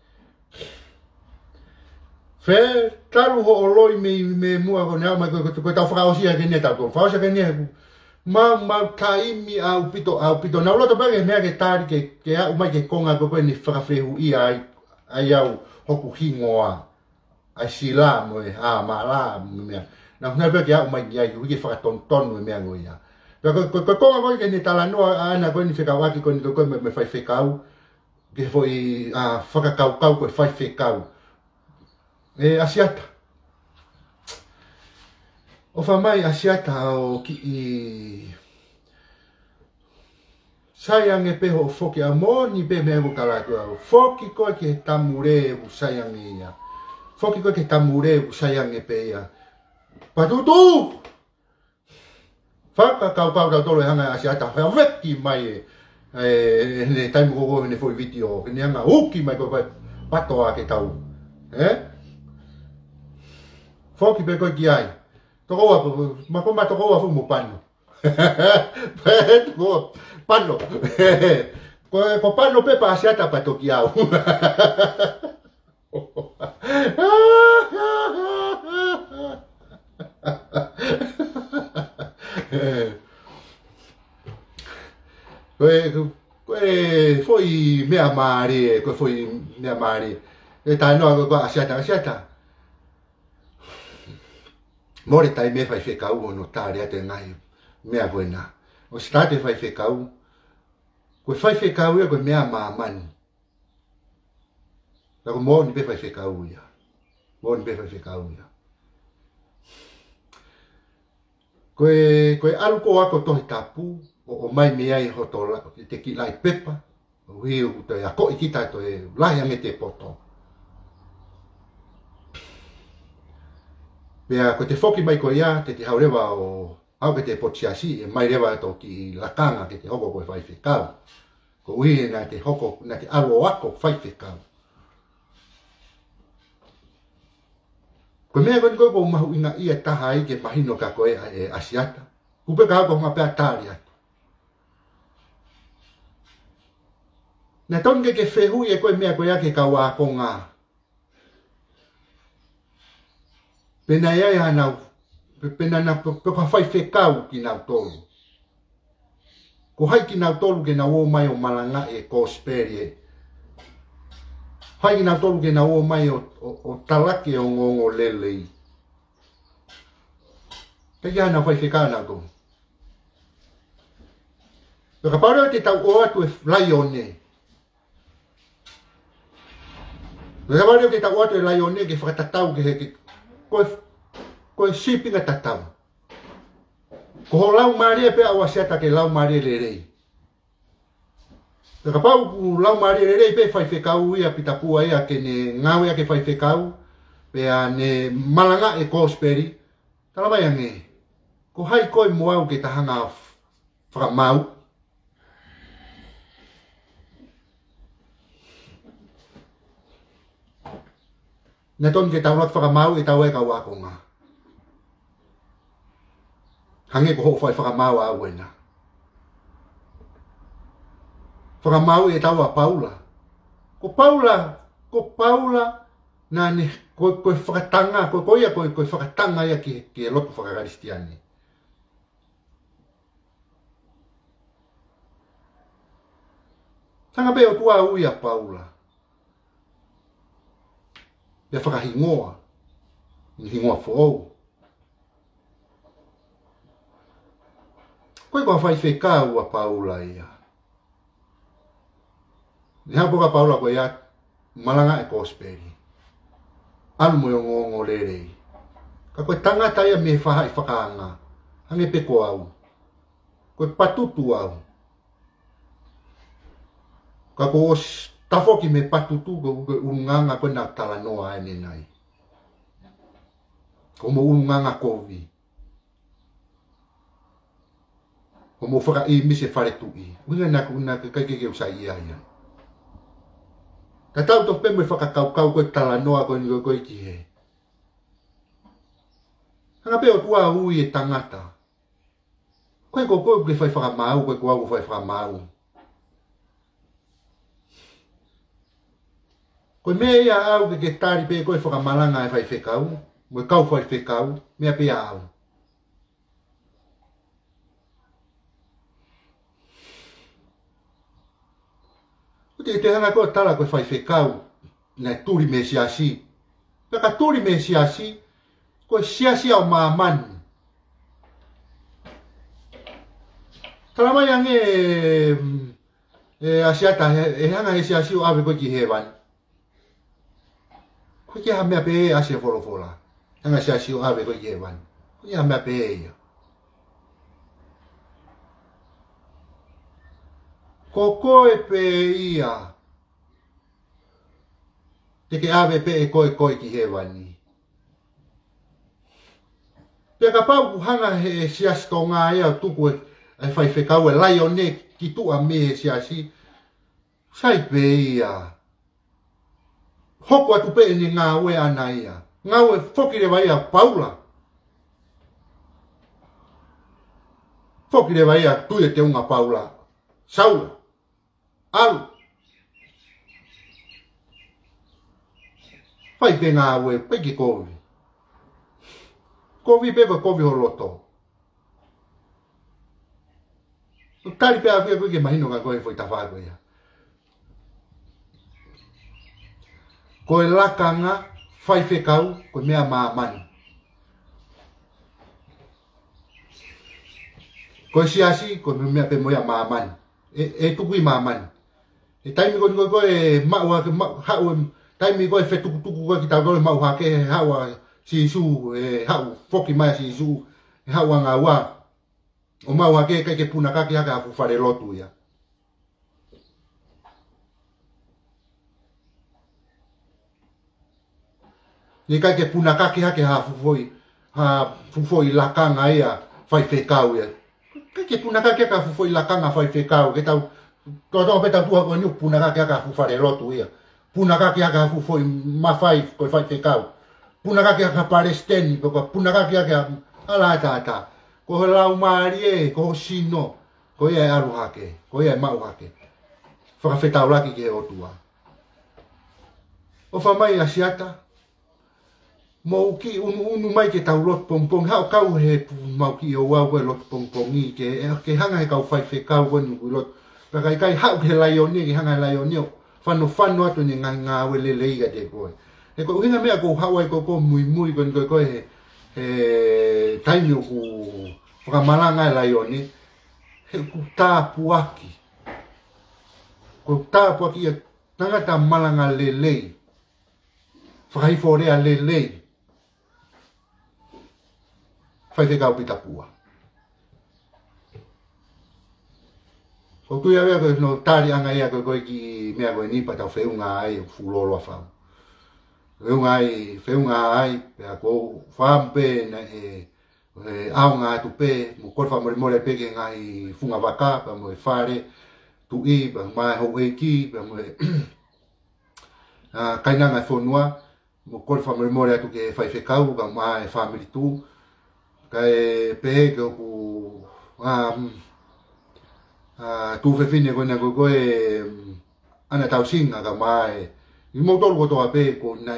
Fe taru ho oloi me mua ko na ma ko ta fra osia ke neta ko fa osia ke ne ma taimi au pito na lo to ba me ke tari ke a uma ke konga ko ni fra frehu i ai au hoku hingoa ai sila mo a mala me na ba ke a uma ya yu ke fra ton me ngo ya ko konga ko ke ni tala no ana ko ni fika waki ko ni ko me fai fekau ke foi a fra kau ko fai fekau asiata. O whamai asiata o ki i... Sayang e peho o foki a moni pe me ewu kalatu au. Foki koe ke tamure u sayang e ia. Foki koe ke tamure u sayang e pe ia. Patutu! Whaka kau tau tolo e hanga asiata. Whea weki mai ne taimu koko ne foi video. Ne hanga uki mai koe patoa ke tau. Foki pe koe ki ai. Toko wa, makoma toko wa fu mo pano. Toko pano. Ko pano pe pa asiata pa toki au. Koe foi mea mare, koe foi mea mare. E tai noa koe asiata. More tai me fai whekau o no tāre ate ngai mea koe nā. O si tāte fai whekau, koe fai whekau ia koe mea māmani. Lako mō ni pe fai whekau ia. Mō ni pe fai whekau ia. Koe aluko ako tohi tapu, o mai mea i hoto te ki lai pepa, o hiu to e ako i kita to e lai ame te poto. Pea ko te foki mai ko ia te haurewa o au ke te potiasi e mai rewa to ki lakanga ke te hoko koe whai whekau. Ko ui na te hoko, na te aro ako whai whekau. Ko mea koe koe ko mahu inga ia taha i ke mahino ka koe e asiata. Kupe ka hako honga pea tāri atu. Na tonge ke whehui e koe mea koe ake ka wā ko ngā. Pena ia ia nau, pena na pepa whai whekau ki nau tolu. Ko hai ki nau tolu ke nau o mai o malanga e ko speri e. Hai ki nau tolu ke nau o mai o talake o ngongo lelei. Te ia nau whai whekau nau tolu. Peka paureo te tau o atu e lai o ne. Peka paureo te tau o atu e lai o ne ke whakatatau ke heke. Koe sipinga tatau. Ko ho lau maria pe awa seta ke lau maria le rei. Ka pau ku lau mari re pe fai fe kau ia pita pua ia ke ne ngau ia ke fai fe kau pe a ne malanga e kosperi tala mai ange ko hai koi moau ke tahanga fra mau na ton ke tau fra mau e tau e ka wa ko nga hange ko ho fai fra mau a wena Whakamau e tawa Paula. Ko Paula, na ne, koe whakatanga, koe whakatanga ia ki e lotu whakakaristiani. Tanga be o tua ui a Paula. Ia whakahingoa, hingoa whoou. Koe kua whai whekau a Paula ia. Ni hapo Paula ko ya malanga e kosperi. Anu mo yung ngongo lere. Ka koe tangata ia me whaha i whakaanga. Hange pe ko au. Koe patutu au. Ka ko os tafoki me patutu ko ununganga koe na tala noa ene nai. Ko mo ununganga kovi. Ko mo whaka i mise whare tui. Winga na kai ke usai ia ia. Ka tau to pembe whakakau koe tala noa koe ni koe ki he. Hanga pe o tua ui e tangata. Koe ko koe whai whakamau, koe ko au whai whakamau. Koe mea ia au ke tari pe koe whakamalanga e whai whekau. Moe kau whai whekau, mea pe au. Te hanga koe tala koe whai whekau na turi me siasi. Peka turi me siasi, koe siasi au maamani. Tala mai ange asiata e hanga e siasi o awe koe ki hewan. Koe ki hamea pe e asia wholofola. Hanga siasi o awe koe ki hewan. Koe ki hamea pe e ia. Ko koe pe ia. Te ke awe pe e koe ki hewani. Pe ka pau hanga he siasi tō ngā ea tuku e whai whekau e lai o ne ki tua me e siasi. Sai pe ia. Hoko atu pe e ni ngā ue ana ia. Ngā ue whokire vai a Paula. Whokire vai a tui e te unga Paula. Saula. Alu. Pai pe ngā ue, pe ki kovi. Kovi pepa kovi ho loto. Tari pe a koe koe ke mahino ka koe foi tawhago ia. Koe lakanga, whai whekau, koe mea maamani. Koe siasi, koe mea pe moia maamani. E tukui maamani. E taimi koe maua hau taimi koe whetukutuku koe ki tau koe mau hake haua si isu hau foki mai si isu haua ngā wā. O mau hake kai ke puna kaki haka hapu whare lotu ia. Ni kai ke puna kaki hake hapu foi lakanga ia whai whekau ia. Kai ke puna kaki haka hapu foi lakanga whai whekau ke tau Tō peta tua koe niu puna kaki haka hapu whare lotu ia. Puna kaki haka hapu foi mawhai koe whai whekau. Puna kaki haka Palestini, puna kaki haka ala ata. Ko he lau maari e, ko he sino. Ko ia e aru hake, ko ia e mau hake. Whakawhetau laki ke he otua. O whamai asiata. Mo ki unu mai ke tau lot pongpong. Hao kau he mau ki o wau koe lot pongpongi. Ke hanga he kau whai whekau koe nuku lot. Kai hau ke laioni, ke hanga laioni o whano atu ni ngā wele leiga te koe. E koe uhinga mea ko hau ai ko mui koe he taimi o ku whakamalanga e laioni. He ku tāpuaki. Ko tāpuaki ia tangata malanga lelei. Whakaiforea lelei. Whai whekau pita pua. Ko tu ia ko no tari anga ia ko ki mea ko ni pa ta fe unga ai fulolo fa. Fe unga ai pe ko fam pe na aunga tu pe mo ko fa mo le pe ke ngai funga vaka pa mo fare tu i pa mai ho e ki pa mo kaina nga fonua mo ko fa mo le tu ke fa fe kau ka mai family tu kai pe ko ku tu fe fine ko na ko ana tau singa ka mai i mo tolu ko to ape ko na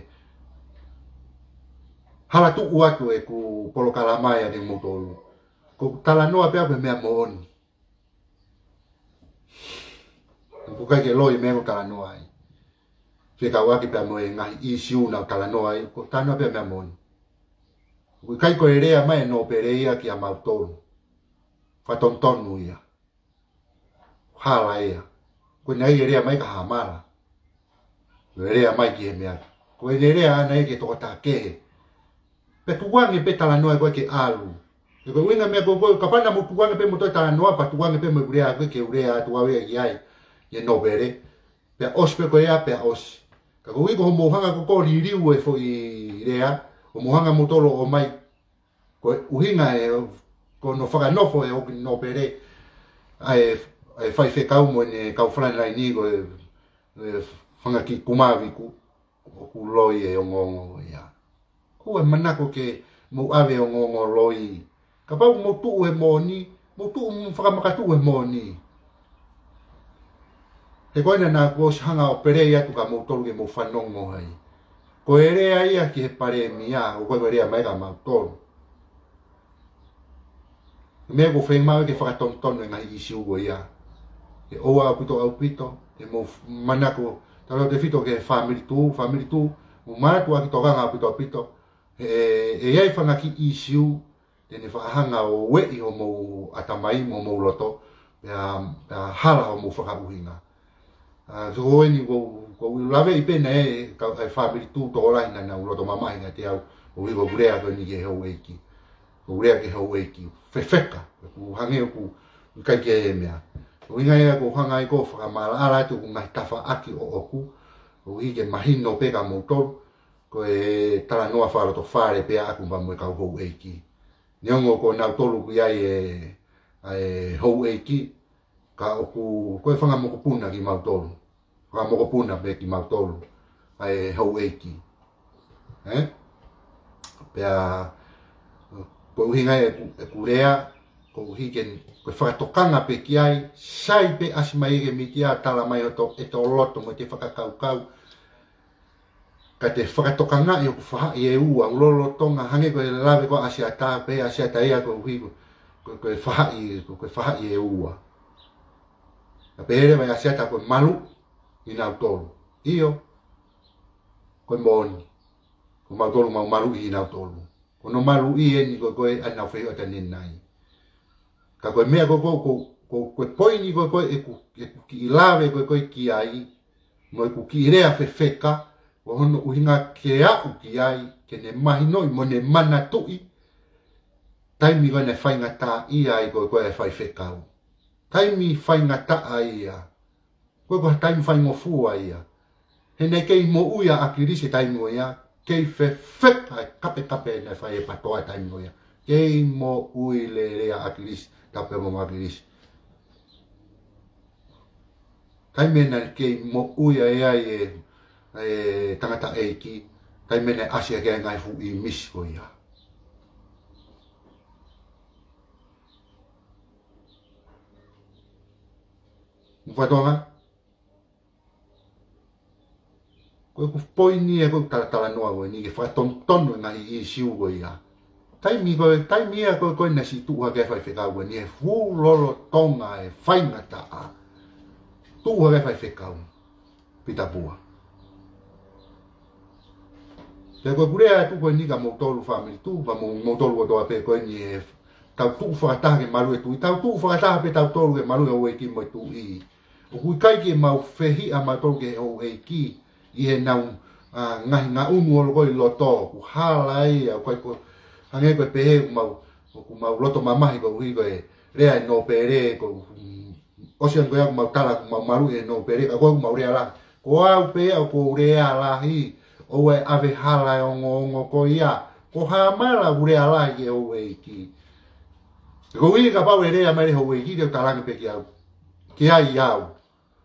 hala tu atu ku polo kalamaya ni mo tolu ko tala no ape ape mea mooni ko kai ke loi me ko tala no ai fe ka wa ki pe mo ngai issue na tala no ai ko tano ape mea mooni ko kai ko ere mai no pereia ki a mautolu fa tontonu ia hala ia ko nei ere mai ka hamala ere mai ki mea ko ere ana ke to ta ke pe tuange pe tala noa ko ke alu ko winga me ko kapana mo tuange pe mo to tala noa pa tuange pe mo urea ko ke urea tu awe ai ye no bere pe ospe ko ya pe os ka ko wi ko mo hanga ko ririu e fo i rea o mo hanga mo tolo o mai ko uhinga ko no faga no fo e o no bere ai fai fe kau mo ne kau fran lai ni ko fanga ki kumavi ku loi e ongongo ya ko e manako ke mo ave ongongo loi ka pa mo tu e moni mo tu mo faka makatu e moni e ko na ko hanga opere ya tu ka mo tolu ke mo fanongo ai ko ere ai a ki pare mia o ko ere mai ka ma tolu me ko fe ma ke faka ton ngai isi ugo ya e o a pito e mo manako talo te fito ke family tu mo mana tu aki toga nga pito e ai fanga ki issue tene fa hanga o we o mo atamai mo loto ya hala o mo faka buhinga so ni ko lave i pena e ka family tu to ora ina na loto mama ina te au o vivo brea ko ni ke ho eki o brea ke ho eki fefeka ku hange ku kai ke mea o inga ia ko hanga i ko whaka mara ala tu ngai tafa aki o oku o i ke mahino peka motor ko e tala noa whara to whare pe aku ma mo kau hou eiki niongo ko nau tolu ku iai e hou eiki ka oku ko e whanga moko puna ki mautolu whanga moko puna pe ki mautolu e hou eiki pea ko uhinga e kurea ko hiken ko whakatokanga pe ki ai sai pe asmai ke mitia tala mai o to e to loto mo te whakakau ka te whakatokanga i o kuwha i e ua ulolo tonga hange ko e lawe ko asia tā pe asia tā ia ko hui ko e wha i e ua ka pe ere mai asia tā ko malu i nau tolu io ko moni ko mau tolu mau malu i nau tolu ko no malu i e ni ko e anau wheo ta ninai ka koe mea koe poini koe ki lawe koe ki ai mo ku ki rea fefeka o hono uhinga ke au ki ai ke ne mahi noi mo ne mana tui taimi koe ne whainga tā i ai koe e whai fekau taimi whainga tā ai ia koe taimi whaingo fua ia he ne kei mo uia akirise taimi o ia kei fefeka kape ne whai e patoa taimi o ia kei mo ui le rea akirise tape mo magiris kai mena ke mo uia e tangata eiki kai mena asia ke ngai fu i misko ia Mufatonga ko poini e ko tala noa ni ke fa ton ngai i siu go ia taimi ko na si tu ha ke fai feka wa ni fu lolo tonga e fainga ta a tu ha fai feka pita bua te ko pure tu ko ni ka mo tolu family tu ba mo tolu to ape ko ni e ta tu fa ta ke malu tu ta tu fa ta pe ta tolu ke malu o ki mo tu i o ku kai ke mau fehi a ma tolu ke o e ki i e nau nga umu o lo to ku halai a ko ange ko pe mau loto mama ko hui ko rea no pere ko o sian ko ya mau tala mau maru e no pere ka ko mau rea la ko au pe au ko rea la hi o e ave hala o ngo ko ia ko ha mala rea la ye o e ki ko wi ka pa rea mai ho e ki de tala ke pe ki au ki ai au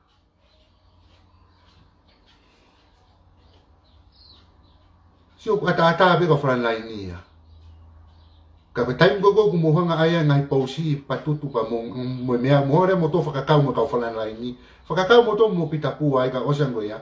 sio ka ta be ko fran lai ni ya ka tai go go mo hanga ai ngai pausi patutu pa mo mea mo re mo to fa ka mo ka fran lai ni fa ka mo to mo pita pu ai ka o sango ya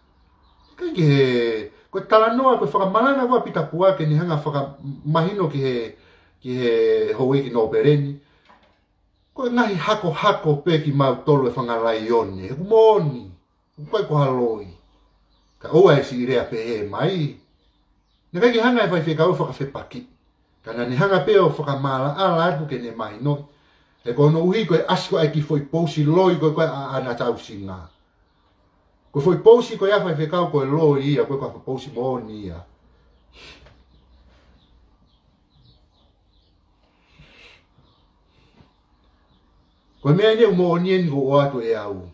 que tala noa ko fa malana ko pita pu ke ni hanga fa mahino ki he hoi ki no pereni ko ngai hako pe ki mau tolo e fa ngai oni ko moni ko haloi ka o ai si rea pe mai ne ki hanga fa fe ka o fa fe paki kana ni hanga pe o fa mala ala tu ke ne mai no e ko no uhi ko asko ai ki foi posi loi ko ana tau singa ko foi posi ko ya fa fe ka ko loi ia ko posi moni ia ko me ne mo nien go ato e au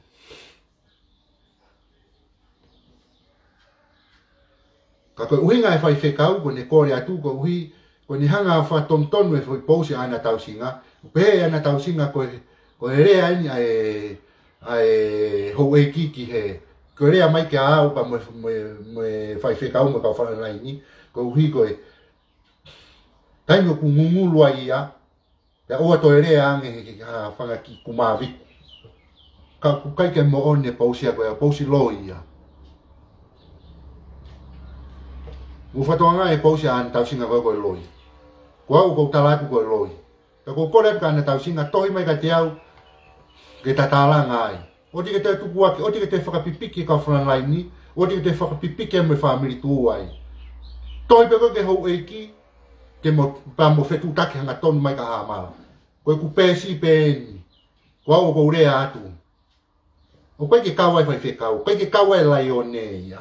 ka ko uhi ngai fa fe ka ko ne ko ria tu ko uhi ko ni hanga fa ton e foi posi ana tau singa pe ana tau singa ko re ai ai ho e ki he ko re mai ka au pa mo fa fe ka mo ka fa na ni ko hui ko tai no ku ngulu ai ya ya o to re ange ha fa ki ku ma vi ka ku kai ke mo on ne posi ko posi loia mo fa to nga e posi an tau singa ko loi ko tala ko loi ka ko kore ka na tau singa toi mai ka te au ke tatala ngai o di ke te tu wa o di ke te fa pipiki ka fran lai ni o di ke te fa pipiki me family tu ai toi pe ko ke ho e ki ke mo pa mo fe tu ta ke nga ton mai ka ha mala ko ku pe si pe ni ko ko re atu o ko ke ka wa fa fe ka o ko ke ka wa lai o ne ya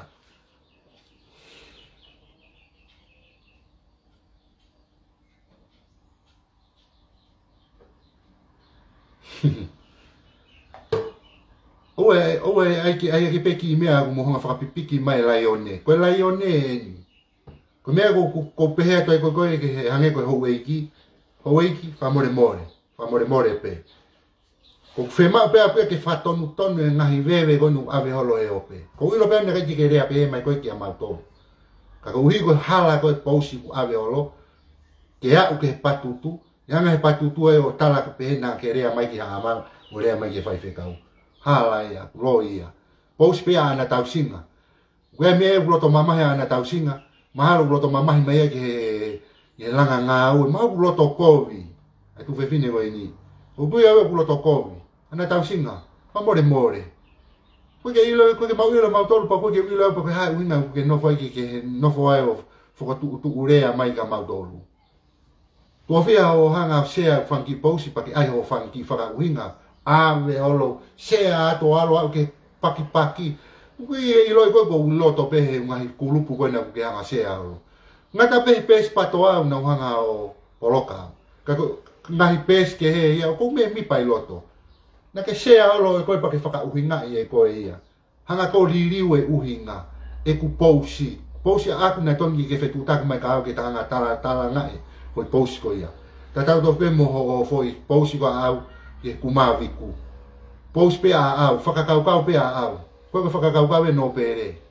Oe ai ki peki mea ko mo hanga whakapipiki mai laione. Koe laione ni. Ko mea ko pehea toi ko ke hange ko hou eiki. Hou eiki, whamore more pe. Ko whema pea ke whatonu tonu e ngahi wewe gonu ave holo e ope. Ko ilo pea ne kaiti ke rea pe mai koe ki a mautonu. Ka ko uhi ko hala koe pausi ku ave holo. Ke au ke patutu. Yanga he patutu e o tala ke pehena ke rea mai ki haamal. O rea mai ki whaifekau. Hala ia, loia. Pous pea ana tau singa. Kue me e uloto mamahe ana tau singa. Mahalo uloto mamahe mea ke langa ngā ue. Mau uloto kovi. Ai tu whewhine koe ni. O kui awe uloto kovi. Ana tau singa. Pamore more. Kue ke ilo, kue ke mau ilo mau tolu pa kue ke ilo pa kue hai uina kue nofo ai ke nofo ai o whakatu urea mai ka mau tolu. Tua whia o hanga sea whanki pousi pa ke ai ho whanki whaka uinga. Ave olo sea ato alo au ke paki kui i loi koe ko uloto pehe ngahi kulupu koe na ke hanga sea alo ngata pehe pes pato au na hanga o loka kako ngahi pes ke he ia ko me mi pai loto na ke sea alo e koe pa ke whaka uhinga i e koe ia hanga ko liriu e uhinga e ku pousi aku na tongi ke whetutaka mai ka au ke tanga tala ngai koe pousi ko ia ta tau to pe mo ho foi pousi ko au ke kumaviku. Pous pe a au, whakakaukau pe a au. Koe ka whakakaukau e no pere.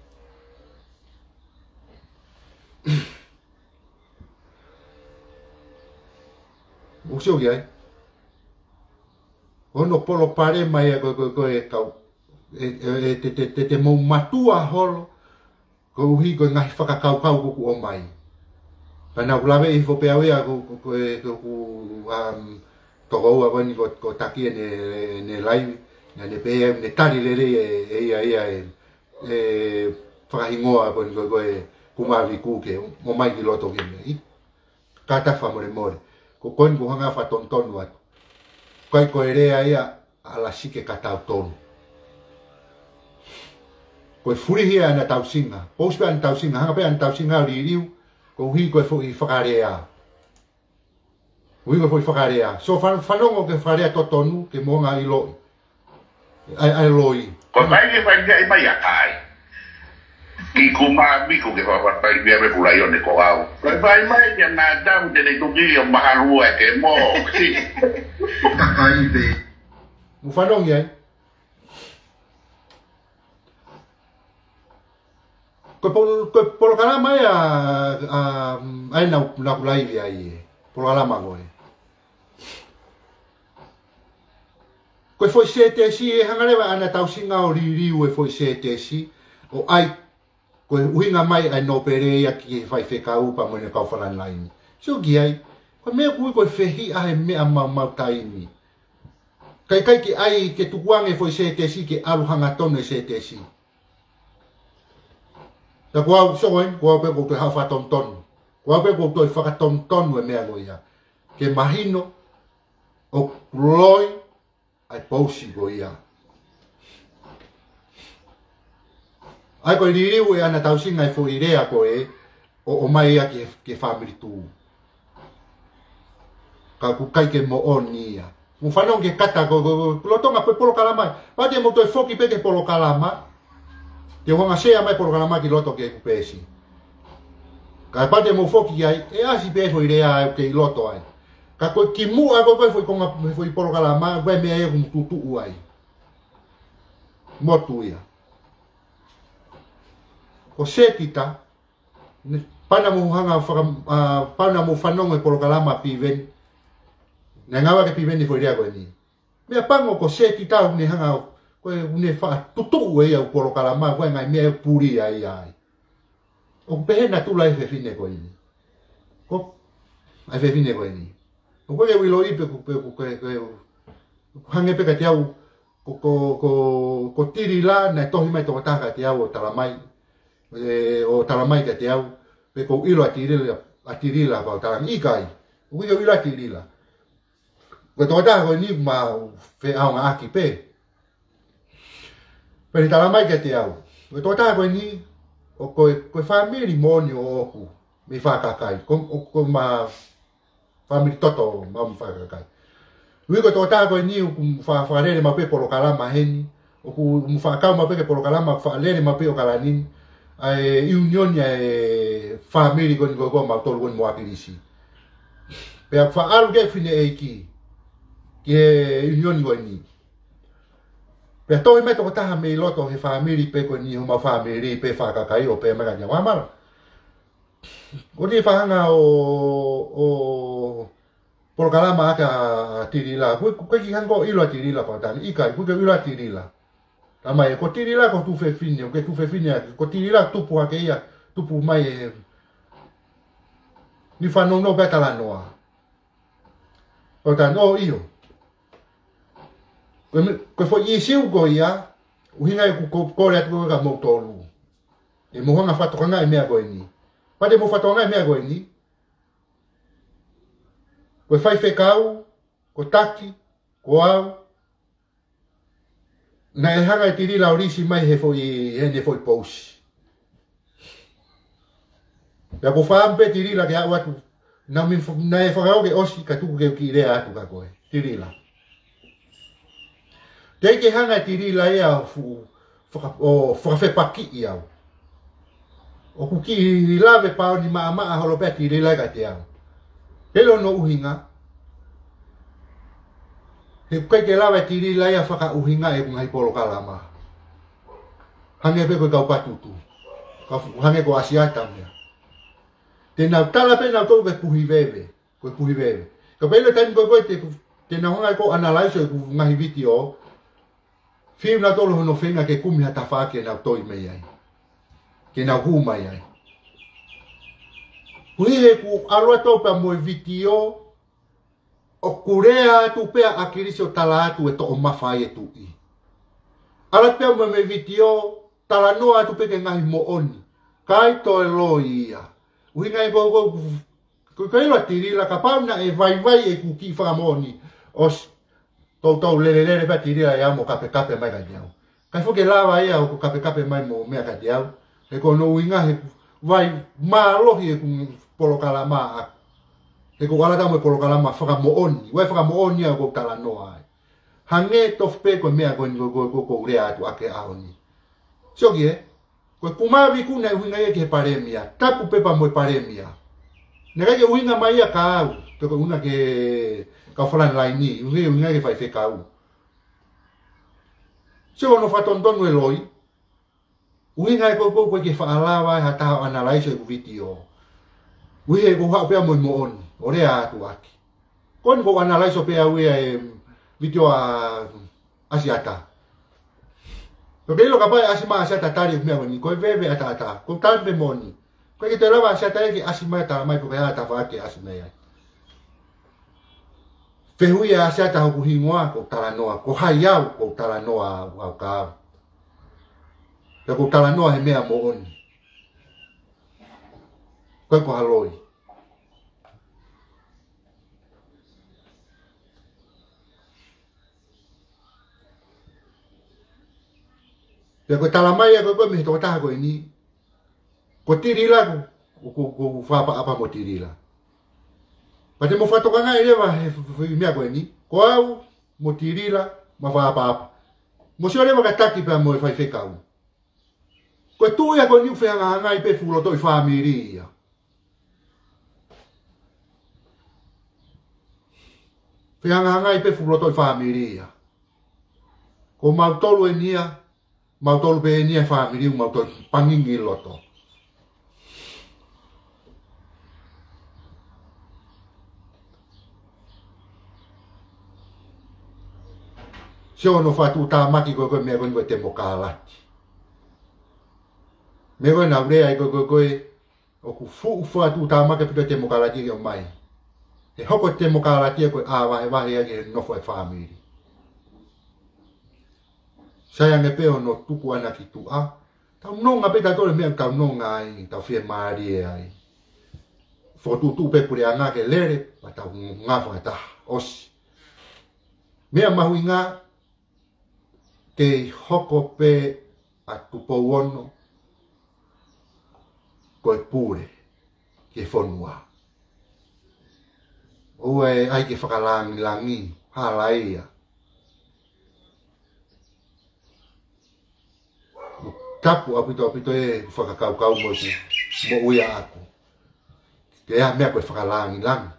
Usio ki ai. Ono polo pare mai e koe kau. Te mou matua holo. Koe uhi koe ngahi whakakaukau kuku o mai. Pana ulawe i whopea wea koe toko ua wani ko taki ne laiwi na ne pea ne tari lere e whakahingoa koe kumavi kuke mo mai ki loto ke me kata more ko koen ko hanga whatonu atu koe rea ia ala sike katau tonu koe furihia ana tau singa pous pe ana tau singa hanga pe ana tau singa riu ko hui koe i whakarea Uiga foi whakarea. So whanongo ke wharea totonu ke monga i loi. ai loi
ko mai ke fai ke mai akai ki kuma mi ko ke fa fai be be pula yo ne ko au ko fai mai ke na dam de ne tuki yo maharu e ke mo si
takai be mu fanong ye ko por kana mai ai na kulai vi ai por ala magoi ko foi sete si e hangarewa ana tau singa o ririu e foi sete si o ai ko uinga mai ai no pere ia ki fai whekau pa mwene kau whananlaini. So ki ai, ko mea kui koe whehi ahe mea mau taini. Kai ki ai ke tukuange foi sete si ke aruhanga tone sete si. Ta kua soen, kua pe ko te hawha ton ton. Kua pe ko te whakaton ton e mea goia. Ke mahino o loi ai pausi goia. Ai koe ririu e ana tausinga e fo irea koe o mai ia ke family tu. Ka ku kai ke mo oni ia. Mu whanong ke kata ko lotonga pe polo kalama. Pate mo toi foki pe ke polo kalama. Te wanga sea mai polo kalama ki loto ke kupesi. Ka pate mo foki ai e asi pe fo irea ke loto ai. Ka koe ki mu a koe foi konga foi polo kalama koe mea e kum tutu ai. Motu ia. O setita pana mo hanga pana mo fanong e polo kalama piven na ngawa ke piven ni foi rea koe ni me pango ko setita ni hanga koe une fa tutu e au polo kalama koe ngai me puri ai ai o pena tu la e fine koe ni ko ai fine koe ni o koe wilo ipe ko hange pe ka te au ko tiri la na tohi mai to taka te au talamai o talamai ka te au pe ko ilo atirila ko talang ikai o ko ilo atirila ko to ta ko ni ma fe au nga aki pe talamai ka te au ko to ta ko ni o ko family moni o ku me fa ka kai ko ma family toto ma fa ka kai wi ko to ta ko ni ku fa rele ma pe polo kalama heni o ku mu fa ka ma pe polo kalama fa lele ma pe o kalani ai union e family con go ma tol con mo akirisi pe fa algo che fine e ki che union go ni pe to me to ta me loto he family pe con ni ma family pe fa ka kai o pe ma ga ma mal o di fa nga o por kalama ka tirila ku ki hango ilo tirila ko tan ikai ku ke ilo tirila Ama e ko tirila ko tu fe fine, o ke tu fe fine, ko tirila tu pu ake ia, tu pu mai e ni fa no beta la noa. O ta no io. Ko fo i siu go ia, u hinga e ko le atu ka mo tolu. E mo hanga fa to nga e mea go ni. Pa de mo fa to nga e mea go ni. Ko fai fe kau, ko taki, ko au. Na e hanga e tirila orisi mai he foi pousi. Ya ko whaampe tirila ke hau atu. Na e whakao ke osi ka tuku ke ki rea atu ka koe. Tirila. Te ke hanga e tirila e au whakawhe paki i au. O ku ki lawe pao ni maa holopea tirila ka te au. Helo no uhinga. He kai ke lawa tiri lai a whaka uhinga e kungai polo kalama. Hange pe koe kau patutu. Hange ko asiata mea. Te nau tala pe nau tau ke puhi vewe. Koe puhi vewe. Ka peile tani koe te nau hongai ko analaiso e ku ngahi viti o. Fiu na tolo hono whenga ke kumi hata whake nau toi mei ai. Ke nau humai ai. Hui he ku aroa tau pa moe viti o. O kurea tu pea akirisi o tala atu e to o mawhai e tu i. Ala pea me vitio, tala noa atu peke ngahi mo oni. Kai to e lo ia. Ui ngai go ilo tirila, ka pauna e vai e ku ki whakamoni. Os tau lele pea tirila e amo kape mai ka diau. Kai fuke lawa ia o kape mai mo mea ka diau. E kono ui ngahi vai maalohi e ku polo kalama aku. E ko ala tamo e polo kalama whaka mo oni. Wai whaka mo oni au ko tala noa ai. hange tofpe ko mea ko rea tu ake aoni soki ko kumavi kuna winga ye ke paremia tapu pepa mo paremia nega ke winga mai ka to ko una ke ka falan laini winga ke fai fe ka se ono fatonton no loi winga ko ke fa alawa ha ta analyze ko video wi ko ha pe mo on orea tu aki kon ko analyze pe wi video asiata porque lo capaz asima asiata tari me ni ko veve ata ko tambe moni ko que te lava asiata que asima ta mai porque ata fa que asima ya fehui asiata ko hingwa ko talanoa ko hayau ko talanoa au ka ko talanoa he me mo on ko haloi ko talamai ko me to ta ko ni ko tirila ko fa apa mo tirila pate mo fa to kanga ile va me ko ni ko au mo tirila ma fa apa mo se ole mo kataki pa mo fa fe ka ko tu ya ko ni fe nga pe fulo to familia fe nga pe fulo to familia ko ma tolu enia mautol be ni family mautol pangingi loto sio no fatu ta maki ko me ko tempo kala me ko na bre ai ko o ku fu fatu ta maki pe tempo kala ki o mai e hoko tempo kala ki ko a va ya ke no foi family saya ngepeo no tuku ana ki tu a tau no ngape ta tole me tau no ngai tau fie mari ai fo tu pe pure ana ke lere pa tau ngafa ta os me mahuinga te hoko pe a tu powono ko pure ke fonua o ai ke fakalang langi halaia tapu apito e whakakau mo uia aku. Ke ea mea koe whakalangi lang.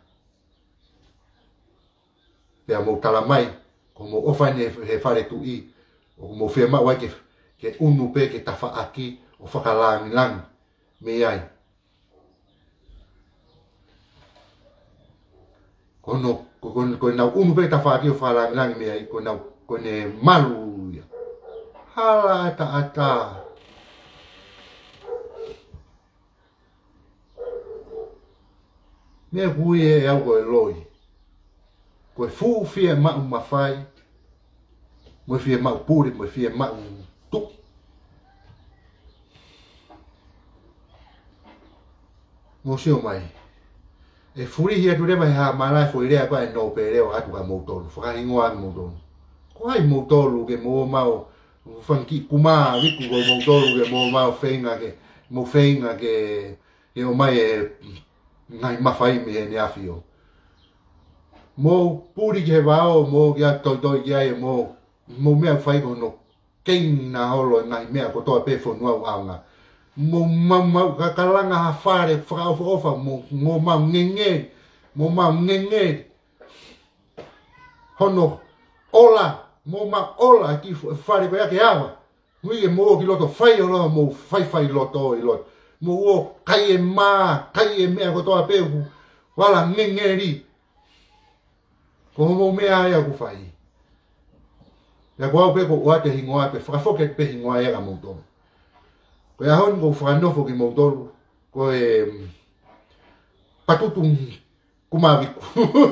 Pea mo talamai, ko mo ofane he whare tu i, o mo whia mawai ke unu pe ke tawha aki o whakalangi lang. Me ai. Ko nau unu pe tawha aki o whakalangi lang me ai, ko ne malu ia. Hala ata. Me hui e au koe loi. Koe fu fia mau mawhai. Moe fia mau puri, moe fia mau tuk. Mo sio mai. E furi hia tu rewa he ha malai fo irea koe no pe reo atu ka moutolu. Whakahingoa ki moutolu. Ko hai moutolu ke mo mau whanki kuma wiku ko moutolu ke mo mau whenga ke mo whenga ke o mai e ngai mawhai me he ne awhio. Mo puri ke wao, mo kia toi kia e mo mea whai ko no keng na holo ngai mea ko toa pe whanua u aunga. Mo mau kakalanga ha whare whakaofa ofa mo mau ngenge, mo mau ngenge. Hono ola, mo mau ola ki whare ko yake awa. Hui e mo ki loto whai o loa mo whai loto i loto. Mo o kai e mea ko toa pehu, wala ngengeri. Ko mo mea ia ku whai. Ia ko au pe ko oate hingoa pe, whakafoke pe hingoa ia ka moutonu. Ko ia hon ko whakanofo ki moutonu, ko e patutu kumawiku.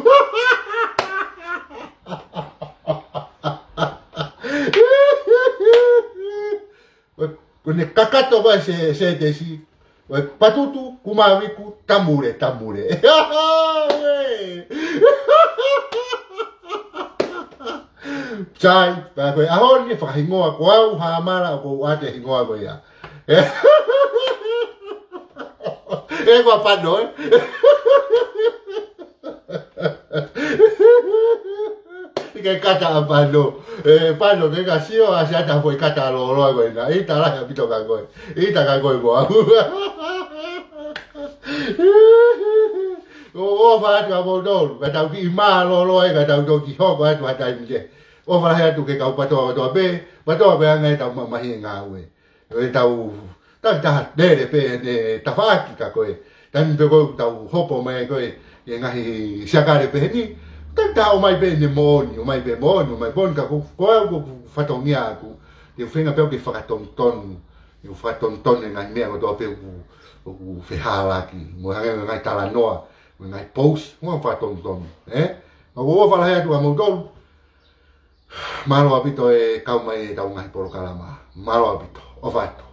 Ko ne kakato vai se desi. Patutu kumawiku tamure. Chai, pa koe ahon ni whakahingoa ko au haamara ko ate hingoa ko ia. E kua pano, Ike kata pano. Pano ke ka sio asiata foi kata lo koe na. Ita la pito ka koe. Ita ka koe mo. O fa tu amo do. Ka tau ki ma lo e ka tau do ki ho ka tu ata mje. O fa ha tu ke ka pato be. Pato be ngai tau mahi nga we. E tau ta dere pe ne tafaki ka koe. Tan te ko tau hopo mai koe. E ngahi siakare pe ni. Tanta o mai be ne moni, o mai be moni, o mai bon ka ko ko fatongia ku. Te fenga pe ke fakatonton. Eu fatonton ngai mea ko to pe ku fehala ki. Mo hanga ngai tala noa, ngai post, mo fatonton, Ma ko fala ha tu amo don. Malo apito e kau mai tau ngai poro kalama. Malo apito, o fato.